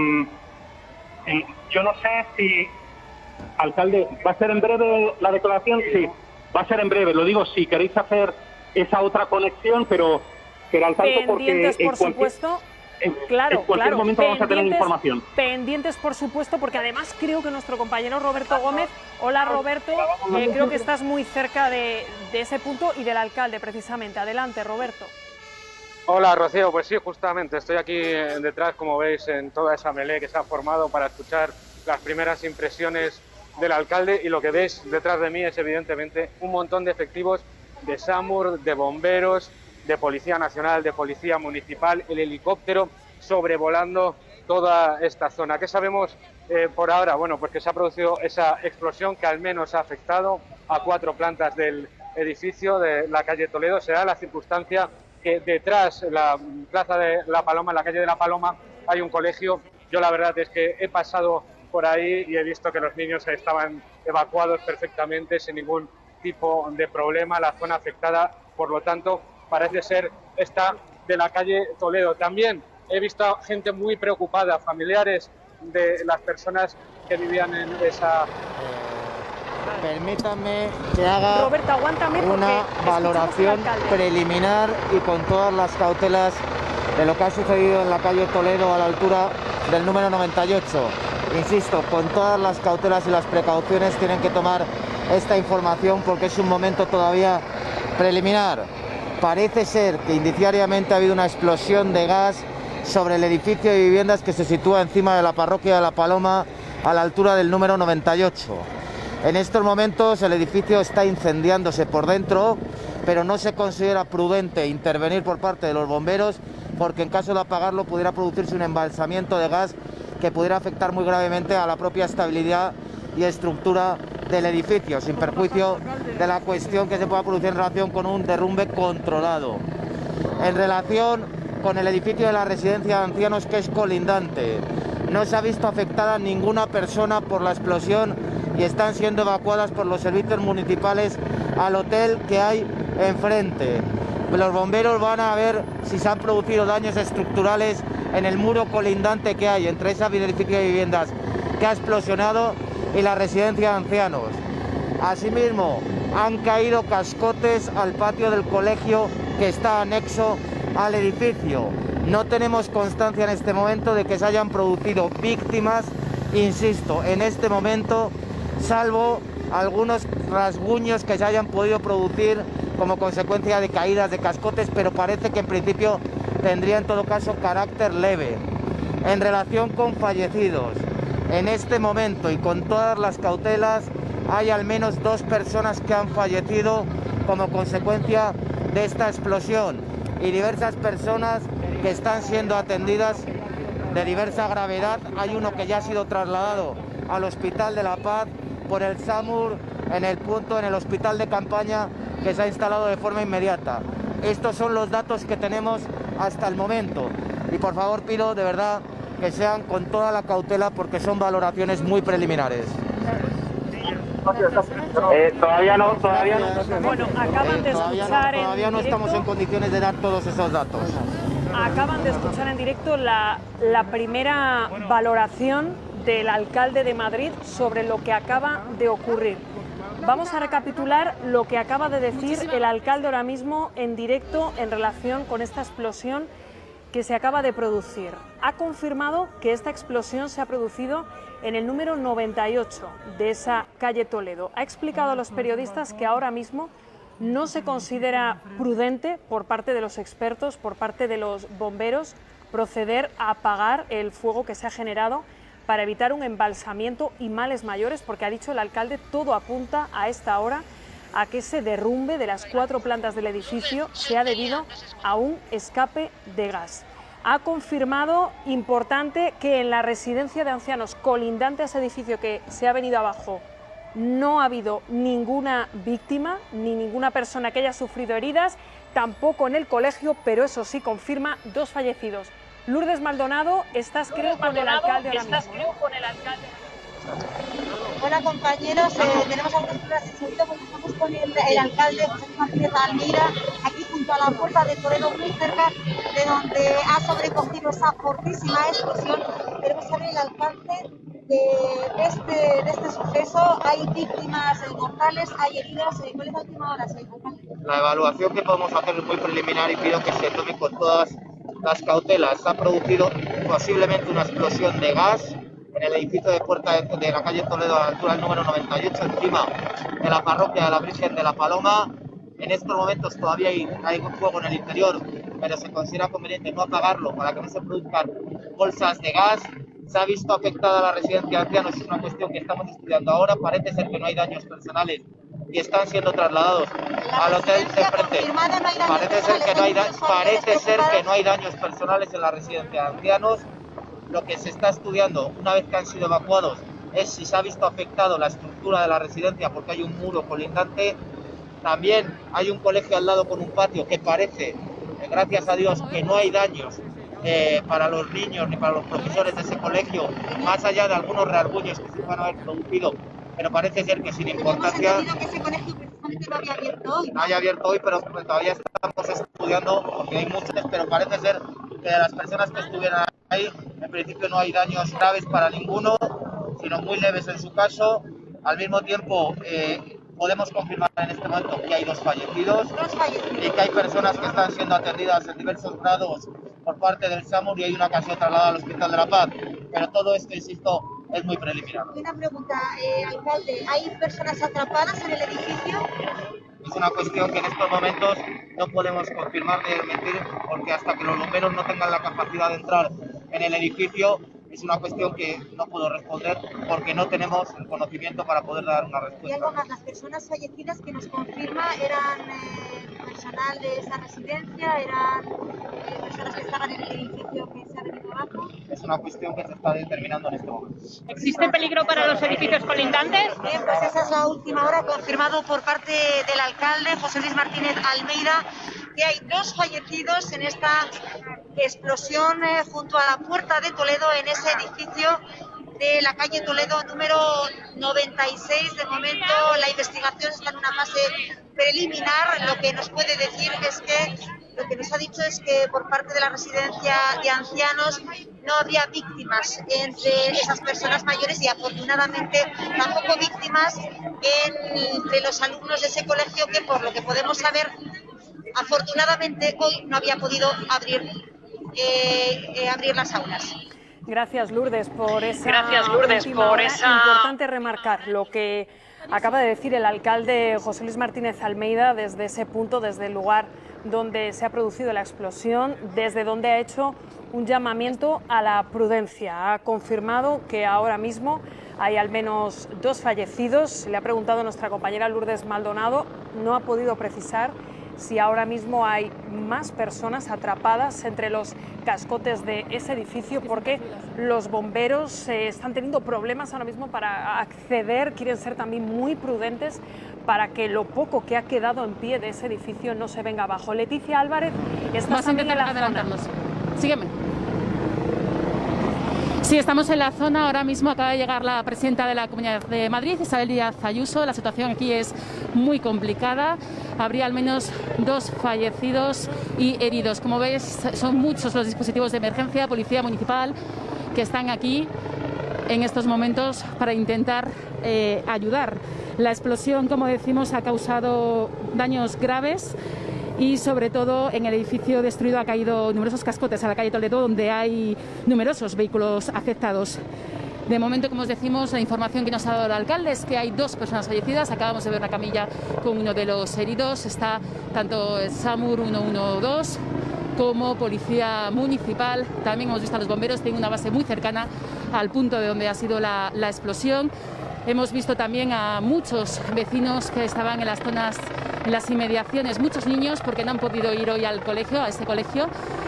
eh, yo no sé si... Alcalde, ¿va a ser en breve la declaración? Sí, va a ser en breve. Lo digo, si queréis hacer esa otra conexión, pero, pero al tanto porque... Pendientes, en por cualquier- supuesto. en- Claro, en cualquier claro. momento vamos a tener Pendientes- información. Pendientes, por supuesto, porque además creo que nuestro compañero Roberto Gómez, hola Roberto, eh, creo que estás muy cerca de, de ese punto y del alcalde, precisamente. Adelante, Roberto. Hola Rocío, pues sí, justamente estoy aquí eh, detrás, como veis, en toda esa melee que se ha formado para escuchar las primeras impresiones del alcalde, y lo que veis detrás de mí es evidentemente un montón de efectivos de SAMUR, de bomberos, de Policía Nacional, de Policía Municipal, el helicóptero sobrevolando toda esta zona. ¿Qué sabemos eh, por ahora? Bueno, pues que se ha producido esa explosión que al menos ha afectado a cuatro plantas del edificio de la calle Toledo. Se da la circunstancia que detrás, en la plaza de La Paloma, en la calle de La Paloma, hay un colegio. Yo la verdad es que he pasado por ahí y he visto que los niños estaban evacuados perfectamente, sin ningún tipo de problema. La zona afectada, por lo tanto, parece ser esta de la calle Toledo. También he visto a gente muy preocupada, familiares de las personas que vivían en esa... Permítanme que haga Roberto, aguántame porque una escuchamos valoración al alcalde. preliminar y con todas las cautelas de lo que ha sucedido en la calle Toledo a la altura del número noventa y ocho. Insisto, con todas las cautelas y las precauciones tienen que tomar esta información porque es un momento todavía preliminar. Parece ser que indiciariamente ha habido una explosión de gas sobre el edificio de viviendas que se sitúa encima de la parroquia de La Paloma a la altura del número noventa y ocho. En estos momentos el edificio está incendiándose por dentro, pero no se considera prudente intervenir por parte de los bomberos porque en caso de apagarlo pudiera producirse un embalsamiento de gas que pudiera afectar muy gravemente a la propia estabilidad y estructura del edificio, sin perjuicio de la cuestión que se pueda producir en relación con un derrumbe controlado. En relación con el edificio de la residencia de ancianos, que es colindante, no se ha visto afectada ninguna persona por la explosión y están siendo evacuadas por los servicios municipales al hotel que hay enfrente. Los bomberos van a ver si se han producido daños estructurales en el muro colindante que hay entre ese edificio de viviendas que ha explosionado y la residencia de ancianos. Asimismo, han caído cascotes al patio del colegio que está anexo al edificio. No tenemos constancia en este momento de que se hayan producido víctimas, insisto, en este momento, salvo algunos rasguños que se hayan podido producir como consecuencia de caídas de cascotes, pero parece que en principio tendría en todo caso carácter leve. En relación con fallecidos, en este momento y con todas las cautelas hay al menos dos personas que han fallecido como consecuencia de esta explosión y diversas personas que están siendo atendidas de diversa gravedad. Hay uno que ya ha sido trasladado al Hospital de la Paz por el SAMUR en el punto, en el hospital de campaña que se ha instalado de forma inmediata. Estos son los datos que tenemos hasta el momento y por favor pido de verdad que sean con toda la cautela porque son valoraciones muy preliminares. Eh, todavía no, todavía no. Bueno, acaban de todavía escuchar no, todavía en no directo, estamos en condiciones de dar todos esos datos. acaban de escuchar en directo la, la primera valoración del alcalde de Madrid sobre lo que acaba de ocurrir. Vamos a recapitular lo que acaba de decir el alcalde ahora mismo en directo en relación con esta explosión que se acaba de producir. Ha confirmado que esta explosión se ha producido en el número noventa y ocho de esa calle Toledo. Ha explicado a los periodistas que ahora mismo no se considera prudente por parte de los expertos, por parte de los bomberos, proceder a apagar el fuego que se ha generado para evitar un embalsamiento y males mayores, porque ha dicho el alcalde, todo apunta a esta hora a que ese derrumbe de las cuatro plantas del edificio sea debido a un escape de gas. Ha confirmado, importante, que en la residencia de ancianos colindante a ese edificio que se ha venido abajo no ha habido ninguna víctima ni ninguna persona que haya sufrido heridas, tampoco en el colegio, pero eso sí confirma dos fallecidos. Lourdes Maldonado, estás creo con el alcalde ahora mismo, ¿no? Hola compañeros, eh, tenemos algunas pruebas de seguido porque estamos con el, el alcalde José Martínez Almeida, aquí junto a la puerta de Toledo, muy cerca de donde ha sobrecogido esa fortísima explosión. Queremos saber el alcance de, de, este, de este suceso. ¿Hay víctimas mortales? ¿Hay heridas? ¿Cuál es la última hora, señor alcalde? La evaluación que podemos hacer es muy preliminar y pido que se tome con todas las cautelas. Se ha producido posiblemente una explosión de gas en el edificio de Puerta de, de la calle Toledo a la altura del número noventa y ocho, encima de la parroquia de la Virgen de la Paloma. En estos momentos todavía hay, hay fuego en el interior, pero se considera conveniente no apagarlo para que no se produzcan bolsas de gas. Se ha visto afectada la residencia de ancianos, es una cuestión que estamos estudiando ahora. Parece ser que no hay daños personales y están siendo trasladados al hotel de frente. Parece ser que no hay, parece ser que no hay daños personales en la residencia de ancianos. Lo que se está estudiando una vez que han sido evacuados es si se ha visto afectado la estructura de la residencia porque hay un muro colindante. También hay un colegio al lado con un patio que parece, eh, gracias a Dios, que no hay daños eh, para los niños ni para los profesores de ese colegio, más allá de algunos reargüellos que se van a haber producido, pero parece ser que sin importancia. Que ese colegio precisamente no había abierto hoy. No haya abierto hoy, pero todavía estamos estudiando porque hay muchos, pero parece ser que de las personas que estuvieran ahí, en principio no hay daños graves para ninguno, sino muy leves en su caso. Al mismo tiempo, eh, podemos confirmar en este momento que hay dos fallecidos, dos fallecidos y que hay personas que están siendo atendidas en diversos grados por parte del SAMUR y hay una que ha sido trasladada al Hospital de la Paz. Pero todo esto, insisto, es muy preliminar. Una pregunta, eh, alcalde, ¿hay personas atrapadas en el edificio? Es una cuestión que en estos momentos no podemos confirmar ni desmentir, porque hasta que los bomberos no tengan la capacidad de entrar en el edificio, es una cuestión que no puedo responder porque no tenemos el conocimiento para poder dar una respuesta. Y algo más, las personas fallecidas que nos confirma eran eh, personal de esa residencia, eran eh, personas que estaban en el edificio que se ha venido abajo. Es una cuestión que se está determinando en este momento. ¿Existe peligro para los edificios colindantes? Bien, pues esa es la última hora, confirmado por parte del alcalde José Luis Martínez Almeida, que hay dos fallecidos en esta explosión eh, junto a la Puerta de Toledo, en ese edificio de la calle Toledo número noventa y seis. De momento la investigación está en una fase preliminar. Lo que nos puede decir es que lo que nos ha dicho es que por parte de la residencia de ancianos no había víctimas entre esas personas mayores y afortunadamente tampoco víctimas entre los alumnos de ese colegio, que por lo que podemos saber afortunadamente hoy no había podido abrir eh, eh, abrir las aulas. Gracias, Lourdes, por esa. Gracias, Lourdes, por hora. esa. Importante remarcar lo que acaba de decir el alcalde José Luis Martínez Almeida desde ese punto, desde el lugar donde se ha producido la explosión, desde donde ha hecho un llamamiento a la prudencia. Ha confirmado que ahora mismo hay al menos dos fallecidos. Le ha preguntado a nuestra compañera Lourdes Maldonado, no ha podido precisar si ahora mismo hay más personas atrapadas entre los cascotes de ese edificio, porque los bomberos eh, están teniendo problemas ahora mismo para acceder, quieren ser también muy prudentes para que lo poco que ha quedado en pie de ese edificio no se venga abajo. Leticia Álvarez está también en la zona. Sígueme. Sí, estamos en la zona. Ahora mismo acaba de llegar la presidenta de la Comunidad de Madrid, Isabel Díaz Ayuso. La situación aquí es muy complicada. Habría al menos dos fallecidos y heridos. Como veis, son muchos los dispositivos de emergencia, policía municipal, que están aquí en estos momentos para intentar eh, ayudar. La explosión, como decimos, ha causado daños graves y sobre todo en el edificio destruido ha caído numerosos cascotes a la calle Toledo, donde hay numerosos vehículos afectados. De momento, como os decimos, la información que nos ha dado el alcalde es que hay dos personas fallecidas. Acabamos de ver una camilla con uno de los heridos. Está tanto el SAMUR ciento doce como Policía Municipal. También hemos visto a los bomberos, tienen una base muy cercana al punto de donde ha sido la, la explosión. Hemos visto también a muchos vecinos que estaban en las zonas, en las inmediaciones, muchos niños, porque no han podido ir hoy al colegio, a ese colegio.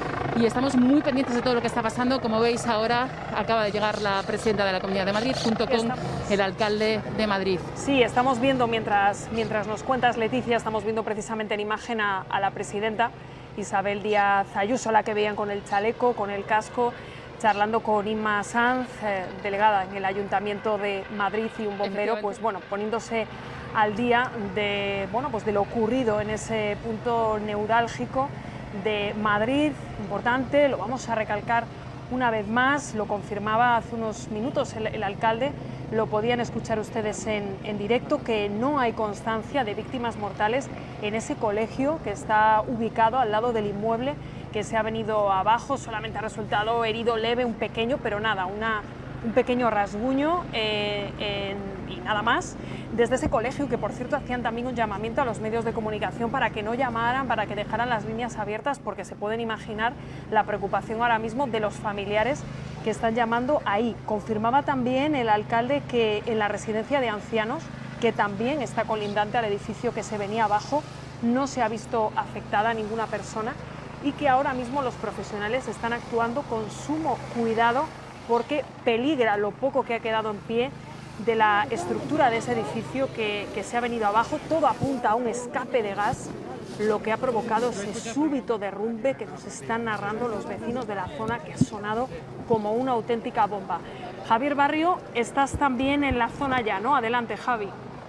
Y estamos muy pendientes de todo lo que está pasando. Como veis, ahora acaba de llegar la presidenta de la Comunidad de Madrid junto con el alcalde de Madrid. Sí, estamos viendo, mientras, mientras nos cuentas, Leticia, estamos viendo precisamente en imagen a, a la presidenta Isabel Díaz Ayuso, la que veían con el chaleco, con el casco, charlando con Inma Sanz, eh, delegada en el Ayuntamiento de Madrid, y un bombero, pues bueno, poniéndose al día de, bueno, pues de lo ocurrido en ese punto neurálgico de Madrid, importante, lo vamos a recalcar una vez más, lo confirmaba hace unos minutos el, el alcalde, lo podían escuchar ustedes en, en directo, que no hay constancia de víctimas mortales en ese colegio que está ubicado al lado del inmueble que se ha venido abajo. Solamente ha resultado herido leve, un pequeño, pero nada, una, un pequeño rasguño eh, en, y nada más. Desde ese colegio, que por cierto hacían también un llamamiento a los medios de comunicación para que no llamaran, para que dejaran las líneas abiertas, porque se pueden imaginar la preocupación ahora mismo de los familiares que están llamando ahí. Confirmaba también el alcalde que en la residencia de ancianos, que también está colindante al edificio que se venía abajo, no se ha visto afectada ninguna persona, y que ahora mismo los profesionales están actuando con sumo cuidado porque peligra lo poco que ha quedado en pie de la estructura de ese edificio que, que se ha venido abajo. Todo apunta a un escape de gas, lo que ha provocado ese súbito derrumbe que nos están narrando los vecinos de la zona, que ha sonado como una auténtica bomba. Javier Barrio, estás también en la zona ya, ¿no? Adelante, Javi.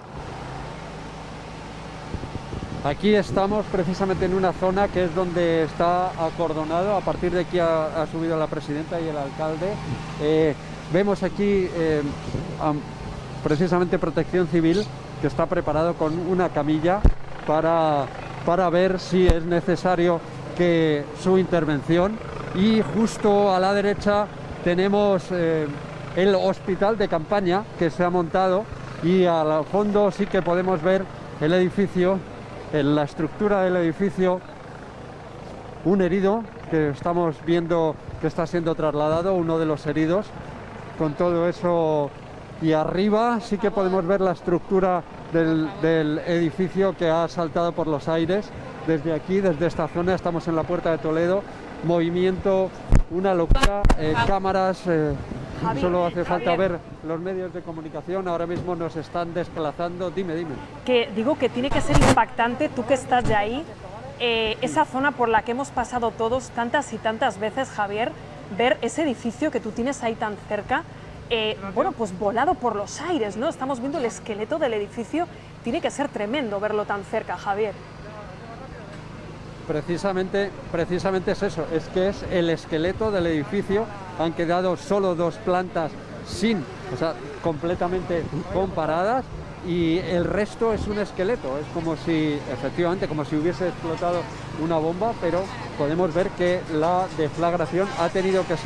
Aquí estamos precisamente en una zona que es donde está acordonado. A partir de aquí ha, ha subido la presidenta y el alcalde. Eh, vemos aquí eh, um, precisamente Protección Civil, que está preparado con una camilla para, para ver si es necesario que su intervención. Y justo a la derecha tenemos eh, el hospital de campaña que se ha montado, y al fondo sí que podemos ver el edificio, en la estructura del edificio, un herido que estamos viendo que está siendo trasladado, uno de los heridos, con todo eso. Y arriba sí que podemos ver la estructura del, del edificio que ha saltado por los aires. Desde aquí, desde esta zona, estamos en la Puerta de Toledo, movimiento, una locura, eh, cámaras, eh, Javier, solo hace falta Javier. ver los medios de comunicación, ahora mismo nos están desplazando. Dime, dime. Que digo que tiene que ser impactante, tú que estás ya ahí, eh, esa zona por la que hemos pasado todos tantas y tantas veces, Javier, ver ese edificio que tú tienes ahí tan cerca, eh, bueno, pues volado por los aires, ¿no? Estamos viendo el esqueleto del edificio, tiene que ser tremendo verlo tan cerca, Javier. Precisamente, precisamente es eso, es que es el esqueleto del edificio. Han quedado solo dos plantas sin, o sea, completamente comparadas, y el resto es un esqueleto. Es como si, efectivamente, como si hubiese explotado una bomba, pero podemos ver que la deflagración ha tenido que ser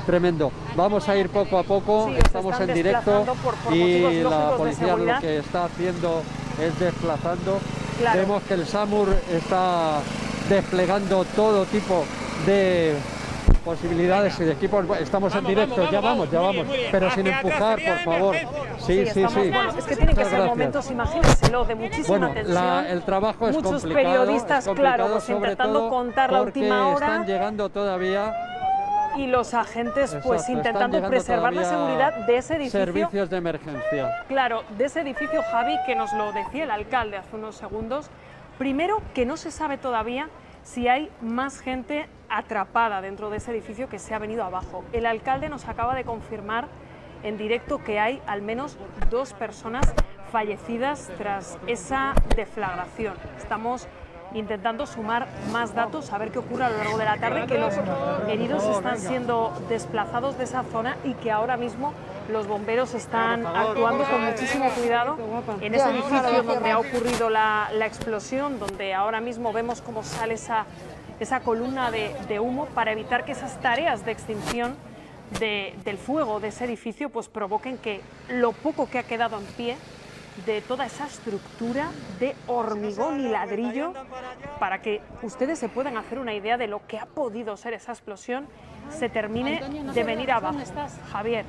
tremendo. Vamos a ir poco a poco, sí, estamos en directo por, por y la policía lo que está haciendo es desplazando. Claro. Vemos que el SAMUR está desplegando todo tipo de posibilidades y de equipos. Estamos vamos, en directo, vamos, vamos, ya vamos, ya vamos, bien, pero sin empujar, por favor. Sí, sí, sí. sí. Bueno, es que tienen que ser momentos, imagínenselo, de muchísima bueno, tensión. La, el trabajo es Muchos complicado. periodistas, es complicado, claro, pues intentando contar la última hora. Están llegando todavía. Y los agentes, pues Exacto, intentando preservar la seguridad de ese edificio. Servicios de emergencia. Claro, de ese edificio, Javi, que nos lo decía el alcalde hace unos segundos. Primero, que no se sabe todavía si hay más gente atrapada dentro de ese edificio que se ha venido abajo. El alcalde nos acaba de confirmar en directo que hay al menos dos personas fallecidas tras esa deflagración. Estamos intentando sumar más datos, a ver qué ocurre a lo largo de la tarde, que los heridos están siendo desplazados de esa zona y que ahora mismo los bomberos están actuando con muchísimo cuidado en ese edificio donde ha ocurrido la, la explosión, donde ahora mismo vemos cómo sale esa, esa columna de, de humo para evitar que esas tareas de extinción de, del fuego de ese edificio pues provoquen que lo poco que ha quedado en pie de toda esa estructura de hormigón y ladrillo, para que ustedes se puedan hacer una idea de lo que ha podido ser esa explosión, se termine de venir abajo. Javier.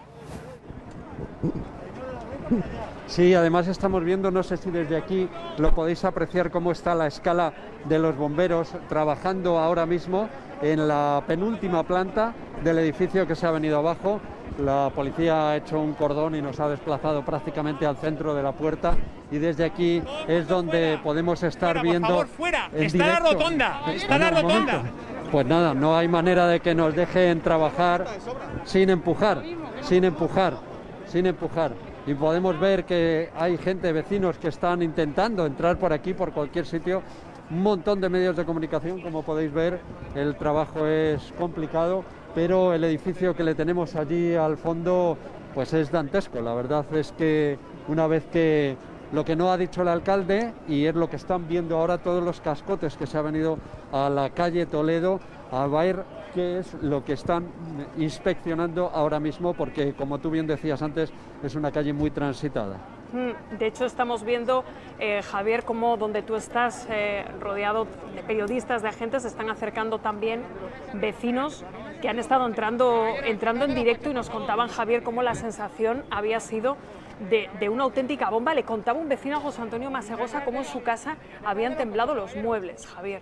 Sí, además estamos viendo, no sé si desde aquí lo podéis apreciar, cómo está la escala de los bomberos trabajando ahora mismo en la penúltima planta del edificio que se ha venido abajo. La policía ha hecho un cordón y nos ha desplazado prácticamente al centro de la puerta y desde aquí es donde podemos estar fuera, viendo. Por favor, fuera, en está directo. la rotonda, está la rotonda. Pues nada, no hay manera de que nos dejen trabajar sin empujar, sin empujar, sin empujar. Y podemos ver que hay gente, vecinos, que están intentando entrar por aquí, por cualquier sitio. Un montón de medios de comunicación, como podéis ver, el trabajo es complicado, pero el edificio que le tenemos allí al fondo pues es dantesco. La verdad es que una vez que lo que no ha dicho el alcalde, y es lo que están viendo ahora todos los cascotes que se ha venido a la calle Toledo a ver qué es lo que están inspeccionando ahora mismo, porque como tú bien decías antes, es una calle muy transitada. De hecho, estamos viendo, eh, Javier, cómo donde tú estás eh, rodeado de periodistas, de agentes, se están acercando también vecinos que han estado entrando, entrando en directo y nos contaban, Javier, cómo la sensación había sido de, de una auténtica bomba. Le contaba un vecino a José Antonio Masegosa cómo en su casa habían temblado los muebles, Javier.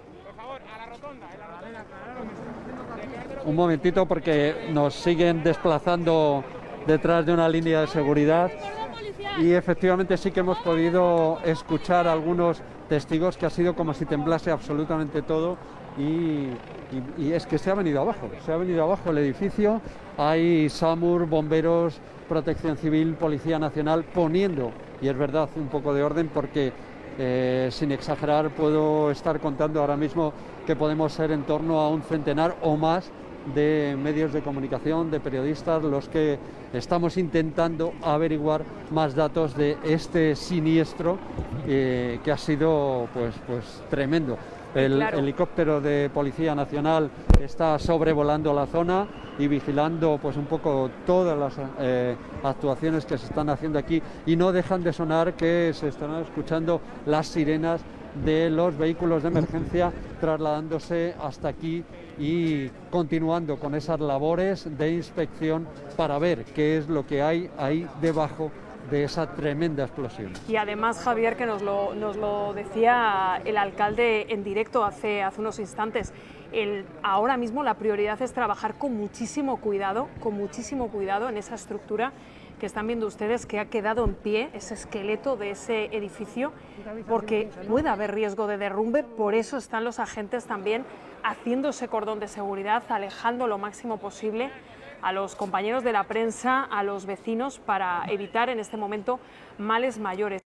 Un momentito, porque nos siguen desplazando detrás de una línea de seguridad. Y efectivamente sí que hemos podido escuchar a algunos testigos que ha sido como si temblase absolutamente todo y, y, y es que se ha venido abajo, se ha venido abajo el edificio. Hay SAMUR, bomberos, protección civil, Policía Nacional poniendo, y es verdad, un poco de orden, porque eh, sin exagerar puedo estar contando ahora mismo que podemos ser en torno a un centenar o más de medios de comunicación, de periodistas, los que estamos intentando averiguar más datos de este siniestro eh, que ha sido pues, pues tremendo. El claro. helicóptero de Policía Nacional está sobrevolando la zona y vigilando pues un poco todas las eh, actuaciones que se están haciendo aquí, y no dejan de sonar, que se están escuchando las sirenas de los vehículos de emergencia trasladándose hasta aquí y continuando con esas labores de inspección para ver qué es lo que hay ahí debajo de esa tremenda explosión. Y además, Javier, que nos lo, nos lo decía el alcalde en directo hace, hace unos instantes, el, ahora mismo la prioridad es trabajar con muchísimo cuidado, con muchísimo cuidado en esa estructura que están viendo ustedes, que ha quedado en pie, ese esqueleto de ese edificio, porque puede haber riesgo de derrumbe. Por eso están los agentes también haciendo ese cordón de seguridad, alejando lo máximo posible a los compañeros de la prensa, a los vecinos, para evitar en este momento males mayores.